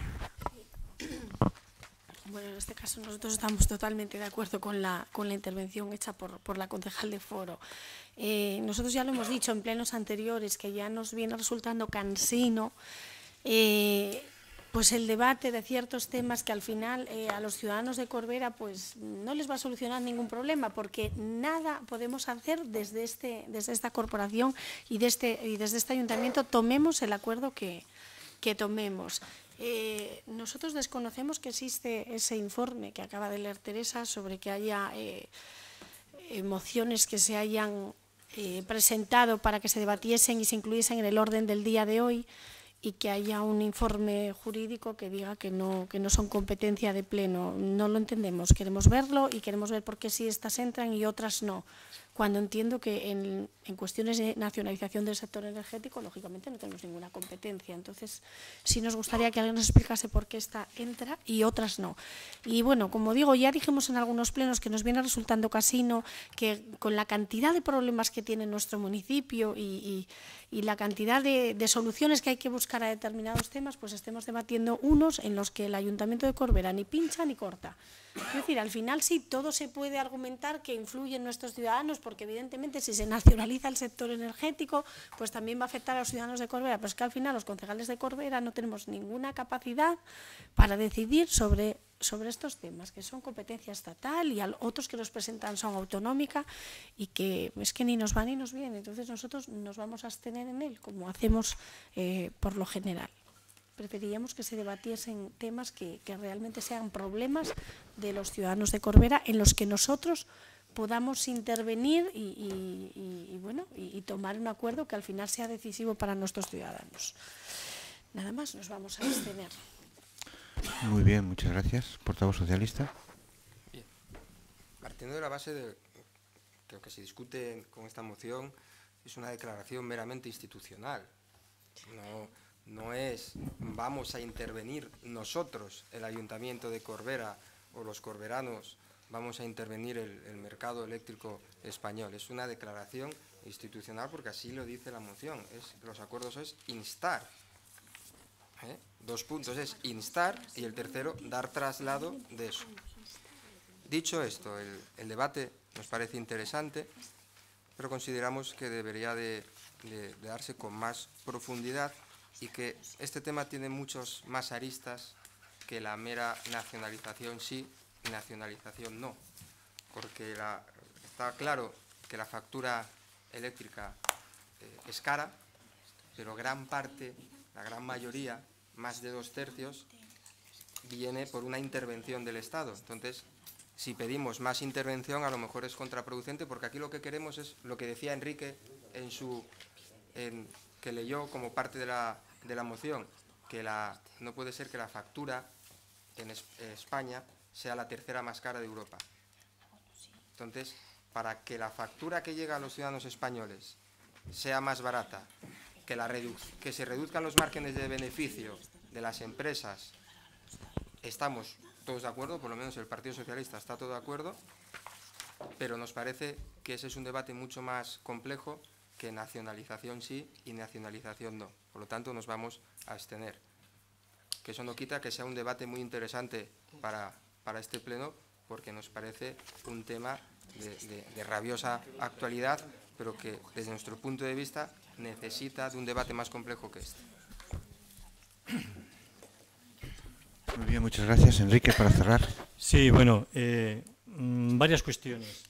Bueno, en este caso nosotros estamos totalmente de acuerdo con la, con la intervención hecha por, por la concejal de Foro. Eh, nosotros ya lo hemos dicho en plenos anteriores, que ya nos viene resultando cansino eh, pues el debate de ciertos temas que al final eh, a los ciudadanos de Corbera pues no les va a solucionar ningún problema, porque nada podemos hacer desde, este, desde esta corporación y, de este, y desde este ayuntamiento, tomemos el acuerdo que que tomemos. Eh, nosotros desconocemos que existe ese informe que acaba de leer Teresa sobre que haya eh, eh, mociones que se hayan eh, presentado para que se debatiesen y se incluyesen en el orden del día de hoy. y que haya un informe jurídico que diga que no, que no son competencia de pleno. No lo entendemos, queremos verlo y queremos ver por qué sí estas entran y otras no. Cuando entiendo que en, en cuestiones de nacionalización del sector energético, lógicamente no tenemos ninguna competencia. Entonces, sí nos gustaría que alguien nos explicase por qué esta entra y otras no. Y bueno, como digo, ya dijimos en algunos plenos que nos viene resultando casino que con la cantidad de problemas que tiene nuestro municipio y, y, y la cantidad de, de soluciones que hay que buscar a determinados temas, pues estemos debatiendo unos en los que el Ayuntamiento de Corbera ni pincha ni corta. Es decir, al final sí, todo se puede argumentar que influye en nuestros ciudadanos, porque evidentemente si se nacionaliza el sector energético, pues también va a afectar a los ciudadanos de Corbera, pero es que al final los concejales de Corbera no tenemos ninguna capacidad para decidir sobre, sobre estos temas, que son competencia estatal y otros que los presentan son autonómica y que es que ni nos va ni nos viene. Entonces nosotros nos vamos a abstener en él, como hacemos eh, por lo general. Preferiríamos que se debatiesen temas que, que realmente sean problemas de los ciudadanos de Corbera en los que nosotros podamos intervenir y, y, y, y, bueno, y, y tomar un acuerdo que al final sea decisivo para nuestros ciudadanos. Nada más, nos vamos a abstener. Muy bien, muchas gracias. Portavoz socialista. Bien. Partiendo de la base de que lo que se discute con esta moción es una declaración meramente institucional. No... No es vamos a intervenir nosotros, el Ayuntamiento de Corbera o los corberanos, vamos a intervenir el, el mercado eléctrico español. Es una declaración institucional porque así lo dice la moción. Es, los acuerdos es instar. ¿eh? Dos puntos es instar y el tercero dar traslado de eso. Dicho esto, el, el debate nos parece interesante, pero consideramos que debería de, de, de darse con más profundidad y que este tema tiene muchos más aristas que la mera nacionalización sí y nacionalización no, porque la, está claro que la factura eléctrica eh, es cara, pero gran parte, la gran mayoría, más de dos tercios, viene por una intervención del Estado. Entonces, si pedimos más intervención, a lo mejor es contraproducente, porque aquí lo que queremos es lo que decía Enrique en su... En, que leyó como parte de la, de la moción, que la, no puede ser que la factura en es, España sea la tercera más cara de Europa. Entonces, para que la factura que llega a los ciudadanos españoles sea más barata, que, la redu que se reduzcan los márgenes de beneficio de las empresas, estamos todos de acuerdo, por lo menos el Partido Socialista está todo de acuerdo, pero nos parece que ese es un debate mucho más complejo que nacionalización sí y nacionalización no. Por lo tanto, nos vamos a abstener. Que eso no quita que sea un debate muy interesante para, para este pleno, porque nos parece un tema de, de, de rabiosa actualidad, pero que desde nuestro punto de vista necesita de un debate más complejo que este. Muy bien, muchas gracias. Enrique, para cerrar. Sí, bueno, eh, varias cuestiones.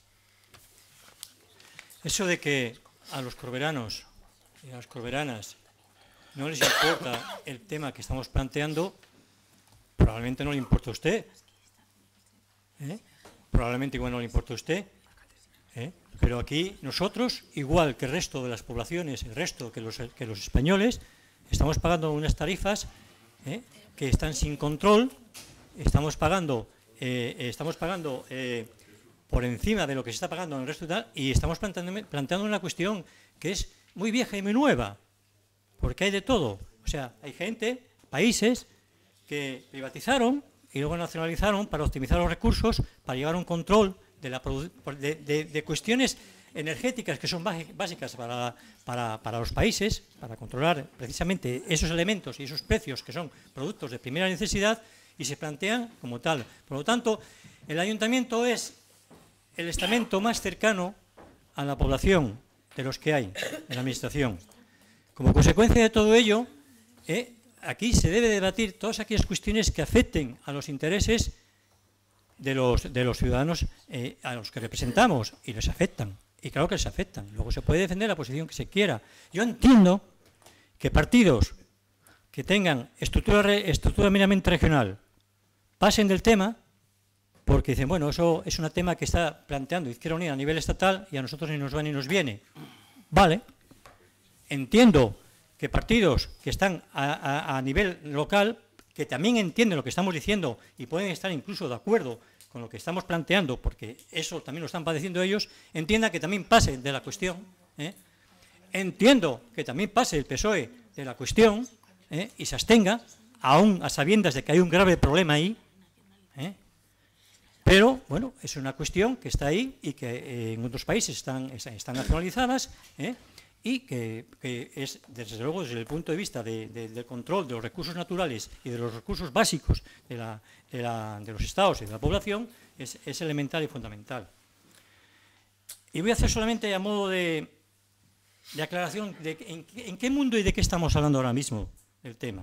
Eso de que a los corberanos y a las corberanas no les importa el tema que estamos planteando, probablemente no le importa a usted. ¿eh? Probablemente igual no le importa a usted. ¿eh? Pero aquí nosotros, igual que el resto de las poblaciones, el resto que los, que los españoles, estamos pagando unas tarifas ¿eh? que están sin control, estamos pagando, eh, estamos pagando eh, por encima de lo que se está pagando en el resto de tal, y estamos planteando, planteando una cuestión que es muy vieja y muy nueva, porque hay de todo. O sea, hay gente, países, que privatizaron y luego nacionalizaron para optimizar los recursos, para llevar un control de, la, de, de, de cuestiones energéticas que son básicas para, para, para los países, para controlar precisamente esos elementos y esos precios que son productos de primera necesidad, y se plantean como tal. Por lo tanto, el ayuntamiento es el estamento más cercano a la población de los que hay en la administración. Como consecuencia de todo ello, eh, aquí se debe debatir todas aquellas cuestiones que afecten a los intereses de los, de los ciudadanos eh, a los que representamos, y les afectan. Y claro que les afectan. Luego se puede defender la posición que se quiera. Yo entiendo que partidos que tengan estructura, estructura meramente regional pasen del tema, porque dicen, bueno, eso es un tema que está planteando Izquierda Unida a nivel estatal y a nosotros ni nos va ni nos viene. Vale, entiendo que partidos que están a, a, a nivel local, que también entienden lo que estamos diciendo y pueden estar incluso de acuerdo con lo que estamos planteando, porque eso también lo están padeciendo ellos, entienda que también pase de la cuestión. ¿eh? Entiendo que también pase el P S O E de la cuestión ¿eh? y se abstenga, aún a sabiendas de que hay un grave problema ahí. ¿eh? Pero, bueno, es una cuestión que está ahí y que eh, en otros países están, están nacionalizadas ¿eh? y que, que es, desde luego, desde el punto de vista de, de, del control de los recursos naturales y de los recursos básicos de, la, de, la, de los estados y de la población, es, es elemental y fundamental. Y voy a hacer solamente a modo de, de aclaración de en, en qué mundo y de qué estamos hablando ahora mismo del tema.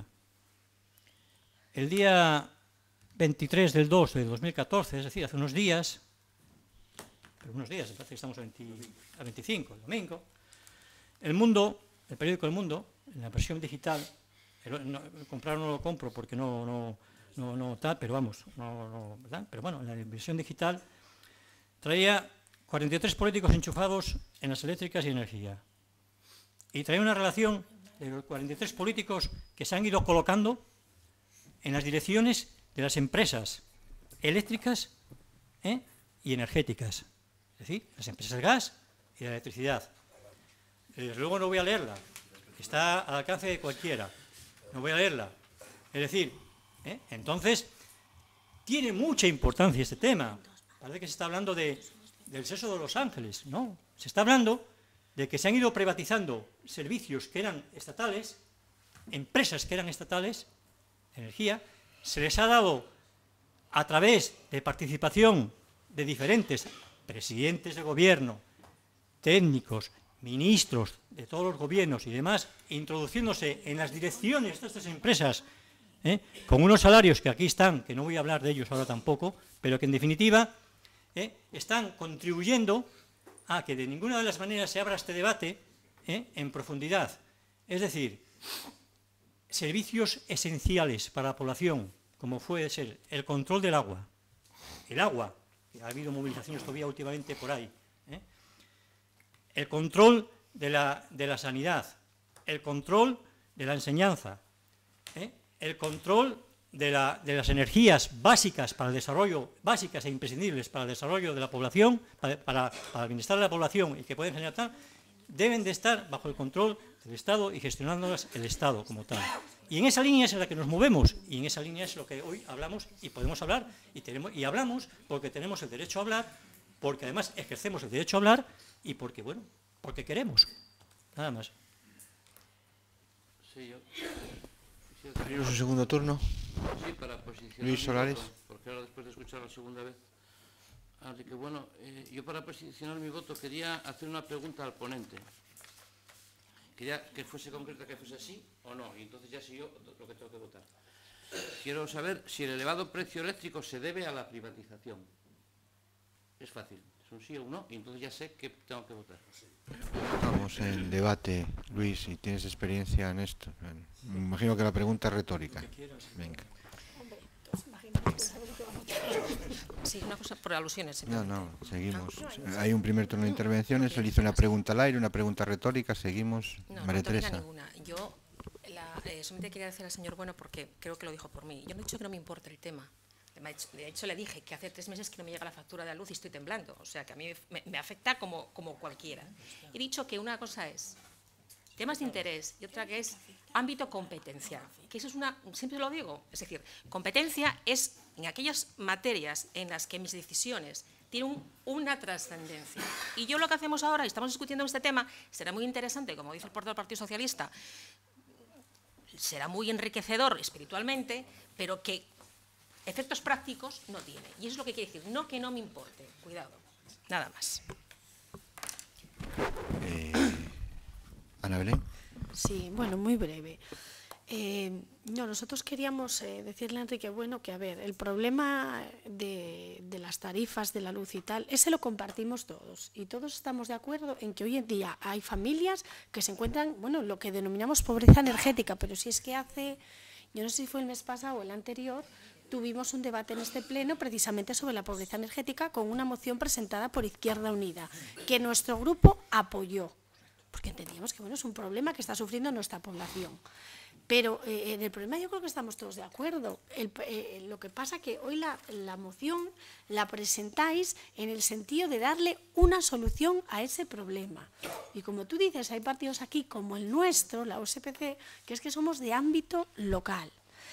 El día veintitrés del dos de dos mil catorce, es decir, hace unos días, pero unos días, parece que estamos a, veinte, a veinticinco, el domingo, El Mundo, el periódico El Mundo, en la versión digital, el, no, comprar no lo compro porque no, no, no, no tal, pero vamos, no, no, ¿verdad? Pero bueno, en la versión digital traía cuarenta y tres políticos enchufados en las eléctricas y energía. Y traía una relación de los cuarenta y tres políticos que se han ido colocando en las direcciones de las empresas eléctricas ¿eh? y energéticas, es decir, las empresas de gas y de electricidad. Desde luego no voy a leerla, está al alcance de cualquiera, no voy a leerla. Es decir, ¿eh? entonces, tiene mucha importancia este tema. Parece que se está hablando de, del seso de Los Ángeles, ¿no? Se está hablando de que se han ido privatizando servicios que eran estatales, empresas que eran estatales, energía, se les ha dado a través de participación de diferentes presidentes de gobierno, técnicos, ministros de todos los gobiernos y demás, introduciéndose en las direcciones de estas empresas, ¿eh? con unos salarios que aquí están, que no voy a hablar de ellos ahora tampoco, pero que en definitiva ¿eh? están contribuyendo a que de ninguna de las maneras se abra este debate ¿eh? en profundidad. Es decir, servicios esenciales para la población, como puede ser el control del agua, el agua, que ha habido movilizaciones todavía últimamente por ahí, ¿eh? el control de la, de la sanidad, el control de la enseñanza, ¿eh? el control de, la, de las energías básicas para el desarrollo, básicas e imprescindibles para el desarrollo de la población, para, para, para el bienestar de la población y que pueden generar tal, deben de estar bajo el control del Estado y gestionándolas el Estado como tal. Y en esa línea es en la que nos movemos, y en esa línea es lo que hoy hablamos y podemos hablar, y, tenemos, y hablamos porque tenemos el derecho a hablar, porque además ejercemos el derecho a hablar, y porque, bueno, porque queremos, nada más. Sí, yo... ¿Abrimos un segundo turno? Sí, para posicionar Luis Solares. Mi voto, porque ahora después de escuchar la segunda vez. Así que bueno, eh, yo para posicionar mi voto quería hacer una pregunta al ponente. Quería que fuese concreta, que fuese así o no, y entonces ya sé yo lo que tengo que votar. Quiero saber si el elevado precio eléctrico se debe a la privatización. Es fácil, es un sí o un no, y entonces ya sé que tengo que votar. Estamos en debate, Luis, si tienes experiencia en esto. Me imagino que la pregunta es retórica. Venga. Sí, una cosa por alusiones. No, no, seguimos. Hay un primer turno de intervenciones, él hizo una pregunta al aire, una pregunta retórica, seguimos. No, María no Teresa. ninguna. Yo la, eh, solamente quería decir al señor Bueno, porque creo que lo dijo por mí. Yo no he dicho que no me importe el tema. De hecho, le dije que hace tres meses que no me llega la factura de la luz y estoy temblando. O sea, que a mí me, me afecta como, como cualquiera. He dicho que una cosa es temas de interés y otra que es ámbito competencial. Que eso es una, siempre lo digo, es decir, competencia es en aquellas materias en las que mis decisiones tienen un, una trascendencia. Y yo lo que hacemos ahora, y estamos discutiendo este tema, será muy interesante, como dice el portavoz del Partido Socialista, será muy enriquecedor espiritualmente, pero que efectos prácticos no tiene. Y eso es lo que quiere decir, no que no me importe, cuidado, nada más. Eh, Ana Belén. Sí, bueno, muy breve. Eh, no, nosotros queríamos eh, decirle a Enrique Bueno que, a ver, el problema de, de las tarifas de la luz y tal, ese lo compartimos todos. Y todos estamos de acuerdo en que hoy en día hay familias que se encuentran, bueno, lo que denominamos pobreza energética, pero si es que hace, yo no sé si fue el mes pasado o el anterior, tuvimos un debate en este pleno precisamente sobre la pobreza energética con una moción presentada por Izquierda Unida, que nuestro grupo apoyó. porque entendíamos que bueno, es un problema que está sufriendo nuestra población. Pero eh, en el problema yo creo que estamos todos de acuerdo. El, eh, lo que pasa que hoy la, la moción la presentáis en el sentido de darle una solución a ese problema. Y como tú dices, hay partidos aquí como el nuestro, la U S P C, que es que somos de ámbito local.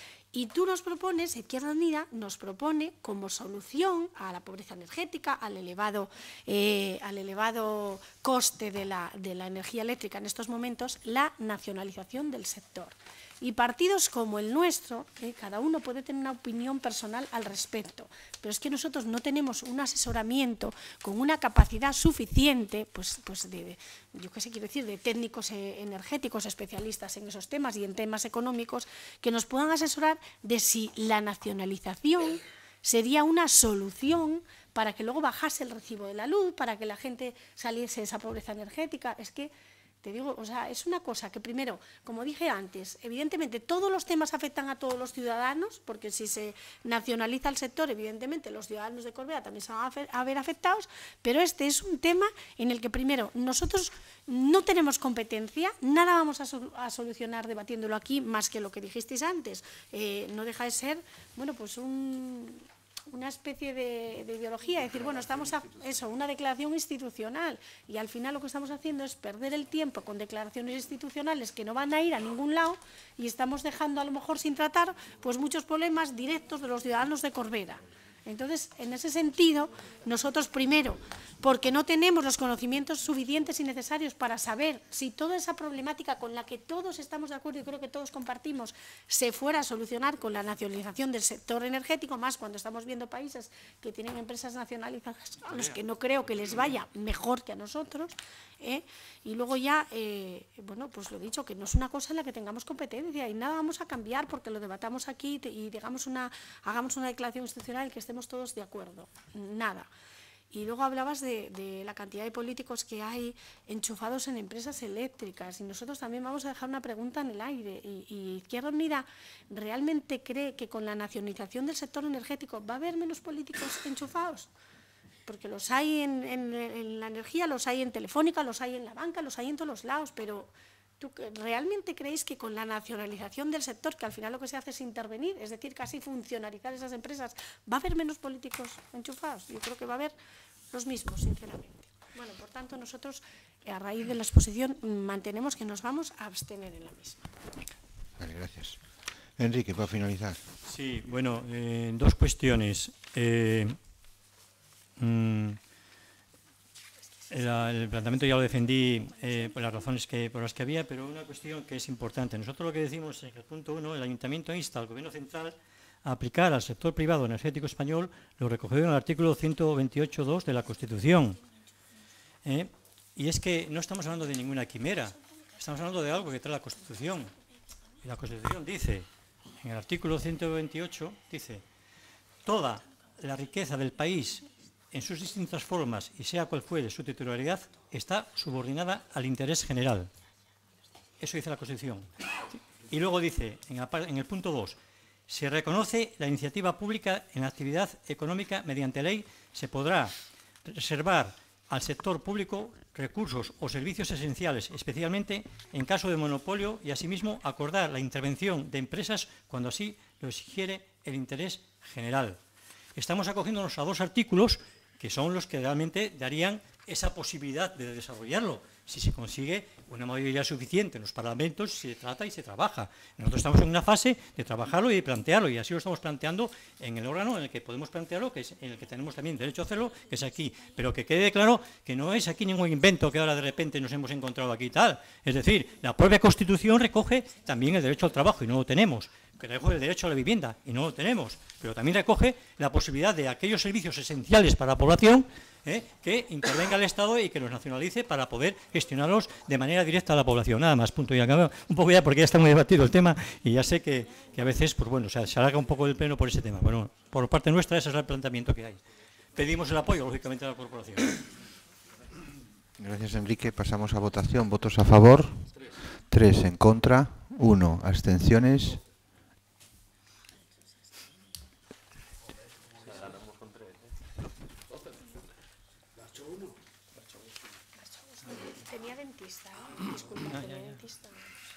Y tú nos propones, Izquierda Unida nos propone como solución a la pobreza energética, al elevado, eh, al elevado coste de la, de la energía eléctrica en estos momentos, la nacionalización del sector. Y partidos como el nuestro, eh, cada uno puede tener una opinión personal al respecto, pero es que nosotros no tenemos un asesoramiento con una capacidad suficiente, pues, pues de, de, yo qué sé, quiero decir, de técnicos eh, energéticos, especialistas en esos temas y en temas económicos, que nos puedan asesorar de si la nacionalización sería una solución para que luego bajase el recibo de la luz, para que la gente saliese de esa pobreza energética. Es que te digo, o sea, es una cosa que primero, como dije antes, evidentemente todos los temas afectan a todos los ciudadanos, porque si se nacionaliza el sector, evidentemente los ciudadanos de Corbera también se van a ver afectados, pero este es un tema en el que primero nosotros no tenemos competencia, nada vamos a, sol a solucionar debatiéndolo aquí más que lo que dijisteis antes. Eh, no deja de ser, bueno, pues un... una especie de, de ideología, es decir, bueno, estamos a eso, una declaración institucional y al final lo que estamos haciendo es perder el tiempo con declaraciones institucionales que no van a ir a ningún lado y estamos dejando a lo mejor sin tratar pues muchos problemas directos de los ciudadanos de Corbera. Entonces, en ese sentido, nosotros primero, porque no tenemos los conocimientos suficientes y necesarios para saber si toda esa problemática con la que todos estamos de acuerdo y creo que todos compartimos se fuera a solucionar con la nacionalización del sector energético, más cuando estamos viendo países que tienen empresas nacionalizadas a los que no creo que les vaya mejor que a nosotros, ¿eh? Y luego ya, eh, bueno, pues lo he dicho, que no es una cosa en la que tengamos competencia y nada vamos a cambiar porque lo debatamos aquí y digamos una, hagamos una declaración institucional en que estemos todos de acuerdo, nada. Y luego hablabas de, de la cantidad de políticos que hay enchufados en empresas eléctricas y nosotros también vamos a dejar una pregunta en el aire. Y, y Izquierda Unida realmente cree que con la nacionalización del sector energético va a haber menos políticos enchufados, porque los hay en, en, en la energía, los hay en Telefónica, los hay en la banca, los hay en todos los lados, pero ¿tú realmente creéis que con la nacionalización del sector, que al final lo que se hace es intervenir, es decir, casi funcionarizar esas empresas, va a haber menos políticos enchufados? Yo creo que va a haber los mismos, sinceramente. Bueno, por tanto, nosotros, a raíz de la exposición, mantenemos que nos vamos a abstener en la misma. Vale, gracias. Enrique, para finalizar. Sí, bueno, eh, dos cuestiones. Eh, mm, la, el planteamiento ya lo defendí eh, por las razones que, por las que había, pero una cuestión que es importante. Nosotros lo que decimos en el punto uno, el Ayuntamiento insta al Gobierno Central a aplicar al sector privado energético español lo recogido en el artículo ciento veintiocho punto dos de la Constitución. ¿Eh? Y es que no estamos hablando de ninguna quimera, estamos hablando de algo que trae la Constitución. Y la Constitución dice, en el artículo ciento veintiocho, dice, toda la riqueza del país en sus distintas formas y sea cual fuere su titularidad, está subordinada al interés general. Eso dice la Constitución. Y luego dice, en el, en el punto dos, se reconoce la iniciativa pública en la actividad económica mediante ley, se podrá reservar al sector público recursos o servicios esenciales, especialmente en caso de monopolio, y asimismo acordar la intervención de empresas cuando así lo exigiere el interés general. Estamos acogiéndonos a dos artículos que son los que realmente darían esa posibilidad de desarrollarlo, si se consigue una mayoría suficiente en los parlamentos, se trata y se trabaja. Nosotros estamos en una fase de trabajarlo y de plantearlo, y así lo estamos planteando en el órgano en el que podemos plantearlo, que es en el que tenemos también derecho a hacerlo, que es aquí. Pero que quede claro que no es aquí ningún invento que ahora de repente nos hemos encontrado aquí y tal. Es decir, la propia Constitución recoge también el derecho al trabajo y no lo tenemos, que recoge el derecho a la vivienda y no lo tenemos, pero también recoge la posibilidad de aquellos servicios esenciales para la población, ¿eh?, que intervenga el Estado y que los nacionalice para poder gestionarlos de manera directa a la población. Nada más, punto y acabado. Un poco ya porque ya está muy debatido el tema y ya sé que, que a veces, pues bueno, o sea, se alarga un poco el pleno por ese tema. Bueno, por parte nuestra ese es el planteamiento que hay. Pedimos el apoyo, lógicamente, de la corporación. Gracias, Enrique. Pasamos a votación. Votos a favor. Tres en contra. Uno. Abstenciones. tenía dentista, ¿eh? Disculpa, Ah, tenía ya, ya. dentista.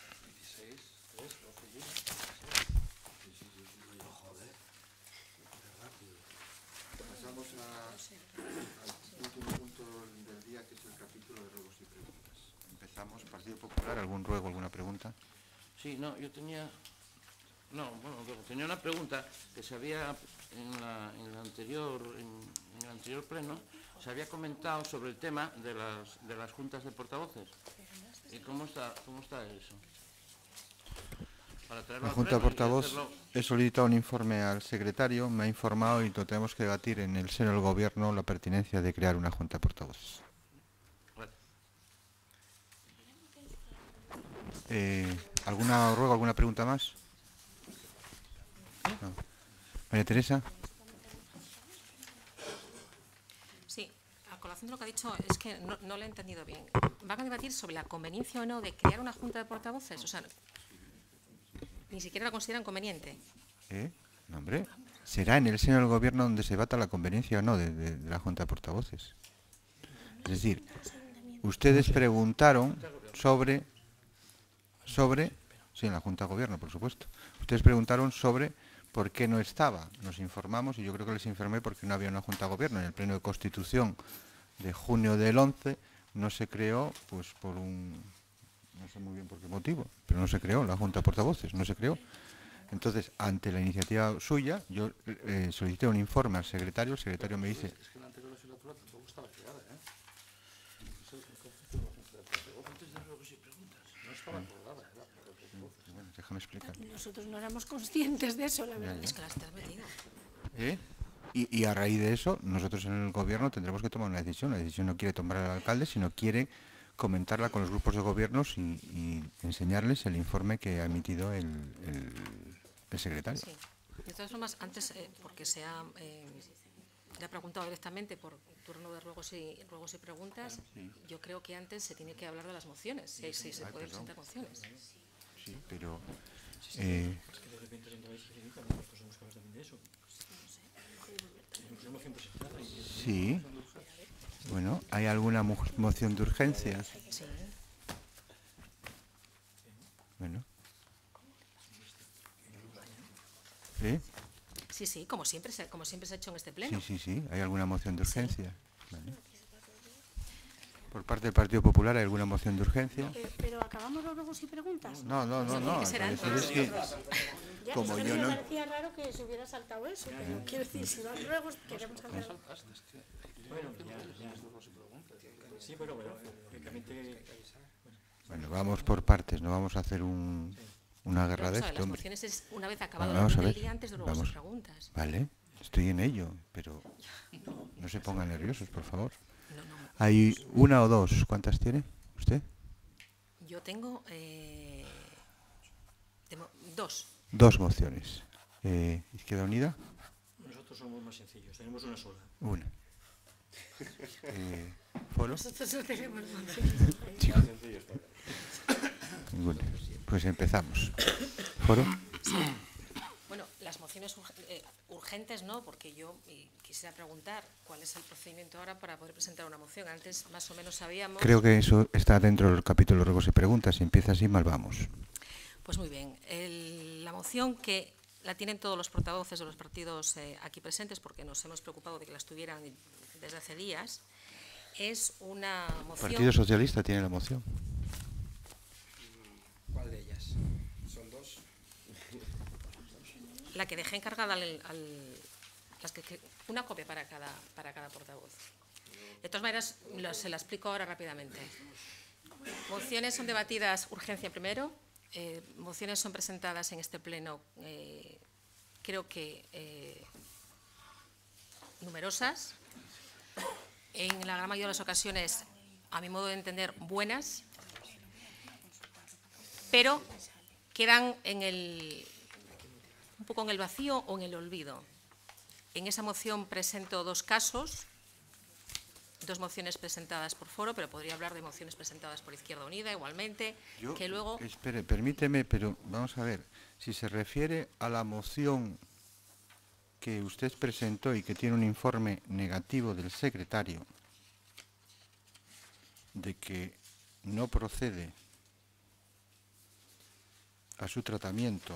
Pasamos a- al último punto del día, que es el capítulo de ruegos y preguntas. Empezamos. Partido Popular, ¿algún ruego, alguna pregunta? Sí, no, yo tenía... No, bueno, tenía una pregunta que se había, en, la, en, el anterior, en, en el anterior pleno, se había comentado sobre el tema de las, de las juntas de portavoces. ¿Y cómo está, cómo está eso? Para traerlo La al Junta pleno y Portavoz, hacerlo- he solicitado un informe al secretario, me ha informado y lo tenemos que debatir en el seno del Gobierno la pertinencia de crear una Junta de Portavoces. Vale. Eh, ¿Alguna ruego, alguna pregunta más? No. María Teresa. Sí, a colación de lo que ha dicho, es que no, no lo he entendido bien. ¿Van a debatir sobre la conveniencia o no de crear una junta de portavoces? O sea, ni siquiera la consideran conveniente. ¿Eh? No, hombre. Será en el seno del Gobierno donde se debata la conveniencia o no de, de- de la Junta de Portavoces. Es decir, ustedes preguntaron sobre, sobre, sí, en la Junta de Gobierno, por supuesto. Ustedes preguntaron sobre por qué no estaba. Nos informamos y yo creo que les informé porque no había una Junta de Gobierno. En el Pleno de Constitución de junio del once no se creó, pues por un, no sé muy bien por qué motivo, pero no se creó la Junta de Portavoces, no se creó. Entonces, ante la iniciativa suya, yo eh, solicité un informe al secretario, el secretario me dice... Es que la anterior legislatura tampoco estaba creada, ¿eh? Es el concepto de la Junta de Portavoces. Antes de ruegos y preguntas. No estaba acordada, ¿eh? Bueno, déjame explicar. Nosotros no éramos conscientes de eso, la Ya, verdad. ya. Es que las has metido. ¿Eh? Y, y a raíz de eso, nosotros en el Gobierno tendremos que tomar una decisión. La decisión no quiere tomar el alcalde, sino quiere comentarla con los grupos de gobiernos y, y enseñarles el informe que ha emitido el, el, el secretario. Sí. De todas formas, antes, eh, porque se ha, eh, le ha preguntado directamente por turno de ruegos y, ruegos y preguntas, yo creo que antes se tiene que hablar de las mociones, si, hay- si se Ay, pueden perdón. presentar mociones. Sí, pero... eh, Es que de repente entra la también nosotros tenemos que hablar también de eso. Tenemos una moción presentada y... sí. Bueno, ¿hay alguna mo- moción de urgencia? Sí. Bueno. ¿Sí? Sí, sí, como siempre, se, como siempre se ha hecho en este pleno. Sí, sí, sí. ¿Hay alguna moción de urgencia? Vale. Por parte del Partido Popular, ¿hay alguna moción de urgencia? Eh, pero acabamos los ruegos y preguntas. No, no, no, Eso tiene no. que ser al antes. parecer es que, Ya, como es que yo me no... parecía raro que se hubiera saltado eso, pero quiero decir, si los ruegos queremos hacer... Bueno, ya, ya. Sí, bueno, bueno, lógicamente... Bueno, vamos por partes, no vamos a hacer un, una guerra de Vamos a ver, esto, las hombre. mociones es una vez acabado Vamos el a orden del ver, día antes de ruegos vamos. y preguntas. Vale, estoy en ello, pero no se pongan nerviosos, por favor. No, no, ¿Hay una o dos? ¿Cuántas tiene usted? yo tengo eh, de mo- dos. Dos mociones. Eh, ¿Izquierda Unida? Nosotros somos más sencillos, tenemos una sola. Una. Eh, ¿Foro? Nosotros no tenemos Ninguna. Pues empezamos. ¿Foro? Bueno, las mociones urg- eh, urgentes no, porque yo eh, quisiera preguntar cuál es el procedimiento ahora para poder presentar una moción. Antes más o menos sabíamos... Creo que eso está dentro del capítulo de ruegos y preguntas. Si empieza así, mal vamos. Pues muy bien. El- la moción que la tienen todos los portavoces de los partidos eh, aquí presentes, porque nos hemos preocupado de que las tuvieran desde hace días, es una ¿El moción... Partido Socialista tiene la moción? ¿Cuál de ellas? Son dos. La que dejé encargada al, al- las que, que- una copia para cada, para cada portavoz. De todas maneras, lo- se la explico ahora rápidamente. Mociones son debatidas, urgencia primero, eh, mociones son presentadas en este pleno, eh, creo que eh, numerosas, en la gran mayoría de las ocasiones, a mi modo de entender, buenas, pero quedan en el, un poco en el vacío o en el olvido. En esa moción presento dos casos, dos mociones presentadas por Foro, pero podría hablar de mociones presentadas por Izquierda Unida igualmente, Yo, que luego... Espere, permíteme, pero vamos a ver. Si se refiere a la moción que usted presentó y que tiene un informe negativo del secretario de que no procede a su tratamiento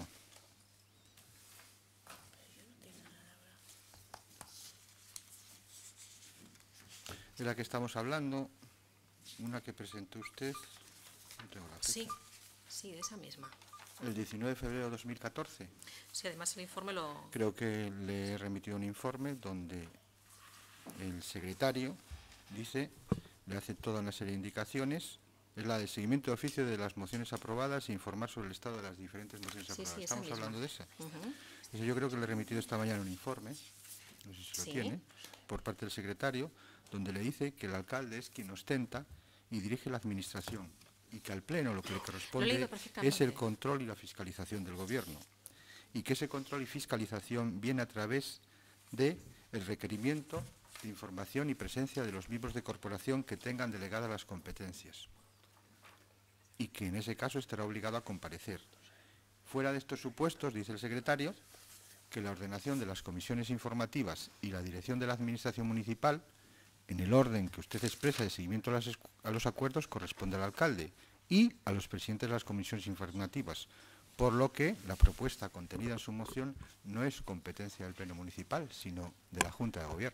de la que estamos hablando, una que presentó usted, no tengo la fecha, Sí, sí, de esa misma. el diecinueve de febrero de dos mil catorce. Sí, además el informe lo... Creo que le he remitido un informe donde el secretario dice, le hace toda una serie de indicaciones, es la de seguimiento de oficio de las mociones aprobadas e informar sobre el estado de las diferentes mociones Sí, aprobadas. sí, esa Estamos misma. hablando de esa. Ujú. Eso yo creo que le he remitido esta mañana un informe, no sé si lo Sí. tiene, por parte del secretario, donde le dice que el alcalde es quien ostenta y dirige la administración y que al Pleno lo que le corresponde leído es perfectamente. el control y la fiscalización del Gobierno. Y que ese control y fiscalización viene a través del requerimiento de información y presencia de los miembros de corporación que tengan delegadas las competencias. Y que en ese caso estará obligado a comparecer. Fuera de estos supuestos, dice el secretario, que la ordenación de las comisiones informativas y la dirección de la Administración Municipal, en el orden que usted expresa de seguimiento a, las, a los acuerdos, corresponde al alcalde y a los presidentes de las comisiones informativas, por lo que la propuesta contenida en su moción no es competencia del Pleno Municipal, sino de la Junta de Gobierno.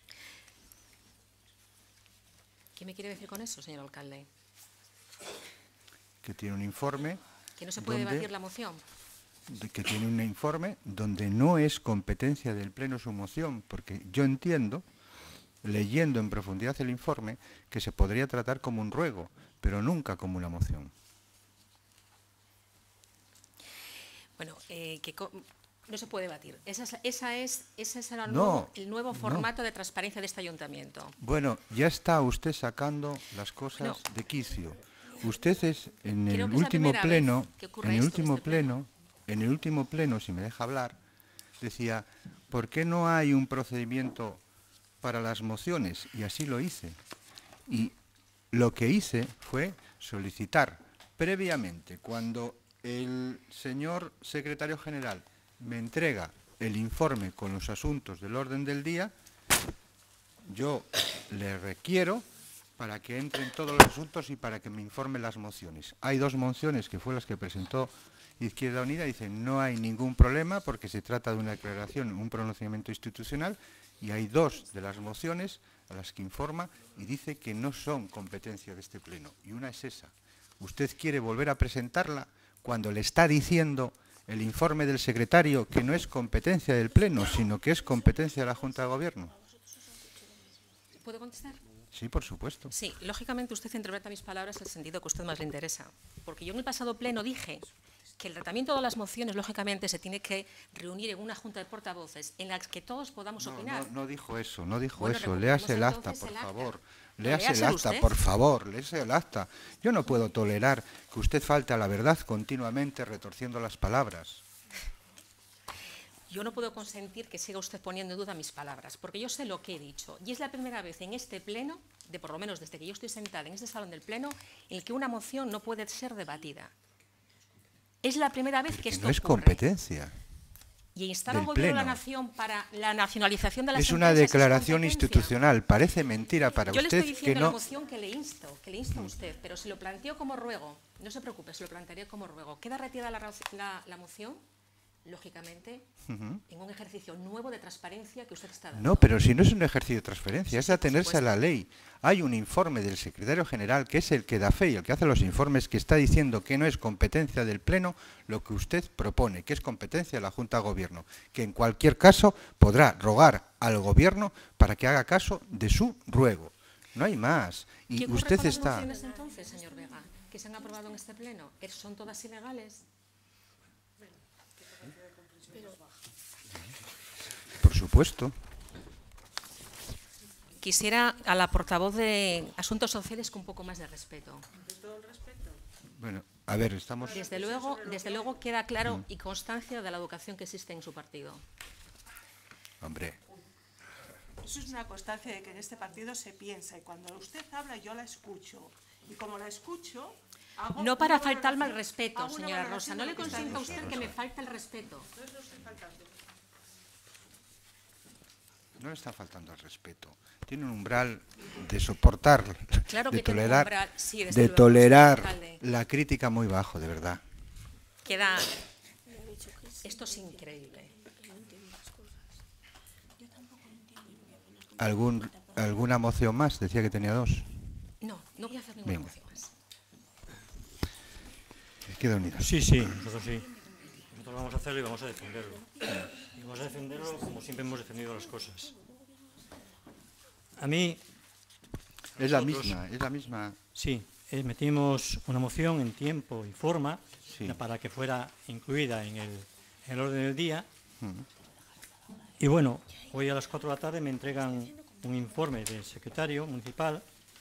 ¿Qué me quiere decir con eso, señor alcalde? Que tiene un informe... ¿Que no se puede donde, debatir la moción? de, que tiene un informe donde no es competencia del Pleno su moción, porque yo entiendo, leyendo en profundidad el informe, que se podría tratar como un ruego, pero nunca como una moción. Bueno, eh, que co- no se puede debatir. Esa es, esa es, ese será el, No, nuevo, el nuevo no. formato de transparencia de este ayuntamiento. Bueno, ya está usted sacando las cosas No. de quicio. Usted es en el Creo que es la último primera pleno, vez que ocurre en el esto en último este pleno. pleno, en el último pleno, si me deja hablar, decía, ¿por qué no hay un procedimiento para las mociones? Y así lo hice. Y lo que hice fue solicitar previamente, cuando el señor secretario general me entrega el informe con los asuntos del orden del día, yo le requiero para que entren todos los asuntos y para que me informe las mociones. Hay dos mociones que fue las que presentó Izquierda Unida, dice no hay ningún problema porque se trata de una declaración, un pronunciamiento institucional, y hay dos de las mociones a las que informa y dice que no son competencia de este pleno, y una es esa. Usted quiere volver a presentarla cuando le está diciendo el informe del secretario que no es competencia del pleno, sino que es competencia de la Junta de Gobierno. ¿Puedo contestar? Sí, por supuesto. Sí, lógicamente usted interpreta mis palabras en el sentido que a usted más le interesa. Porque yo en el pasado pleno dije que el tratamiento de las mociones, lógicamente, se tiene que reunir en una junta de portavoces en la que todos podamos No, opinar. no, no dijo eso, no dijo Bueno, eso. recuperemos Léase el acta, entonces por el acta. favor. Pero Léase el léaselo acta, usted. por favor, léase el acta. Yo no puedo tolerar que usted falte a la verdad continuamente retorciendo las palabras. Yo no puedo consentir que siga usted poniendo en duda mis palabras, porque yo sé lo que he dicho. Y es la primera vez en este pleno, de por lo menos desde que yo estoy sentada en este salón del pleno, en el que una moción no puede ser debatida. Es la primera vez que Que esto no es ocurre. competencia. Y instar al del Gobierno de la Pleno. Nación para la nacionalización de las Es una empresas declaración competencia. institucional. Parece mentira para Yo le usted estoy que diciendo la no... moción que le insto, que le insto a usted, pero si lo planteo como ruego, no se preocupe, se lo plantearía como ruego. ¿Queda retirada la, la, la moción? Lógicamente, Ujú. en un ejercicio nuevo de transparencia que usted está dando. No, pero si no es un ejercicio de transferencia, es Sí, por atenerse a la supuesto. ley. Hay un informe del secretario general, que es el que da fe y el que hace los informes, que está diciendo que no es competencia del Pleno lo que usted propone, que es competencia de la Junta de Gobierno, que en cualquier caso podrá rogar al Gobierno para que haga caso de su ruego. No hay más. ¿Qué Y ocurre usted con las está... mociones entonces, señor Vega, que se han aprobado en este pleno? ¿Son todas ilegales? Por supuesto. Quisiera a la portavoz de Asuntos Sociales con un poco más de respeto. Bueno, a ver, estamos... Desde luego, desde luego queda claro y constancia de la educación que existe en su partido. Hombre, Eso es una constancia de que en este partido se piensa y cuando usted habla yo la escucho. Y como la escucho... hago No para una faltarme al valoración- respeto, hago una señora Rosa. valoración No de le lo que está consienta a diciendo. usted que me falte el respeto. No es lo estoy faltando. no le está faltando al respeto. Tiene un umbral de soportar, claro de que tiene un tolerar, umbral, sí, desde de luego, tolerar señor alcalde. la crítica muy bajo, de verdad. Queda... Esto es increíble. ¿Algún, ¿Alguna moción más? Decía que tenía dos. No, no voy a hacer ninguna Venga. moción más. Queda unido. Sí, sí, nosotros sí. Nosotros vamos a hacerlo y vamos a defenderlo. Y vamos a defenderlo como siempre hemos defendido las cosas. A mí... Es la nosotros- misma, es la misma. Sí, eh, metimos una moción en tiempo y forma Sí. para que fuera incluida en el, en el orden del día. Mm. Y bueno, hoy a las cuatro de la tarde me entregan un informe del secretario municipal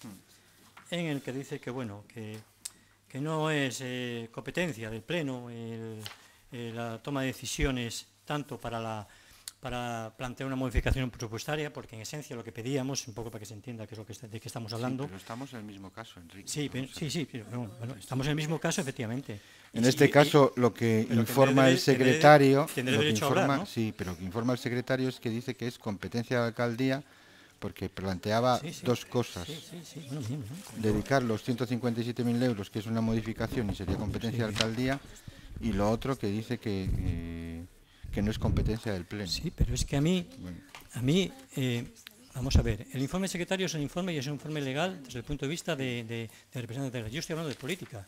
en el que dice que bueno, que, que no es eh, competencia del Pleno el, eh, la toma de decisiones tanto para la para plantear una modificación presupuestaria, porque en esencia lo que pedíamos, un poco para que se entienda qué es lo que está- de qué estamos hablando. Sí, pero estamos en el mismo caso, Enrique. Sí, pero- sí, sí, pero, bueno, bueno, estamos en el mismo caso, efectivamente. En Y- este y- caso, lo que pero que informa tendré- el tendré- secretario, tendré lo que derecho a hablar, informa, ¿no? sí, pero lo que informa el secretario es que dice que es competencia de la alcaldía, porque planteaba Sí, sí. dos cosas: Sí, sí, sí, bueno, bien, bien. dedicar los ciento cincuenta y siete mil euros, que es una modificación y sería competencia de la alcaldía, y lo otro que dice que eh, que no es competencia del pleno. Sí, pero es que a mí, Bueno. a mí, eh, vamos a ver, el informe secretario es un informe y es un informe legal desde el punto de vista de, de, de representantes. Yo estoy hablando de política.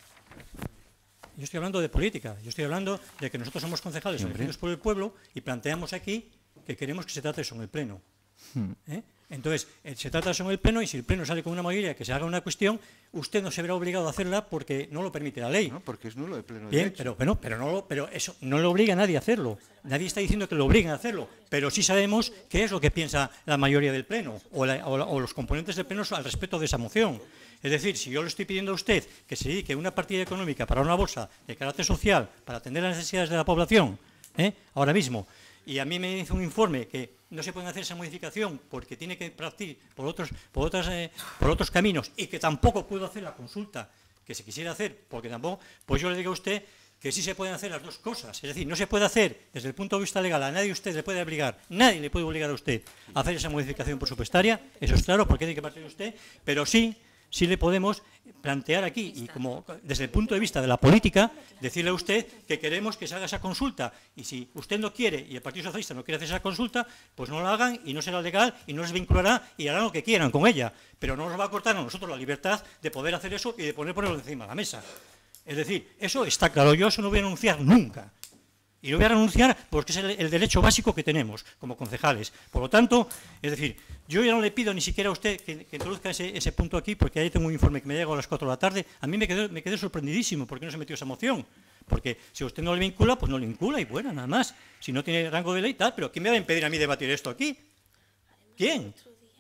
Yo estoy hablando de política. Yo estoy hablando de que nosotros somos concejales Hombre. elegidos por el pueblo y planteamos aquí que queremos que se trate sobre el pleno. Hmm. ¿Eh? Entonces, eh, se trata sobre el pleno y si el pleno sale con una mayoría que se haga una cuestión, usted no se verá obligado a hacerla porque no lo permite la ley. ¿No? Porque es nulo de pleno Bien, derecho. pero, pero, pero, no, lo- pero eso no le obliga a nadie a hacerlo. Nadie está diciendo que lo obliguen a hacerlo, pero sí sabemos qué es lo que piensa la mayoría del Pleno o, la- o la- o los componentes del Pleno al respecto de esa moción. Es decir, si yo le estoy pidiendo a usted que se dedique una partida económica para una bolsa de carácter social para atender las necesidades de la población, ¿eh? ahora mismo, y a mí me dice un informe que no se puede hacer esa modificación porque tiene que partir por otros, por otras, eh, por otros caminos y que tampoco puedo hacer la consulta que se quisiera hacer, porque tampoco, pues yo le digo a usted que sí se pueden hacer las dos cosas. Es decir, no se puede hacer desde el punto de vista legal, a nadie usted le puede obligar, nadie le puede obligar a usted a hacer esa modificación presupuestaria, eso es claro, porque tiene que partir usted, pero sí, sí le podemos plantear aquí, y como desde el punto de vista de la política, decirle a usted que queremos que se haga esa consulta, y si usted no quiere, y el Partido Socialista no quiere hacer esa consulta, pues no la hagan, y no será legal, y no les vinculará, y harán lo que quieran con ella, pero no nos va a cortar a nosotros la libertad de poder hacer eso y de poner ponerlo encima de la mesa. Es decir, eso está claro, yo eso no voy a anunciar nunca. Y lo voy a renunciar porque es el, el derecho básico que tenemos como concejales. Por lo tanto, es decir, yo ya no le pido ni siquiera a usted que, que introduzca ese, ese punto aquí, porque ahí tengo un informe que me llega a las cuatro de la tarde. A mí me quedé, me quedé sorprendidísimo porque no se metió esa moción. Porque si usted no le vincula, pues no le vincula y bueno, nada más. Si no tiene rango de ley, tal, pero ¿quién me va a impedir a mí debatir esto aquí? ¿Quién?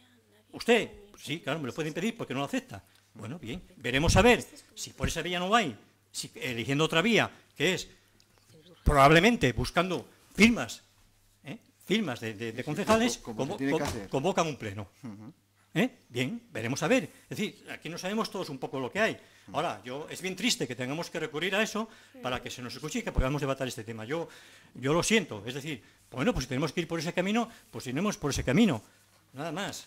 ¿Usted? Sí, claro, me lo puede impedir porque no lo acepta. Bueno, bien, veremos a ver si por esa vía no hay, si eligiendo otra vía, que es probablemente buscando firmas, ¿eh? firmas de, de- de concejales, como se convo- tiene que con- hacer. convocan un pleno. ¿Eh? Bien, veremos a ver. Es decir, aquí no sabemos todos un poco lo que hay. Ahora, yo es bien triste que tengamos que recurrir a eso para que se nos escuche y que podamos debatir este tema. Yo, yo lo siento. Es decir, bueno, pues si tenemos que ir por ese camino, pues iremos por ese camino. Nada más.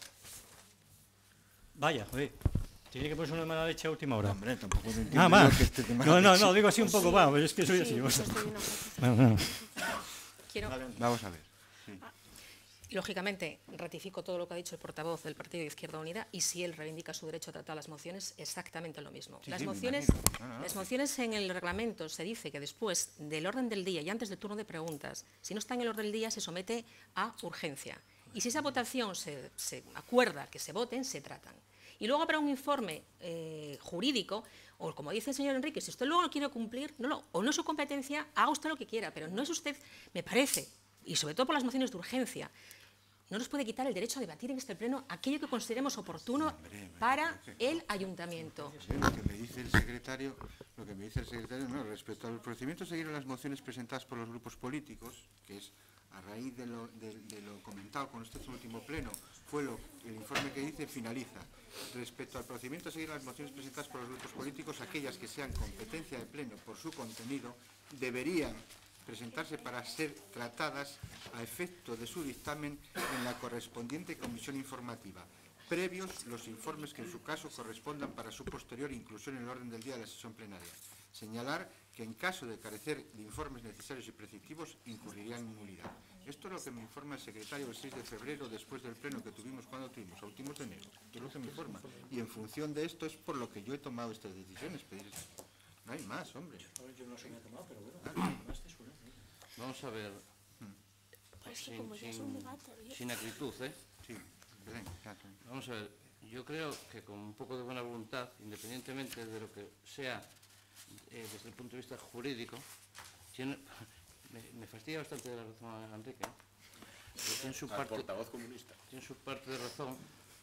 Vaya, joder. Tiene que ponerse una mala leche a última hora. Hombre, tampoco me entiendo Nada yo más. que esté de mala No, no, leche. no, digo así un poco, vamos, es que soy así. Sí, vamos. pues estoy en una posición. Bueno, bueno. Quiero, Vamos a ver. lógicamente, ratifico todo lo que ha dicho el portavoz del Partido de Izquierda Unida y si él reivindica su derecho a tratar las mociones, exactamente lo mismo. Sí, las, sí, me mociones, imagino. No, no, las sí. mociones en el reglamento se dice que después del orden del día y antes del turno de preguntas, si no está en el orden del día, se somete a urgencia. Y si esa votación se, se acuerda que se voten, se tratan. Y luego habrá un informe eh, jurídico, o como dice el señor Enrique, si usted luego no quiere cumplir, no lo, o no es su competencia, haga usted lo que quiera, pero no es usted, me parece, y sobre todo por las mociones de urgencia, no nos puede quitar el derecho a debatir en este pleno aquello que consideremos oportuno para el ayuntamiento. Sí, lo que me dice el secretario, lo que me dice el secretario, no, respecto al procedimiento a seguir en las mociones presentadas por los grupos políticos, que es a raíz de lo, de, de lo comentado con este último pleno, fue lo, el informe que dice finaliza. Respecto al procedimiento a seguir en las mociones presentadas por los grupos políticos, aquellas que sean competencia de pleno por su contenido, deberían presentarse para ser tratadas a efecto de su dictamen en la correspondiente comisión informativa, previos los informes que en su caso correspondan para su posterior inclusión en el orden del día de la sesión plenaria. Señalar que en caso de carecer de informes necesarios y preceptivos incurrirían en nulidad. Esto es lo que me informa el secretario el seis de febrero después del pleno que tuvimos cuando tuvimos, a últimos de enero. Es lo que me informa. Y en función de esto es por lo que yo he tomado estas decisiones. Pedir... No hay más, hombre. Yo no se me ha tomado, pero bueno, vamos a ver, sin, sin, sin acritud, ¿eh? Sí, bien, vamos a ver, yo creo que con un poco de buena voluntad, independientemente de lo que sea eh, desde el punto de vista jurídico, tiene, me, me fastidia bastante la razón a Enrique, ¿eh? Tiene su parte, portavoz comunista. Tiene su parte de razón,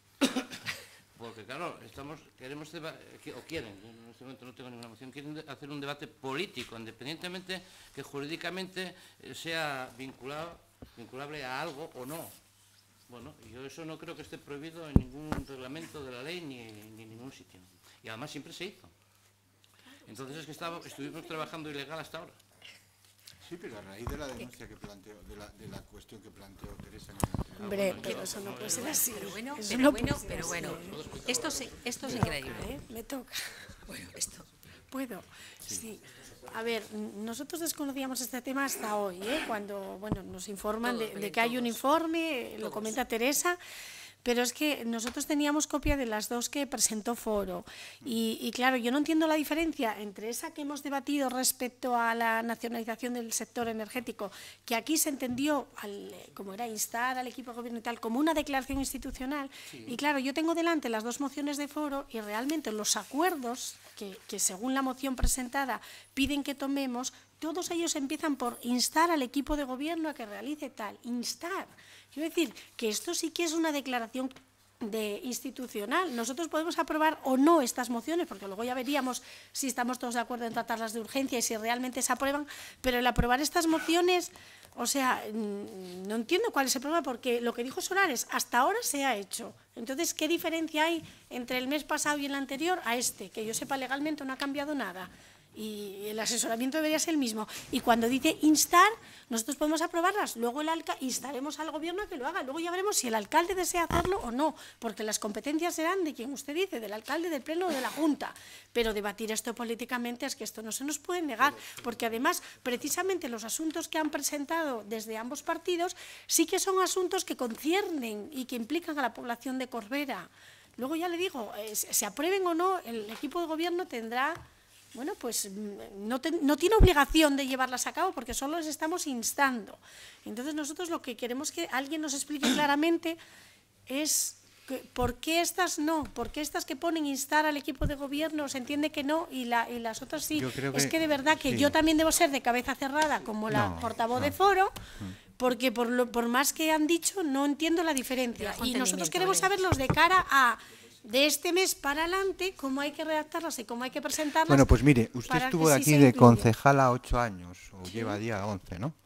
porque claro, estamos, queremos, o quieren, en este momento no tengo ninguna moción, quieren hacer un debate político, independientemente que jurídicamente sea vinculado, vinculable a algo o no. Bueno, yo eso no creo que esté prohibido en ningún reglamento de la ley ni, ni en ningún sitio. Y además siempre se hizo. Entonces es que estaba, estuvimos trabajando ilegal hasta ahora. Sí, pero a raíz de la denuncia que planteó, de la, de la cuestión que planteó Teresa. Hombre, pero eso no puede ser así. Pero bueno, Eso pero no bueno, puede pero ser bueno, así. esto, sí, esto es increíble. ¿Eh? Me toca. Bueno, esto. ¿Puedo? Sí. A ver, nosotros desconocíamos este tema hasta hoy, ¿eh? Cuando bueno, nos informan de, de que hay un informe, lo comenta Teresa, pero es que nosotros teníamos copia de las dos que presentó Foro y, y claro, yo no entiendo la diferencia entre esa que hemos debatido respecto a la nacionalización del sector energético, que aquí se entendió al, como era instar al equipo de gobierno y tal, como una declaración institucional, sí. Y claro, yo tengo delante las dos mociones de Foro y realmente los acuerdos que, que según la moción presentada piden que tomemos, todos ellos empiezan por instar al equipo de gobierno a que realice tal, instar. Quiero decir que esto sí que es una declaración de institucional. Nosotros podemos aprobar o no estas mociones, porque luego ya veríamos si estamos todos de acuerdo en tratarlas de urgencia y si realmente se aprueban, pero el aprobar estas mociones, o sea, no entiendo cuál es el problema, porque lo que dijo Solares, hasta ahora se ha hecho. Entonces, ¿qué diferencia hay entre el mes pasado y el anterior a este? Que yo sepa, legalmente no ha cambiado nada. Y el asesoramiento debería ser el mismo. Y cuando dice instar, nosotros podemos aprobarlas. Luego el alca instaremos al gobierno a que lo haga. Luego ya veremos si el alcalde desea hacerlo o no, porque las competencias serán de quien usted dice, del alcalde, del pleno o de la Junta. Pero debatir esto políticamente es que esto no se nos puede negar, porque además, precisamente los asuntos que han presentado desde ambos partidos sí que son asuntos que conciernen y que implican a la población de Corbera. Luego ya le digo, eh, se aprueben o no, el equipo de gobierno tendrá... Bueno, pues no, te, no tiene obligación de llevarlas a cabo porque solo les estamos instando. Entonces nosotros lo que queremos que alguien nos explique claramente es que, por qué estas no, por qué estas que ponen instar al equipo de gobierno se entiende que no y, la, y las otras sí. Que, es que de verdad que sí. Yo también debo ser de cabeza cerrada como la no, portavoz no. de Foro, porque por, lo, por más que han dicho no entiendo la diferencia. Y nosotros queremos saberlos de cara a... de este mes para adelante, cómo hay que redactarlas y cómo hay que presentarlas. Bueno, pues mire, usted estuvo aquí sí de concejala ocho años, o ¿sí? Lleva día once, ¿no?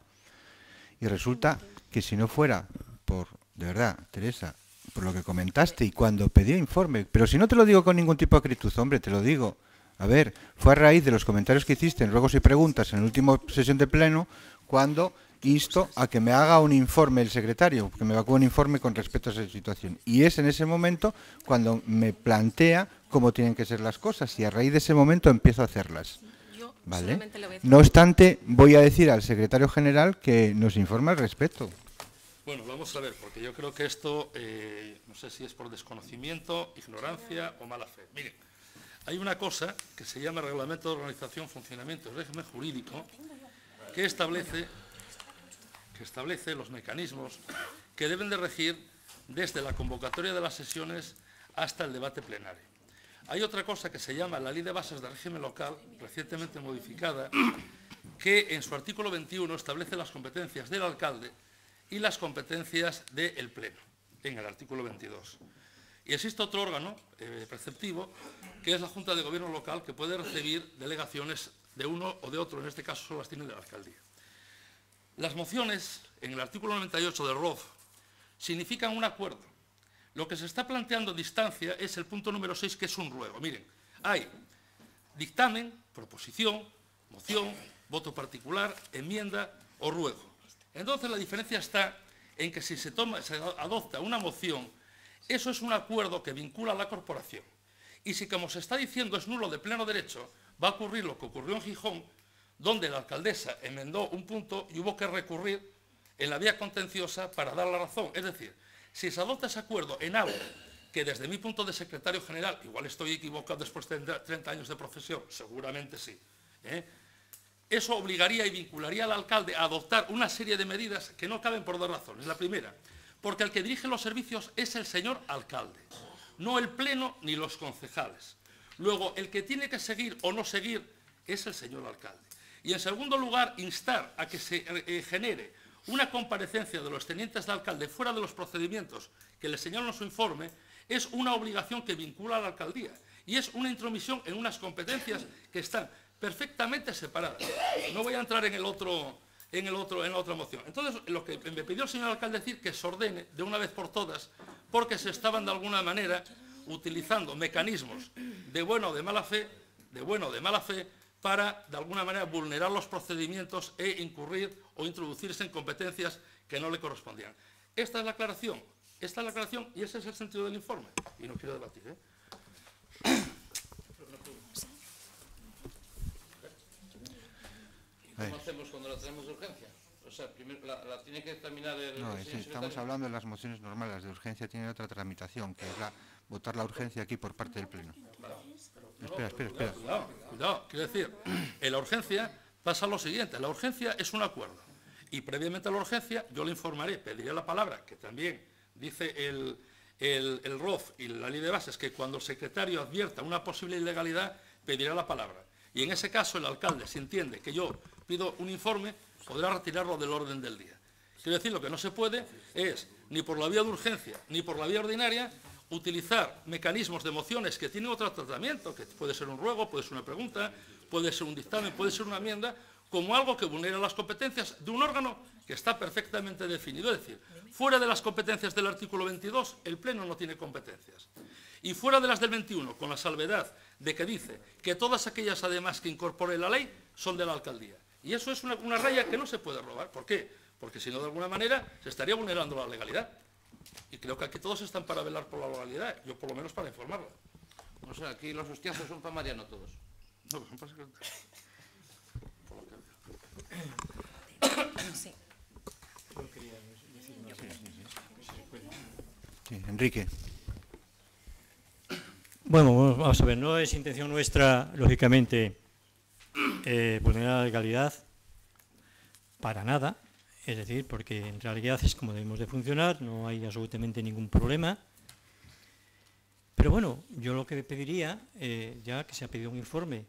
Y resulta que si no fuera por, de verdad, Teresa, por lo que comentaste y cuando pedía informe, pero si no te lo digo con ningún tipo de acritud, hombre, te lo digo, a ver, fue a raíz de los comentarios que hiciste en ruegos y preguntas en la última sesión de pleno, cuando... insto a que me haga un informe el secretario, que me evacúe un informe con respecto a esa situación. Y es en ese momento cuando me plantea cómo tienen que ser las cosas y a raíz de ese momento empiezo a hacerlas. ¿Vale? No obstante, voy a decir al secretario general que nos informe al respecto. Bueno, vamos a ver, porque yo creo que esto, eh, no sé si es por desconocimiento, ignorancia o mala fe. Miren, hay una cosa que se llama Reglamento de Organización, Funcionamiento y Régimen Jurídico que establece... que establece los mecanismos que deben de regir desde la convocatoria de las sesiones hasta el debate plenario. Hay otra cosa que se llama la Ley de Bases de Régimen Local, recientemente modificada, que en su artículo veintiuno establece las competencias del alcalde y las competencias del pleno, en el artículo veintidós. Y existe otro órgano eh, preceptivo, que es la Junta de Gobierno Local, que puede recibir delegaciones de uno o de otro, en este caso solo las tiene de la alcaldía. Las mociones, en el artículo noventa y ocho del R O F, significan un acuerdo. Lo que se está planteando a distancia es el punto número seis, que es un ruego. Miren, hay dictamen, proposición, moción, voto particular, enmienda o ruego. Entonces la diferencia está en que si se, toma, se adopta una moción, eso es un acuerdo que vincula a la corporación. Y si, como se está diciendo, es nulo de pleno derecho, va a ocurrir lo que ocurrió en Gijón, donde la alcaldesa enmendó un punto y hubo que recurrir en la vía contenciosa para dar la razón. Es decir, si se adopta ese acuerdo en algo que desde mi punto de secretario general, igual estoy equivocado después de treinta años de profesión, seguramente sí, ¿eh? Eso obligaría y vincularía al alcalde a adoptar una serie de medidas que no caben por dos razones. La primera, porque el que dirige los servicios es el señor alcalde, no el pleno ni los concejales. Luego, el que tiene que seguir o no seguir es el señor alcalde. Y en segundo lugar, instar a que se eh, genere una comparecencia de los tenientes de alcalde fuera de los procedimientos que le señalan en su informe es una obligación que vincula a la alcaldía y es una intromisión en unas competencias que están perfectamente separadas. No voy a entrar en el otro, en el otro, en la otra moción. Entonces, lo que me pidió el señor alcalde decir que se ordene de una vez por todas, porque se estaban de alguna manera utilizando mecanismos de buena o de mala fe, de buena o de mala fe, para de alguna manera vulnerar los procedimientos e incurrir o introducirse en competencias que no le correspondían. Esta es la aclaración, esta es la aclaración y ese es el sentido del informe. Y no quiero debatir, ¿eh? ¿Cómo hacemos cuando la tenemos de urgencia? O sea, primero la, la tiene que terminar el, No, el es, señor estamos secretario. hablando de las mociones normales. Las de urgencia tienen otra tramitación, que es la, votar la urgencia aquí por parte del Pleno. Espera, espera, espera. Cuidado, cuidado. Quiero decir, en la urgencia pasa lo siguiente. La urgencia es un acuerdo. Y previamente a la urgencia yo le informaré, pediré la palabra, que también dice el, el, el R O F y la ley de bases, que cuando el secretario advierta una posible ilegalidad, pedirá la palabra. Y en ese caso el alcalde, si entiende que yo pido un informe, podrá retirarlo del orden del día. Quiero decir, lo que no se puede es, ni por la vía de urgencia, ni por la vía ordinaria, utilizar mecanismos de mociones que tienen otro tratamiento, que puede ser un ruego, puede ser una pregunta, puede ser un dictamen, puede ser una enmienda, como algo que vulnera las competencias de un órgano que está perfectamente definido. Es decir, fuera de las competencias del artículo veintidós, el Pleno no tiene competencias. Y fuera de las del veintiuno, con la salvedad de que dice que todas aquellas además que incorpore la ley son de la alcaldía. Y eso es una, una raya que no se puede robar. ¿Por qué? Porque si no, de alguna manera, se estaría vulnerando la legalidad. Y creo que aquí todos están para velar por la legalidad, yo por lo menos para informarla. O sea, aquí los hostiazos son para Mariano todos. No, son para secretario. Sí. Sí, Enrique. Bueno, vamos a ver, no es intención nuestra, lógicamente, eh, vulnerar la legalidad para nada, es decir, porque en realidad es como debemos de funcionar, no hay absolutamente ningún problema. Pero bueno, yo lo que pediría, eh, ya que se ha pedido un informe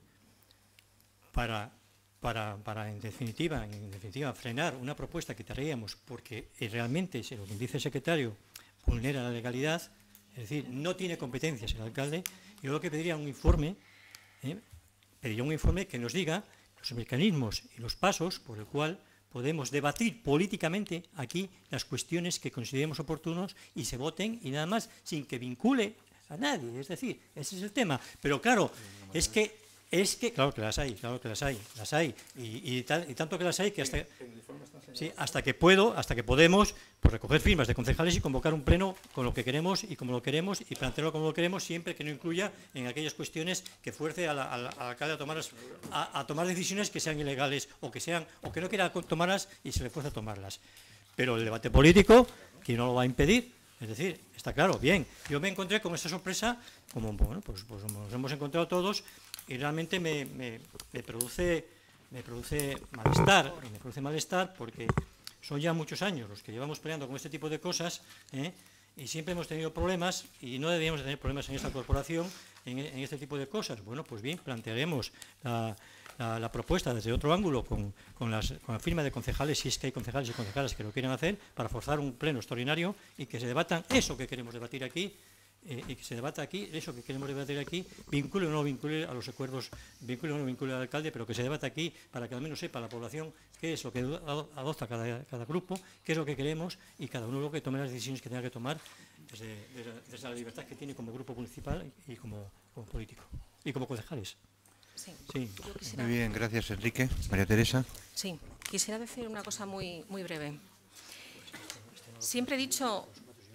para, para, para en definitiva, en definitiva, frenar una propuesta que traíamos, porque eh, realmente, si lo que dice el secretario, vulnera la legalidad, es decir, no tiene competencias el alcalde, yo lo que pediría un informe, eh, pediría un informe que nos diga los mecanismos y los pasos por el cual podemos debatir políticamente aquí las cuestiones que consideremos oportunos y se voten y nada más, sin que vincule a nadie, es decir, ese es el tema. Pero claro, es que, es que claro que las hay, claro que las hay, las hay, y, y, tal, y tanto que las hay que hasta, sí, hasta que puedo, hasta que podemos, pues recoger firmas de concejales y convocar un pleno con lo que queremos y como lo queremos y plantearlo como lo queremos, siempre que no incluya en aquellas cuestiones que fuerce al alcalde a tomar, a, a tomar decisiones que sean ilegales o que sean o que no quiera tomarlas y se le fuerce a tomarlas. Pero el debate político, ¿quién no lo va a impedir? Es decir, está claro, bien, yo me encontré con esta sorpresa, como bueno, pues, pues nos hemos encontrado todos y realmente me, me, me produce me produce malestar, me produce malestar porque son ya muchos años los que llevamos peleando con este tipo de cosas, ¿eh? Y siempre hemos tenido problemas y no deberíamos de tener problemas en esta corporación en, en este tipo de cosas. Bueno, pues bien, plantearemos la, la, la propuesta desde otro ángulo con, con, las, con la firma de concejales, si es que hay concejales y concejales que lo quieren hacer, para forzar un pleno extraordinario y que se debatan eso que queremos debatir aquí, eh, y que se debata aquí, eso que queremos debatir aquí, vincule o no vincule a los acuerdos, vincule o no vincule al alcalde, pero que se debata aquí para que al menos sepa la población qué es lo que adopta cada, cada grupo, qué es lo que queremos y cada uno lo que tome las decisiones que tenga que tomar desde, desde, desde la libertad que tiene como grupo municipal y como, como político y como concejales. Sí. Sí. Yo quisiera, Muy bien, gracias Enrique. María Teresa. sí, quisiera decir una cosa muy, muy breve. Siempre he dicho,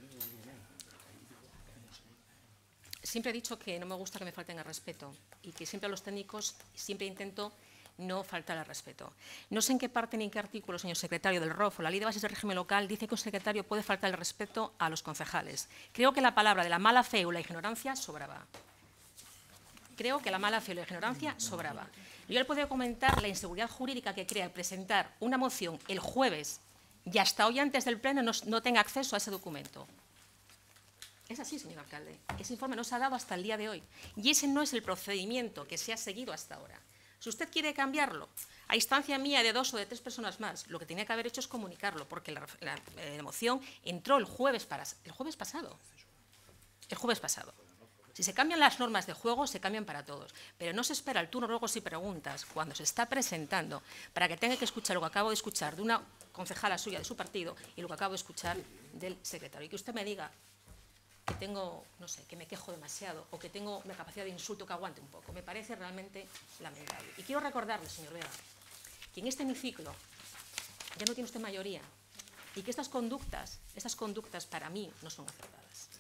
siempre he dicho que no me gusta que me falten al respeto y que siempre a los técnicos siempre intento no faltar al respeto. No sé en qué parte ni en qué artículo, señor secretario del R O F o la Ley de Bases del Régimen Local dice que un secretario puede faltar el respeto a los concejales. Creo que la palabra de la mala fe o la ignorancia sobraba. Creo que la mala fe o la ignorancia sobraba. Yo le puedo comentar la inseguridad jurídica que crea presentar una moción el jueves y hasta hoy antes del pleno no, no tenga acceso a ese documento. Es así, señor alcalde. Ese informe no se ha dado hasta el día de hoy. Y ese no es el procedimiento que se ha seguido hasta ahora. Si usted quiere cambiarlo, a instancia mía de dos o de tres personas más, lo que tenía que haber hecho es comunicarlo, porque la, la, la moción entró el jueves, para, el jueves pasado. El jueves pasado. Si se cambian las normas de juego, se cambian para todos. Pero no se espera el turno, ruegos y preguntas cuando se está presentando para que tenga que escuchar lo que acabo de escuchar de una concejala suya de su partido y lo que acabo de escuchar del secretario. Y que usted me diga que tengo, no sé, que me quejo demasiado o que tengo una capacidad de insulto que aguante un poco. Me parece realmente lamentable. Y quiero recordarle, señor Vega, que en este hemiciclo ya no tiene usted mayoría y que estas conductas, estas conductas para mí no son acertadas.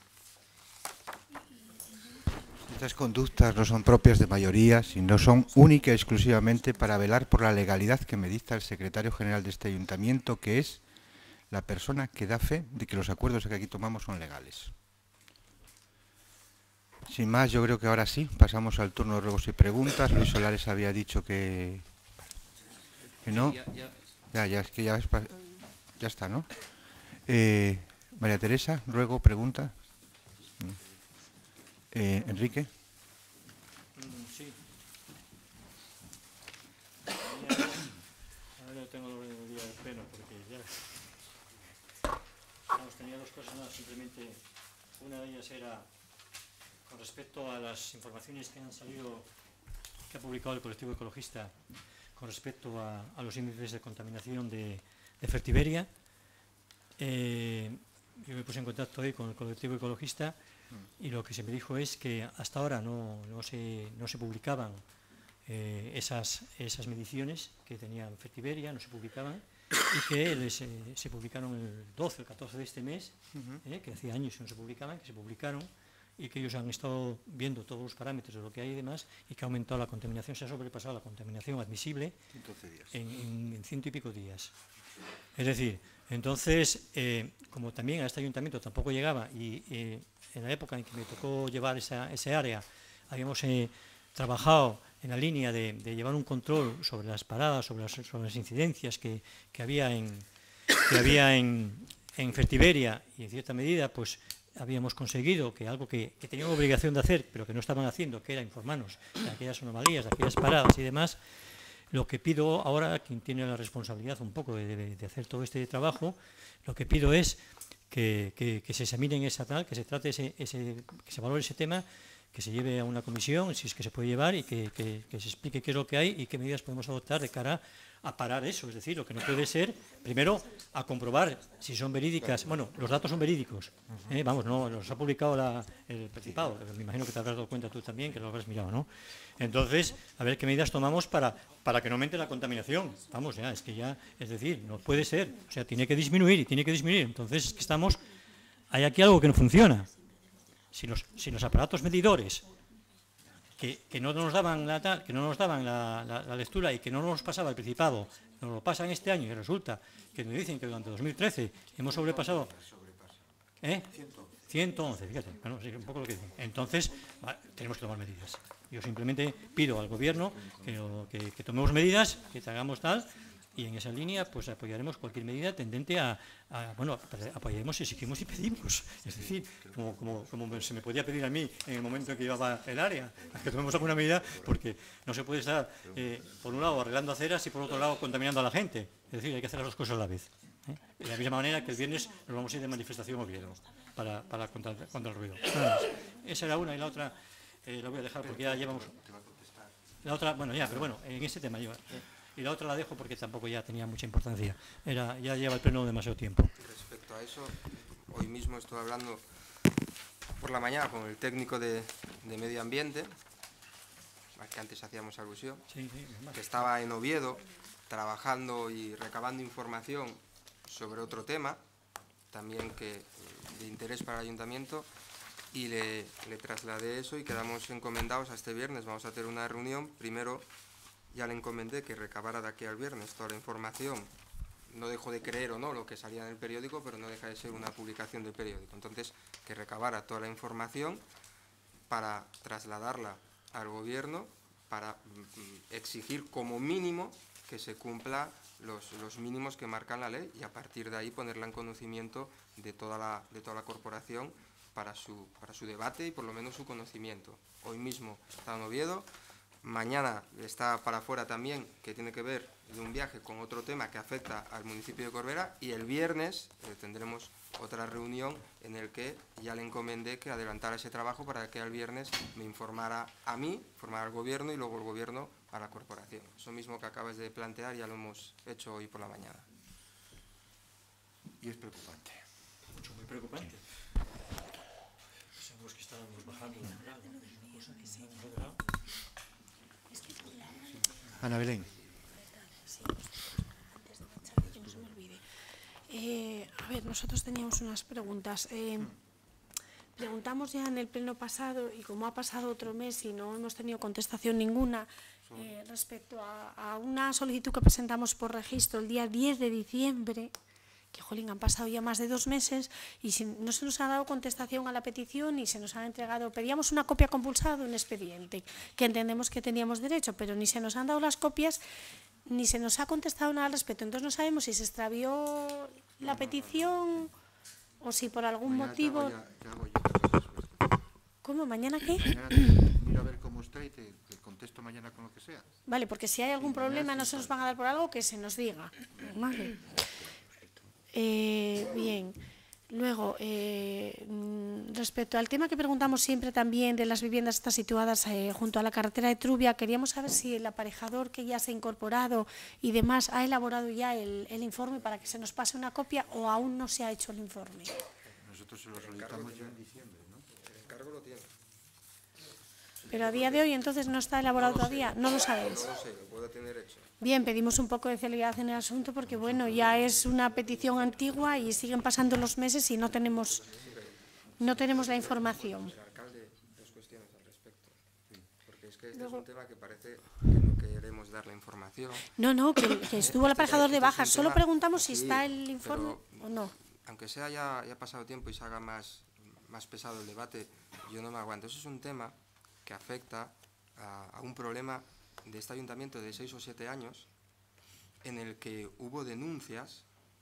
Estas conductas no son propias de mayoría, sino son única y exclusivamente para velar por la legalidad que me dicta el secretario general de este ayuntamiento, que es la persona que da fe de que los acuerdos que aquí tomamos son legales. Sin más, yo creo que ahora sí, pasamos al turno de ruegos y preguntas. Luis Solares había dicho que, que no. Ya, ya. Ya, ya, es que ya, es pa- ya está, ¿no? Eh, María Teresa, ruego, pregunta. Eh, Enrique. Mm, sí. Ahora tengo el día del pleno porque ya vamos, tenía dos cosas más, simplemente una de ellas era con respecto a las informaciones que han salido, que ha publicado el colectivo ecologista con respecto a, a los índices de contaminación de, de Fertiberia. Eh, yo me puse en contacto hoy con el colectivo ecologista y lo que se me dijo es que hasta ahora no, no, se, no se publicaban eh, esas, esas mediciones que tenían Fertiberia, no se publicaban, y que les, eh, se publicaron el doce o el catorce de este mes, eh, que hacía años que no se publicaban, que se publicaron, y que ellos han estado viendo todos los parámetros de lo que hay y demás, y que ha aumentado la contaminación, se ha sobrepasado la contaminación admisible en, en, en ciento y pico días. Es decir, entonces, eh, como también a este ayuntamiento tampoco llegaba, y eh, en la época en que me tocó llevar esa, ese área, habíamos eh, trabajado en la línea de, de llevar un control sobre las paradas, sobre las, sobre las incidencias que, que había, en, que había en, en Fertiberia, y en cierta medida, pues, habíamos conseguido que algo que, que tenían obligación de hacer, pero que no estaban haciendo, que era informarnos de aquellas anomalías, de aquellas paradas y demás. Lo que pido ahora, quien tiene la responsabilidad un poco de, de, de hacer todo este trabajo, lo que pido es que, que, que se examine esa tal, que se trate ese, ese, que se valore ese tema, que se lleve a una comisión, si es que se puede llevar, y que, que, que se explique qué es lo que hay y qué medidas podemos adoptar de cara a parar eso. Es decir, lo que no puede ser, primero, a comprobar si son verídicas. Bueno, los datos son verídicos. ¿eh? Vamos, no los ha publicado la, el Principado. Me imagino que te habrás dado cuenta tú también, que lo habrás mirado, ¿no? Entonces, a ver qué medidas tomamos para, para que no aumente la contaminación. Vamos, ya, es que ya, es decir, no puede ser. O sea, tiene que disminuir y tiene que disminuir. Entonces, es que estamos, hay aquí algo que no funciona. Si los, si los aparatos medidores que, que no nos daban, la, que no nos daban la, la, la lectura y que no nos pasaba el Principado, nos lo pasan este año y resulta que nos dicen que durante dos mil trece hemos sobrepasado ¿eh? ciento once, fíjate, bueno, sí, un poco lo que dicen. Entonces, va, tenemos que tomar medidas. Yo simplemente pido al Gobierno que, que, que tomemos medidas, que hagamos tal, y en esa línea pues apoyaremos cualquier medida tendente a, a bueno, apoyaremos, exigimos y pedimos. Es decir, como, como, como se me podía pedir a mí en el momento en que llevaba el área, que tomemos alguna medida, porque no se puede estar, eh, por un lado, arreglando aceras y por otro lado, contaminando a la gente. Es decir, hay que hacer las dos cosas a la vez. ¿eh? De la misma manera que el viernes nos vamos a ir de manifestación Oviedo para, para contra, contra el ruido. Esa era una, y la otra eh, la voy a dejar porque ya llevamos... La otra, bueno, ya, pero bueno, en ese tema yo... Eh, y la otra la dejo porque tampoco ya tenía mucha importancia. Era, ya lleva el pleno demasiado tiempo. Respecto a eso, hoy mismo estuve hablando por la mañana con el técnico de, de medio ambiente al que antes hacíamos alusión, Sí, sí, más. que estaba en Oviedo trabajando y recabando información sobre otro tema, también que de interés para el ayuntamiento, y le, le trasladé eso y quedamos encomendados a este viernes. Vamos a tener una reunión. Primero ya le encomendé que recabara de aquí al viernes toda la información. No dejo de creer o no lo que salía en el periódico, pero no deja de ser una publicación del periódico. Entonces, que recabara toda la información para trasladarla al gobierno, para mm, exigir como mínimo que se cumpla los, los mínimos que marcan la ley, y a partir de ahí ponerla en conocimiento de toda la, de toda la corporación para su, para su debate y por lo menos su conocimiento. Hoy mismo está en Oviedo, mañana está para afuera también, que tiene que ver de un viaje con otro tema que afecta al municipio de Corbera, y el viernes eh, tendremos otra reunión en el que ya le encomendé que adelantara ese trabajo para que el viernes me informara a mí, informara al gobierno y luego el gobierno a la corporación. Eso mismo que acabas de plantear ya lo hemos hecho hoy por la mañana. Y es preocupante. Mucho, muy preocupante. Pensamos que estábamos bajando la moral, ¿no? Cosa que no hemos logrado. Ana Belén. Eh, a ver, nosotros teníamos unas preguntas. Eh, preguntamos ya en el pleno pasado, y como ha pasado otro mes y no hemos tenido contestación ninguna, eh, respecto a, a una solicitud que presentamos por registro el día diez de diciembre, que, jolín, han pasado ya más de dos meses y si, no se nos ha dado contestación a la petición y se nos han entregado. Pedíamos una copia compulsada de un expediente, que entendemos que teníamos derecho, pero ni se nos han dado las copias ni se nos ha contestado nada al respecto. Entonces no sabemos si se extravió la petición o si por algún Mañana motivo... te hago ya- te hago yo la respuesta. ¿Cómo? ¿Mañana qué? Mañana te miro a ver cómo está y te, te contesto mañana con lo que sea. Vale, porque si hay algún Sí, mañana problema sí no se nos está. van a dar por algo, que se nos diga. Vale. Eh, bien. Luego, eh, mm, respecto al tema que preguntamos siempre también de las viviendas estas situadas eh, junto a la carretera de Trubia, queríamos saber si el aparejador que ya se ha incorporado y demás ha elaborado ya el, el informe para que se nos pase una copia, o aún no se ha hecho el informe. Nosotros se lo solicitamos ya en diciembre, ¿no? El encargo lo tiene. Pero a día de hoy entonces no está elaborado todavía, no lo sabéis. No lo sé, lo puedo tener hecho. Bien, pedimos un poco de celeridad en el asunto porque, bueno, ya es una petición antigua y siguen pasando los meses y no tenemos, no tenemos la información. El alcalde, dos cuestiones al respecto. Porque es que este es un tema que parece que no queremos dar la información. No, no, que, que estuvo el aparejador de bajas. Solo preguntamos si Sí, está el informe pero, o no. Aunque sea ya, ya pasado tiempo y se haga más, más pesado el debate, yo no me aguanto. Eso es un tema que afecta a, a un problema de este ayuntamiento de seis o siete años, en el que hubo denuncias,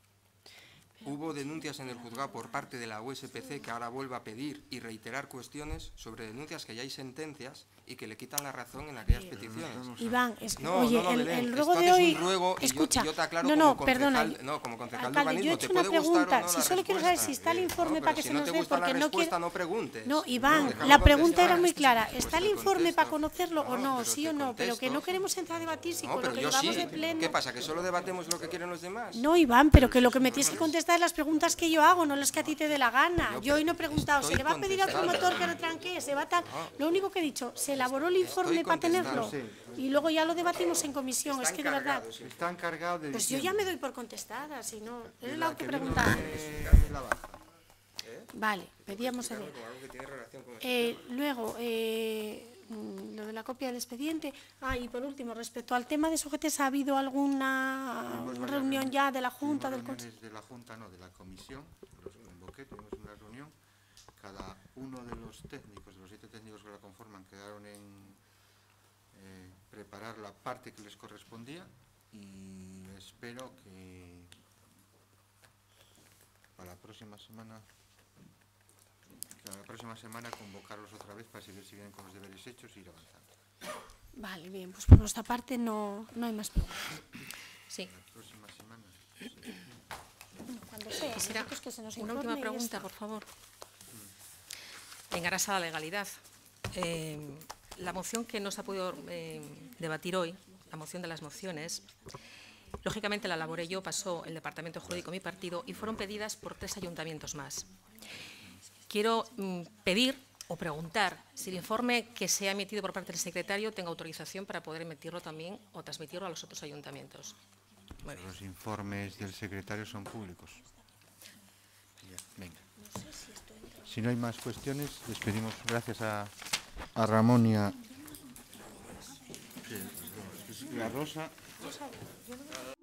hubo denuncias en el juzgado por parte de la U S P C, que ahora vuelve a pedir y reiterar cuestiones sobre denuncias que ya hay sentencias y que le quitan la razón en aquellas peticiones. Iván, es, No, oye, no, no, el, Belén, el esto ruego de es un hoy... ruego y yo- escucha, y yo te aclaro no, como no, concejal- perdona. no, como concejal de Alcalde, yo he urbanismo, hecho te una puede gustar o pregunta, no si la solo quiero saber si respuesta. está el informe No, para pero que si se no nos te dé, gusta porque la no respuesta, quiero... no preguntes. No, Iván, déjame la pregunta era contestar. muy clara. Pues ¿Está el te informe para contesto. conocerlo o no? pero ¿Sí te o no? Pero que no contesto. queremos entrar a debatir si No, con lo pero que yo llevamos sí. de pleno... ¿Qué pasa? ¿Que solo debatemos lo que quieren los demás? No, Iván, pero que lo que me tienes que contestar es las preguntas que yo hago, no las que a ti te dé la gana. Yo Yo hoy no he preguntado, ¿se estoy le va a pedir al contestando. promotor que retranque? ¿Se va a tal? Lo único que he dicho, se elaboró el informe para contestando. tenerlo y luego ya lo debatimos en comisión. Está Es que de verdad... encargado, sí. Está encargado de Pues yo ya me doy por contestada, si no... Es la que vino preguntaba. de la baja. Vale, pedíamos el... Como algo que tiene relación con esto. Eh, luego, eh, mm, lo de la copia del expediente. Ah, y por último, respecto al tema de sujetes, ¿ha habido alguna Tuvimos varias reunión ya de la Junta, del Tuvimos Consejo? reuniones de la Junta, no, de la Comisión, los convoqué, tuvimos una reunión, cada uno de los técnicos, de los siete técnicos que la conforman, quedaron en eh, preparar la parte que les correspondía y espero que para la próxima semana que la próxima semana convocarlos otra vez para seguir si vienen con los deberes hechos y ir avanzando. Vale, bien, pues por nuestra parte no, no hay más preguntas. Sí. La próxima semana. Cuando sea, Quisiera nosotros que se nos una informe última y ya pregunta, está. por favor. En aras a la legalidad. Eh, la moción que no se ha podido eh, debatir hoy, la moción de las mociones, lógicamente la elaboré yo, pasó el Departamento Jurídico de mi partido y fueron pedidas por tres ayuntamientos más. Quiero mm, pedir o preguntar si el informe que se ha emitido por parte del secretario tenga autorización para poder emitirlo también o transmitirlo a los otros ayuntamientos. Muy bien. Los informes del secretario son públicos. Ya, venga. Si no hay más cuestiones, despedimos. Gracias a, a Ramón y a, a Rosa.